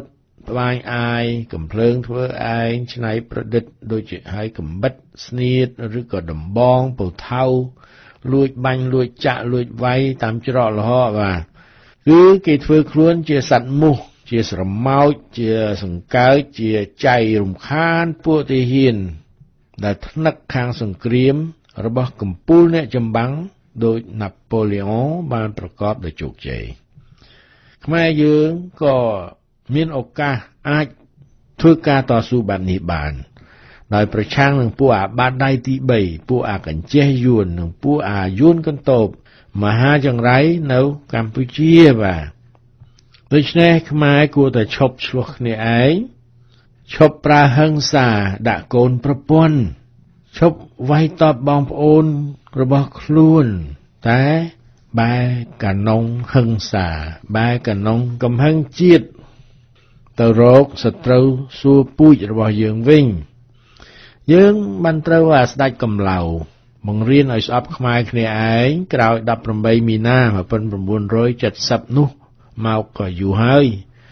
ត្បាញអាយកំភ្លើងធ្វើឯងច្នៃប្រឌិតដូចជាហើយកំបិតស្នៀតឬក៏ដំបងពូថៅលួចបាញ់លួចចាក់លួចវាយតាមច្រកលហកបាទគឺគេធ្វើខ្លួនជាសត្វមូសជាស្រមោចជាសង្កើចជាចៃរំខានពួកទាហានដែលថ្នឹកខាងសង្គ្រាមរបស់កំពូលអ្នកចម្បាំងដោយណាប៉ូឡេអុងបានប្រកបដោយជោគជ័យខ្មែរយើងក៏មានឱកាសអាចធ្វើការតស៊ូបែបនេះបានដោយប្រឆាំងនឹងពួកអាបាតដៃទី3ពួកអាកញ្ចេះយួននិងពួកអាយួនកន្តោបមហាចង្រៃនៅកម្ពុជាបាទដូច្នេះខ្មែរគួរតែឈប់ឆ្លោះគ្នាឯងឈប់ប្រើហិង្សាដាក់កូនប្រពន្ធឈប់វាយតប់បងប្អូនរបស់ខ្លួនតែបែរកានងហិង្សាបែរកានងកំហឹងជាតិទៅរកសត្រូវសួរពូជរបស់យើងវិញយើងបានត្រូវអាស្ដេចកំឡៅបង្រៀនឲ្យស្អប់ខ្មែរគ្នាឯងក្រោយ18មីនា1970នោះមកក៏យូរហើយ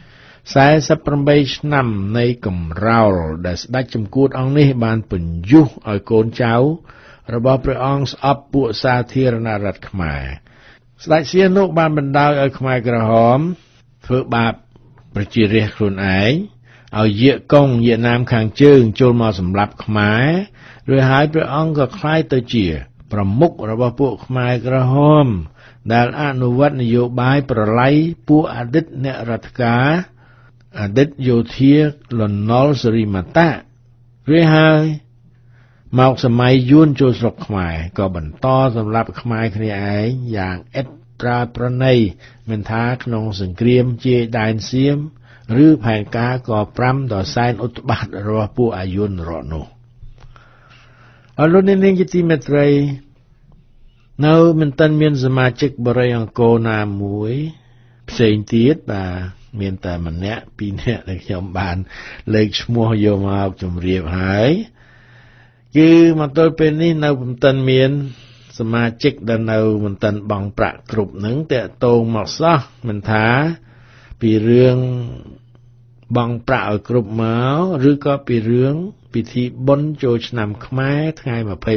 48ឆ្នាំនៃកំរោលដែលស្ដេចចំនួនអង្គនេះបានបញ្យុះឲ្យកូនចៅរបស់ព្រះអង្គស្អប់ពួកសាធារណរដ្ឋខ្មែរស្ដេចសៀនុបានបណ្ដោយឲ្យខ្មែរក្រហមធ្វើបាបប្រជារាស្ត្រខ្លួនឯងឲ្យយាកកុងវៀតណាមខាងជើងចូលមកសម្លាប់ខ្មែររួចហើយព្រះអង្គក៏ក្លាយទៅជាប្រមុខរបស់ពួកខ្មែរក្រហមដែលអនុវត្តនយោបាយប្រឡ័យពួកអតីតអ្នករដ្ឋការអតីតយោធាលន់នល់សេរីម៉ាតារួចហើយមកសម័យយួនចូលស្រុកខ្មែរក៏បន្តសម្លាប់ខ្មែរគ្នាឯងយ៉ាងឥតត្រាប្រណីមិនថាក្នុងសង្គ្រាមជាដែនសៀមឬផែនការក5ដ៏សែនឧត្បាតរបស់ពួកអាយុនរកនោះអរលោកនាងជាទីមេត្រីនៅមិនទាន់មានសមាជិកបរិយអង្គរណាមួយផ្សេងទៀតបាទមានតែម្នាក់ពីរនាក់ដែលខ្ញុំបានលើកឈ្មោះយកមកជម្រាបហើយគឺមកទល់ពេលនេះនៅមិនទាន់មានសមាជិកដែលនៅមិនទាន់បង់ប្រាក់គ្រប់នឹងតាក់ទងមកសោះមិនថាពីរឿងបង់ប្រាក់ឲ្យគ្រប់មកឬក៏ពីរឿងពិធីបុណ្យចូលឆ្នាំខ្មែរថ្ងៃ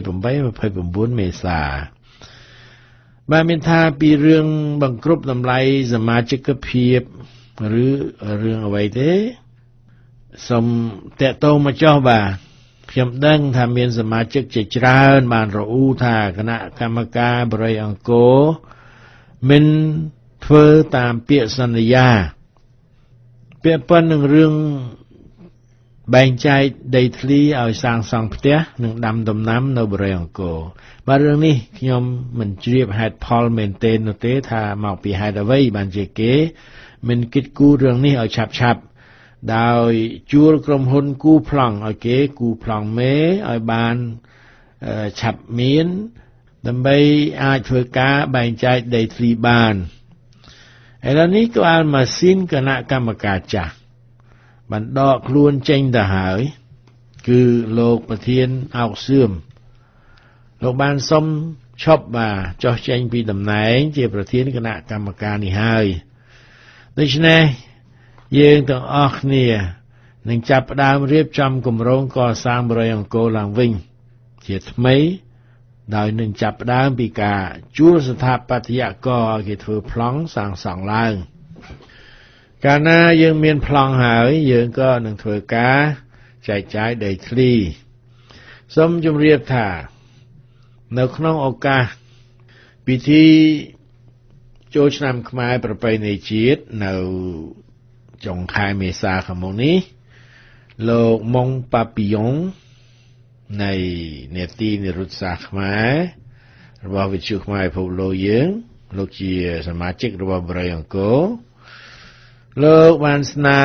28 29មេសាបាទមានថាពីរឿងបង្គ្រប់តម្លៃសមាជិកភាពឬរឿងអ្វីទេសូមតាក់ទងមកចុះបាទខ្ញុំដឹងថាមានសមាជិកជាច្រើនបានរអ៊ូថាគណៈកម្មការបរិយអង្គរមិនធ្វើតាមពាក្យសន្យាពាក់ព័ន្ធនឹងរឿងបែងចែកដីធ្លីឲ្យសាងសង់ផ្ទះនិងដាំដំណាំនៅបរិយអង្គរបាទរឿងនេះខ្ញុំមិនជ្រាបហេតុផលមែនទែននោះទេថាមកពីហេតុអ្វីបានជាគេមិនគិតគូររឿងនេះឲ្យឆាប់ដោយជួលក្រុមហ៊ុនគូប្លង់ឲ្យគេគូប្លង់មេឲ្យបានឆាប់មានដើម្បីអាចធ្វើការបែងចែកដីធ្លីបានឥឡូវនេះក៏អាលម៉ាស៊ីនគណៈកម្មការចាស់បានដកខ្លួនចេញទៅហើយគឺលោកប្រធានអោកសឿមលោកបានសុំឈប់បាទចុះចេញពីតំណែងជាប្រធានគណៈកម្មការនេះហើយដូច្នេះយើងទាំងអស់គ្នានឹងចាប់ផ្ដើមរៀបចំគម្រោងកសាងបរិយអង្គរឡើងវិញជាថ្មីដោយនឹងចាប់ផ្ដើមពីការជួលស្ថាបត្យករឲ្យគេធ្វើប្លង់សាងសង់ឡើងកាលណាយើងមានប្លង់ហើយយើងក៏នឹងធ្វើការចែកចាយដីធ្លីសូមជម្រាបថានៅក្នុងឱកាសពិធីចូលឆ្នាំខ្មែរប្រពៃណីជាតិនៅចុងខែមេសាខាងមុខនេះលោកម៉ុងប៉ាពីយ៉ុងនៃនេតិនិរុទ្ធសាស្ត្រខ្មែររបស់វិទ្យុខ្មែរភពលោកយើងលោកជាសមាជិករបស់បរិយអង្គរលោកបានស្នើ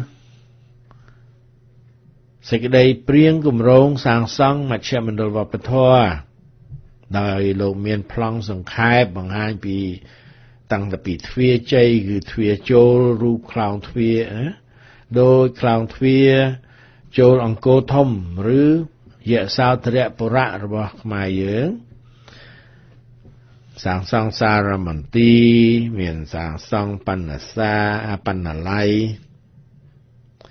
សេចក្តីព្រៀងគម្រោងសាងសង់មជ្ឈមណ្ឌលវប្បធម៌ដោយលោកមានប្លង់សង្ខេបបង្ហាញពីតាំងពីទ្វារជ័យគឺទ្វារចូលរូបខ្លោងទ្វារដោយខ្លោងទ្វារចូលអង្គរធំឬយសោធរបុរៈរបស់ខ្មែរយើងសាងសង់សារមន្ទីរមានសាងសង់បណ្ណសាបណ្ណាល័យ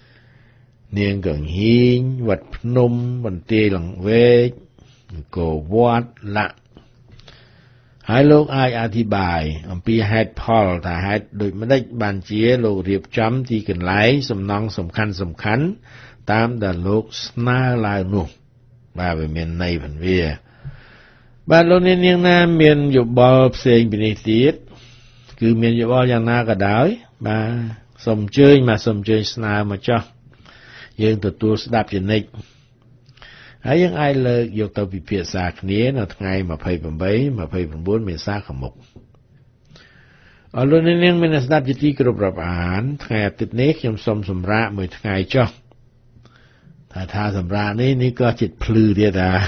នាងកង្ហៀងវត្តភ្នំបន្ទាយលង្វែកអង្គរវត្តលក្ខហើយលោកអាចអធិប្បាយអំពីហេតុផលថាហេតុដូចម្ដេចបានជាលោករៀបចំទីកន្លែងសំណង់សំខាន់តាមដែលលោកស្នើឡើងនោះបាទវាមានន័យផងវាបាទលោកនាងណាមានយោបល់ផ្សេងពីនេះទៀតគឺមានយោបល់យ៉ាងណាក៏ដោយបាទសូមអញ្ជើញស្នើមកចុះយើងទទួលស្ដាប់ជានិច្ចហើយយើងអាចលើកយកទៅពិភាក្សាគ្នានៅថ្ងៃ28-29មេសាខាងមុខអរលោកនាងមានស្ដាប់ជាទីគោរពរាប់អានថ្ងៃអាទិត្យនេះខ្ញុំសូមសម្រាកមួយថ្ងៃចុះថាសម្រាកនេះក៏ចិត្តភ្លឺទៀតដែរ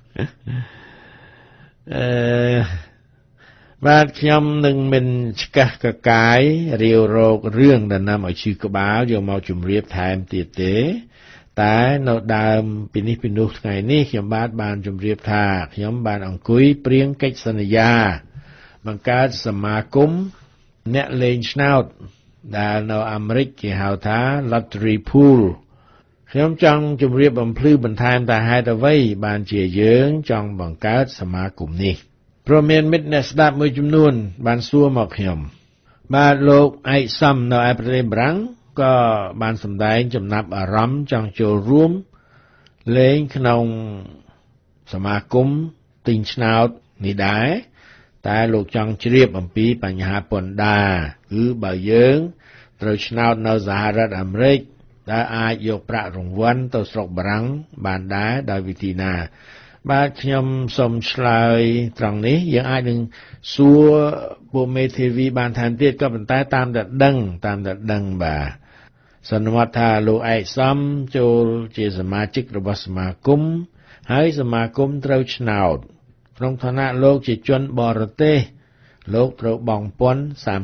បាទខ្ញុំនឹងមិនឆ្កះកកាយរាវរោគរឿងដែលនាំឲ្យឈឺក្បាលយកមកជម្រាបថែមទៀតទេតែនៅដើមពីនេះពីនោះថ្ងៃនេះខ្ញុំបានជម្រាបថាខ្ញុំបានអង្គុយព្រៀងកិច្ចសន្យាបង្កើតសមាគមអ្នកលេងឆ្នោតដែលនៅអាមេរិកគេហៅថា Lottery Pool ខ្ញុំចង់ជម្រាបបំភ្លឺបន្ថែមថាហេតុអ្វីបានជាយើងចង់បង្កើតសមាគមនេះព្រោះមានមិត្តអ្នកស្ដាប់មួយចំនួនបានសួរមកខ្ញុំបាទលោកឯកសំនៅឯប្រទេសបារាំងក៏បានសម្ដែងចំណាប់អារម្មណ៍ចង់ចូលរួមលេងក្នុងសមាគមទិញឆ្នោតនេះដែរតែលោកចង់ជ្រាបអំពីបញ្ហាពន្ធដារគឺបើយើងត្រូវឆ្នោតនៅសហរដ្ឋអាមេរិកដែលអាចយកប្រាក់រង្វាន់ទៅស្រុកបារាំងបានដែរដោយវិធីណាបាទខ្ញុំសូមឆ្លើយត្រង់នេះយើងអាចនឹងសួរពួកមេធាវីបានថែមទៀតក៏ប៉ុន្តែតាមតែដឹងបាទសន្មតថាលោកឯកសំចូលជាសមាជិករបស់សមាគមហើយសមាគមត្រូវឆ្នោតក្នុងឋានៈលោកជាជនបរទេសលោកត្រូវបង់ពន្ធ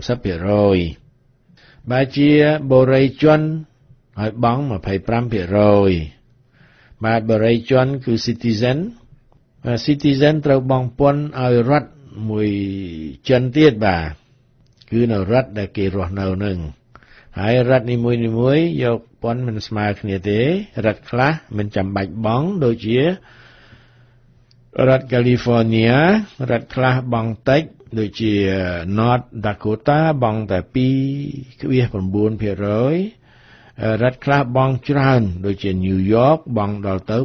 30% បើជាបរិយាជនហើយបង់ 25% បាទបរិយាជនគឺ citizen ត្រូវបង់ពន្ធឲ្យរដ្ឋមួយចិនទៀតបាទគឺនៅរដ្ឋដែលគេរស់នៅនឹងហើយរដ្ឋនីមួយយកពន្ធមិនស្មើគ្នាទេរដ្ឋខ្លះមិនចាំបាច់បង់ដូចជារដ្ឋ California រដ្ឋខ្លះបង់តិចដូចជា North Dakota បង់តែ 2.9% រដ្ឋខ្លះបង់ច្រើនដូចជា New York បង់ដល់ទៅ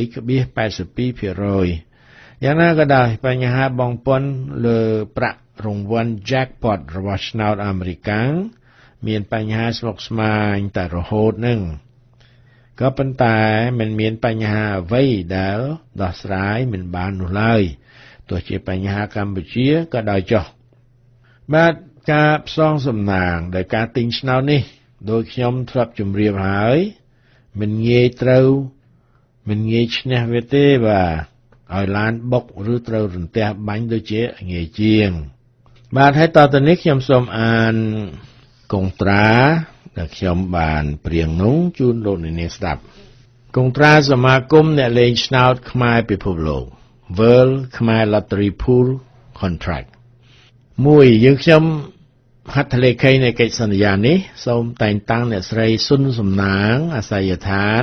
8.82% យ៉ាងណាក៏ដោយបញ្ហាបង់ពន្ធលើប្រាក់រង្វាន់ Jackpot របស់ឆ្នោតអាមេរិកាំងមានបញ្ហាស្មុគស្មាញតែរហូតនឹងក៏ប៉ុន្តែមិនមានបញ្ហាអ្វីដែលដោះស្រាយមិនបាននោះឡើយទោះជាបញ្ហាកម្ពុជាក៏ដោយចុះបាទការផ្សងសំណាងដោយការទិញឆ្នោតនេះដោយខ្ញុំធ្លាប់ជម្រាបហើយមិនងាយត្រូវមិនងាយឈ្នះវាទេបាទឲ្យឡានបុកឬត្រូវរន្ទះបាញ់ដូចជាងាយជាងបាទហើយតទៅនេះខ្ញុំសូមអានកុងត្រាដែលខ្ញុំបានព្រៀងនោះជូនលោកអ្នកនាងស្ដាប់កុងត្រាសមាគមអ្នកលេងឆ្នោតខ្មែរពិភពលោក World Khmer Lottery Pool Contract 1យើងខ្ញុំហត្ថលេខីនៃកិច្ចសន្យានេះសូមតែងតាំងអ្នកស្រីស៊ុនសំណាងអាសយដ្ឋាន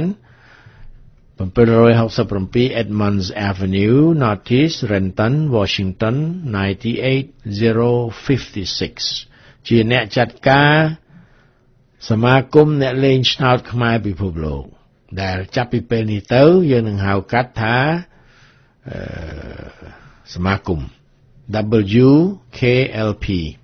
767 Edmonds Avenue Northeast Renton Washington 98056ជាអ្នកចាត់ការសមាគមអ្នកលេងឆ្នោតខ្មែរពិភពលោកដែលចាប់ពីពេលនេះទៅយើងនឹងហៅកាត់ថាសមាគម WKLP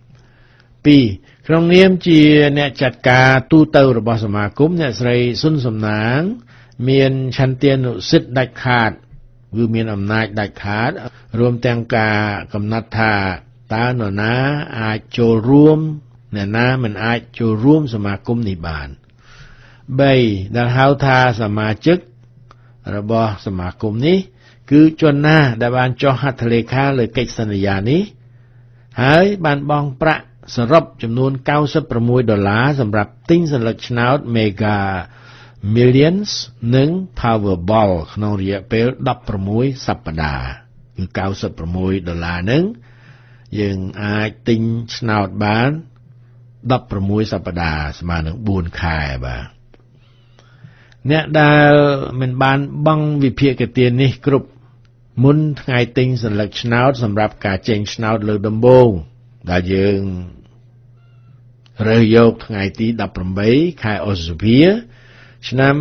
2ក្នុងនាមជាអ្នកចាត់ការទូទៅរបស់សមាគមអ្នកស្រីស៊ុនសំណាងមានឆន្ទានុសិទ្ធិដាច់ខាតគឺមានអំណាចដាច់ខាតរួមទាំងការកំណត់ថាតើនរណាអាចចូលរួមអ្នកណាមិនអាចចូលរួមសមាគមនេះបាន3ដែលហៅថាសមាជិករបស់សមាគមនេះគឺជនណាដែលបានចុះហត្ថលេខាលើកិច្ចសន្យានេះហើយបានបង់ប្រាក់សរុបចំនួន$96សម្រាប់ទិញសន្លឹកឆ្នោត Mega Millions និង Powerball ក្នុងរយៈពេល16សប្តាហ៍គឺ$96ហ្នឹងយើងអាចទិញឆ្នោតបាន16សប្តាហ៍ស្មើនឹង4ខែបាទអ្នកដែលមិនបានបង់វិភាគទាននេះគ្រប់មុនថ្ងៃទិញសន្លឹកឆ្នោតសម្រាប់ការចេញឆ្នោតលើកដំបូងដែលយើងរើសយកថ្ងៃទី18ខែឧសភាឆ្នាំ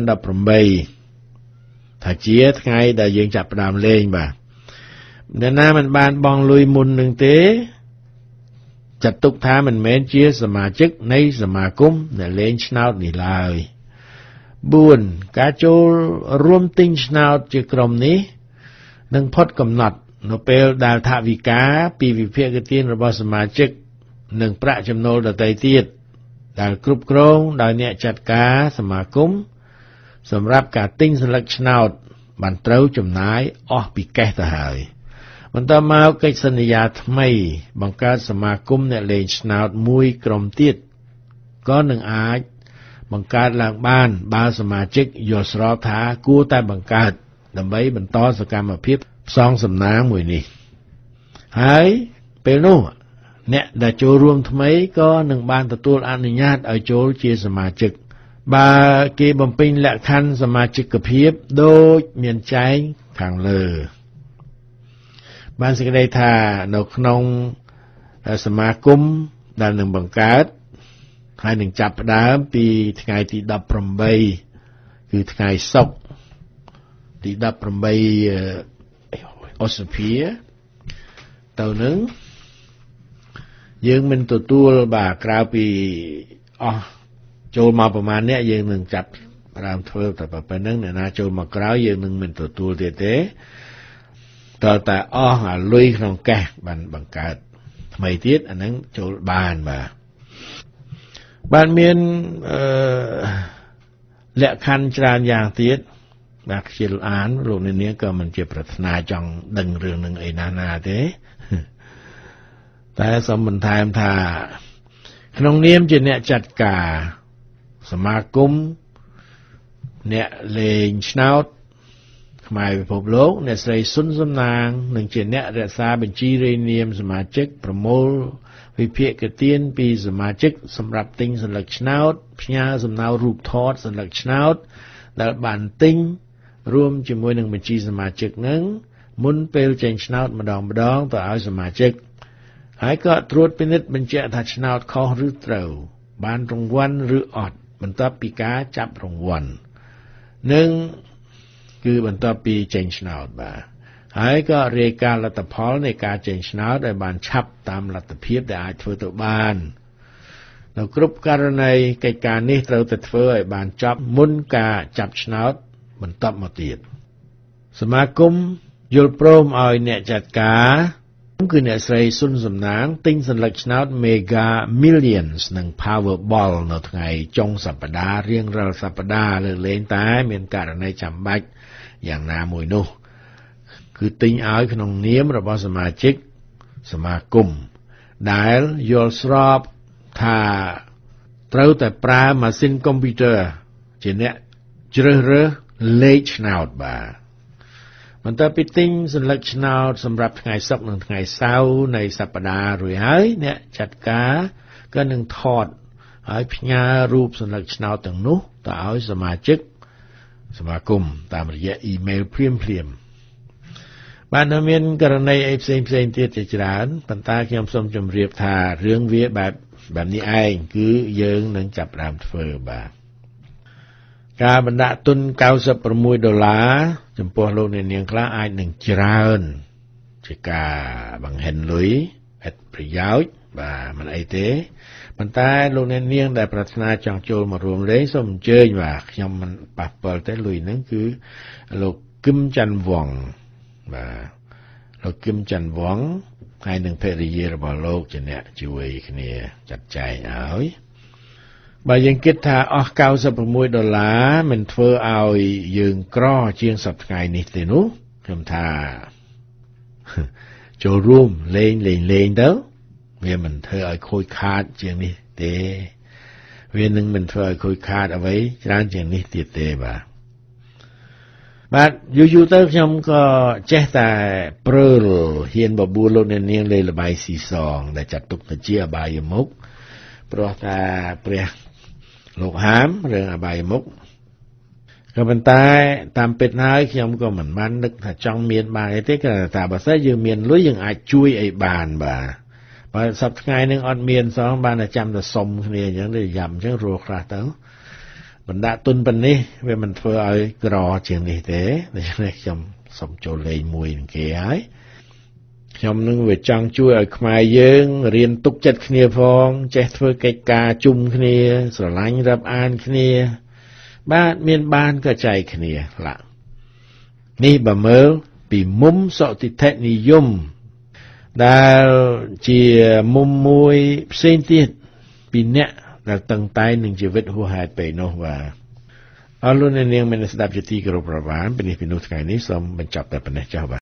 2018ថាជាថ្ងៃដែលយើងចាប់ផ្ដើមលេងបាទអ្នកណាមិនបានបង់លុយមុននឹងទេចាត់ទុកថាមិនមែនជាសមាជិកនៃសមាគមដែលលេងឆ្នោតនេះឡើយ4ការចូលរួមទិញឆ្នោតជាក្រុមនេះនឹងផុតកំណត់នៅពេលដែលថវិកាពីវិភាគទានរបស់សមាជិកនិងប្រាក់ចំណូលដទៃទៀតដែលគ្រប់គ្រងដោយអ្នកចាត់ការសមាគមសម្រាប់ការទិញសន្លឹកឆ្នោតបានត្រូវចំណាយអស់ពីកេះទៅហើយបន្តមកកិច្ចសន្យាថ្មីបង្កើតសមាគមអ្នកលេងឆ្នោតមួយក្រុមទៀតក៏នឹងអាចបង្កើតឡើងបានបើសមាជិកយល់ស្របថាគួរតែបង្កើតដើម្បីបន្តសកម្មភាពផ្សងសំណាងមួយនេះហើយពេលនោះអ្នកដែលចូលរួមថ្មីក៏នឹងបានទទួលអនុញ្ញាតឲ្យចូលជាសមាជិកបើគេបំពេញលក្ខខណ្ឌសមាជិកភាពដូចមានចែងខាងលើបានសេចក្តីថានៅក្នុងសមាគមដែលនឹងបង្កើតហើយនឹងចាប់ផ្ដើមពីថ្ងៃទី18គឺថ្ងៃសុក្រទី18ឧសភាទៅនឹងយើងមិនទទួលបាទក្រៅពីអស់ចូលមកប្រហែលអ្នកយើងនឹងចាប់ផ្ដើមធ្វើតែប៉ុណ្្នឹងអ្នកណាចូលមកក្រៅយើងនឹងមិនទទួលទៀតទេតើតែអស់អាលុយក្នុងកេះបានបង្កើតថ្មីទៀតអាហ្នឹងចូលបានបាទមានលក្ខខណ្ឌច្រើនយ៉ាងទៀតបាទខ្ជិលអានលោកអ្នកនាងក៏មិនជាប្រាថ្នាចង់ដឹងរឿងនឹងអីណាទេតែសូមបន្ថែមថាក្នុងនាមជាអ្នកចាត់ការសមាគមអ្នកលេងឆ្នោតខ្មែរពិភពលោកអ្នកស្រីសុនសំណាងនិងជាអ្នករក្សាបញ្ជីរាយនាមសមាជិកប្រមូលវិភាគទានពីសមាជិកសម្រាប់ទិញសន្លឹកឆ្នោតផ្ញើសំណៅរូបថតសន្លឹកឆ្នោតដែលបានទិញរួមជាមួយនឹងបញ្ជីសមាជិកនឹងមុនពេលចេញឆ្នោតម្ដងទៅឲ្យសមាជិកហើយក៏ត្រួតពិនិត្យបញ្ជាក់ថាឆ្នោតខុសឬត្រូវបានរង្វាន់ឬអត់បន្ទាប់ពីការចាប់រង្វាន់និងគឺបន្ទាប់ពីចេញឆ្នោតបាទហើយក៏រាយការណ៍លទ្ធផលនៃការចេញឆ្នោតឲ្យបានឆាប់តាមលទ្ធភាពដែលអាចធ្វើទៅបាននៅគ្រប់ករណីកិច្ចការនេះត្រូវតែធ្វើឲ្យបានចប់មុនការចាប់ឆ្នោតបន្តមកទៀតសមាគមយល់ព្រមឲ្យអ្នកចាត់ការគឺអ្នកស្រីសុនសំណាងទិញសន្លឹកឆ្នោត Mega Millions និង Powerball នៅថ្ងៃចុងសប្តាហ៍រៀងរាល់សប្តាហ៍លើលែងតែមានករណីចាំបាច់យ៉ាងណាមួយនោះគឺទិញឲ្យក្នុងនាមរបស់សមាជិកសមាគមដែលយល់ស្របថាត្រូវតែប្រើម៉ាស៊ីនកុំព្យូទ័រជាអ្នកជ្រើសរើសលេខឆ្នោតបាទបន្ទាប់ពីទិញសន្លឹកឆ្នោតសម្រាប់ថ្ងៃសុក្រនិងថ្ងៃសៅរ៍នៃសប្តាហ៍រួចហើយអ្នកចាត់ការក៏នឹងថតហើយផ្ញើរូបសន្លឹកឆ្នោតទាំងនោះទៅឲ្យសមាជិកសមាគមតាមរយៈអ៊ីមែលភ្លាមបានមានករណីអីផ្សេងទៀតជាច្រើនប៉ុន្តែខ្ញុំសូមជម្រាបថារឿងវាបែបនេះឯងគឺយើងនឹងចាប់ផ្ដើមធ្វើបាទការបណ្ដាក់ទុន$96ចំពោះលោកអ្នកនាងខ្លះអាចនឹងច្រើនជាការបង្ហាញលុយឥតប្រយោជន៍បាទមិនអីទេប៉ុន្តែលោកអ្នកនាងដែលប្រាថ្នាចង់ចូលមករួមលេងសូមអញ្ជើញបាទខ្ញុំមិនប៉ះពាល់ទេលុយហ្នឹងគឺលោកគឹមច័ន្ទវង្សបាទលោកគឹមច័ន្ទវង្សហើយនឹងភរិយារបស់លោកជាអ្នកជួយគ្នាចាត់ចែងឲ្យបើយើងគិតថាអស់$96មិនធ្វើឲ្យយើងក្រជាងសប្តាហ៍ថ្ងៃនេះទេនោះខ្ញុំថាចូលរួមលេងទៅវាមិនធ្វើឲ្យខូចខាតជាងនេះទេវានឹងមិនធ្វើឲ្យខូចខាតអ្វីច្រើនជាងនេះទៀតទេបាទយូរទៅខ្ញុំក៏ចេះតែព្រើលហ៊ានបបួលលោកអ្នកនាងលេងល្បែងស៊ីសងដែលចាត់ទុកថាជាអបាយមុខព្រោះថាព្រះលោកហាមរឿងអបាយមុខก็ប៉ុន្តែតាមពិតហើយខ្ញុំក៏មិនបាននឹកថាចង់មានបានអីទេគឺថាបើសិនយើងមានលុយយើងអាចជួយអីបានបាទបើសប្តាហ៍ថ្ងៃនឹងអត់មានសោះបានតែចាំតែសុំគ្នាអញ្ចឹងទៅយ៉ាំអញ្ចឹងរស់ខ្លះទៅបណ្ដាក់ទុនប៉ុណ្នេះវាមិនធ្វើឲ្យក្រជាងនេះទេដូច្នេះខ្ញុំសូមចូលលេងមួយនឹងគេហើយខ្ញុំនឹងវាចង់ជួយឲ្យខ្មែរយើងរៀនទុកចិត្តគ្នាផងចេះធ្វើកិច្ចការជុំគ្នាស្រឡាញ់រាប់អានគ្នាបាទមានបានក៏ចែកគ្នាឡានេះបើមើលពីមុំសតិធិនិយមដែលជាមុំមួយផ្សេងទៀតពីអ្នកដែលតឹងតែងនឹងជីវិតហួសហេតុពេកនោះបាទអរលោកអ្នកនាងមានស្ដាប់ជាទីគោរពប្រវានពីនេះពីនោះថ្ងៃនេះសូមបញ្ចប់តែប៉ុណ្ណេះចុះបាទ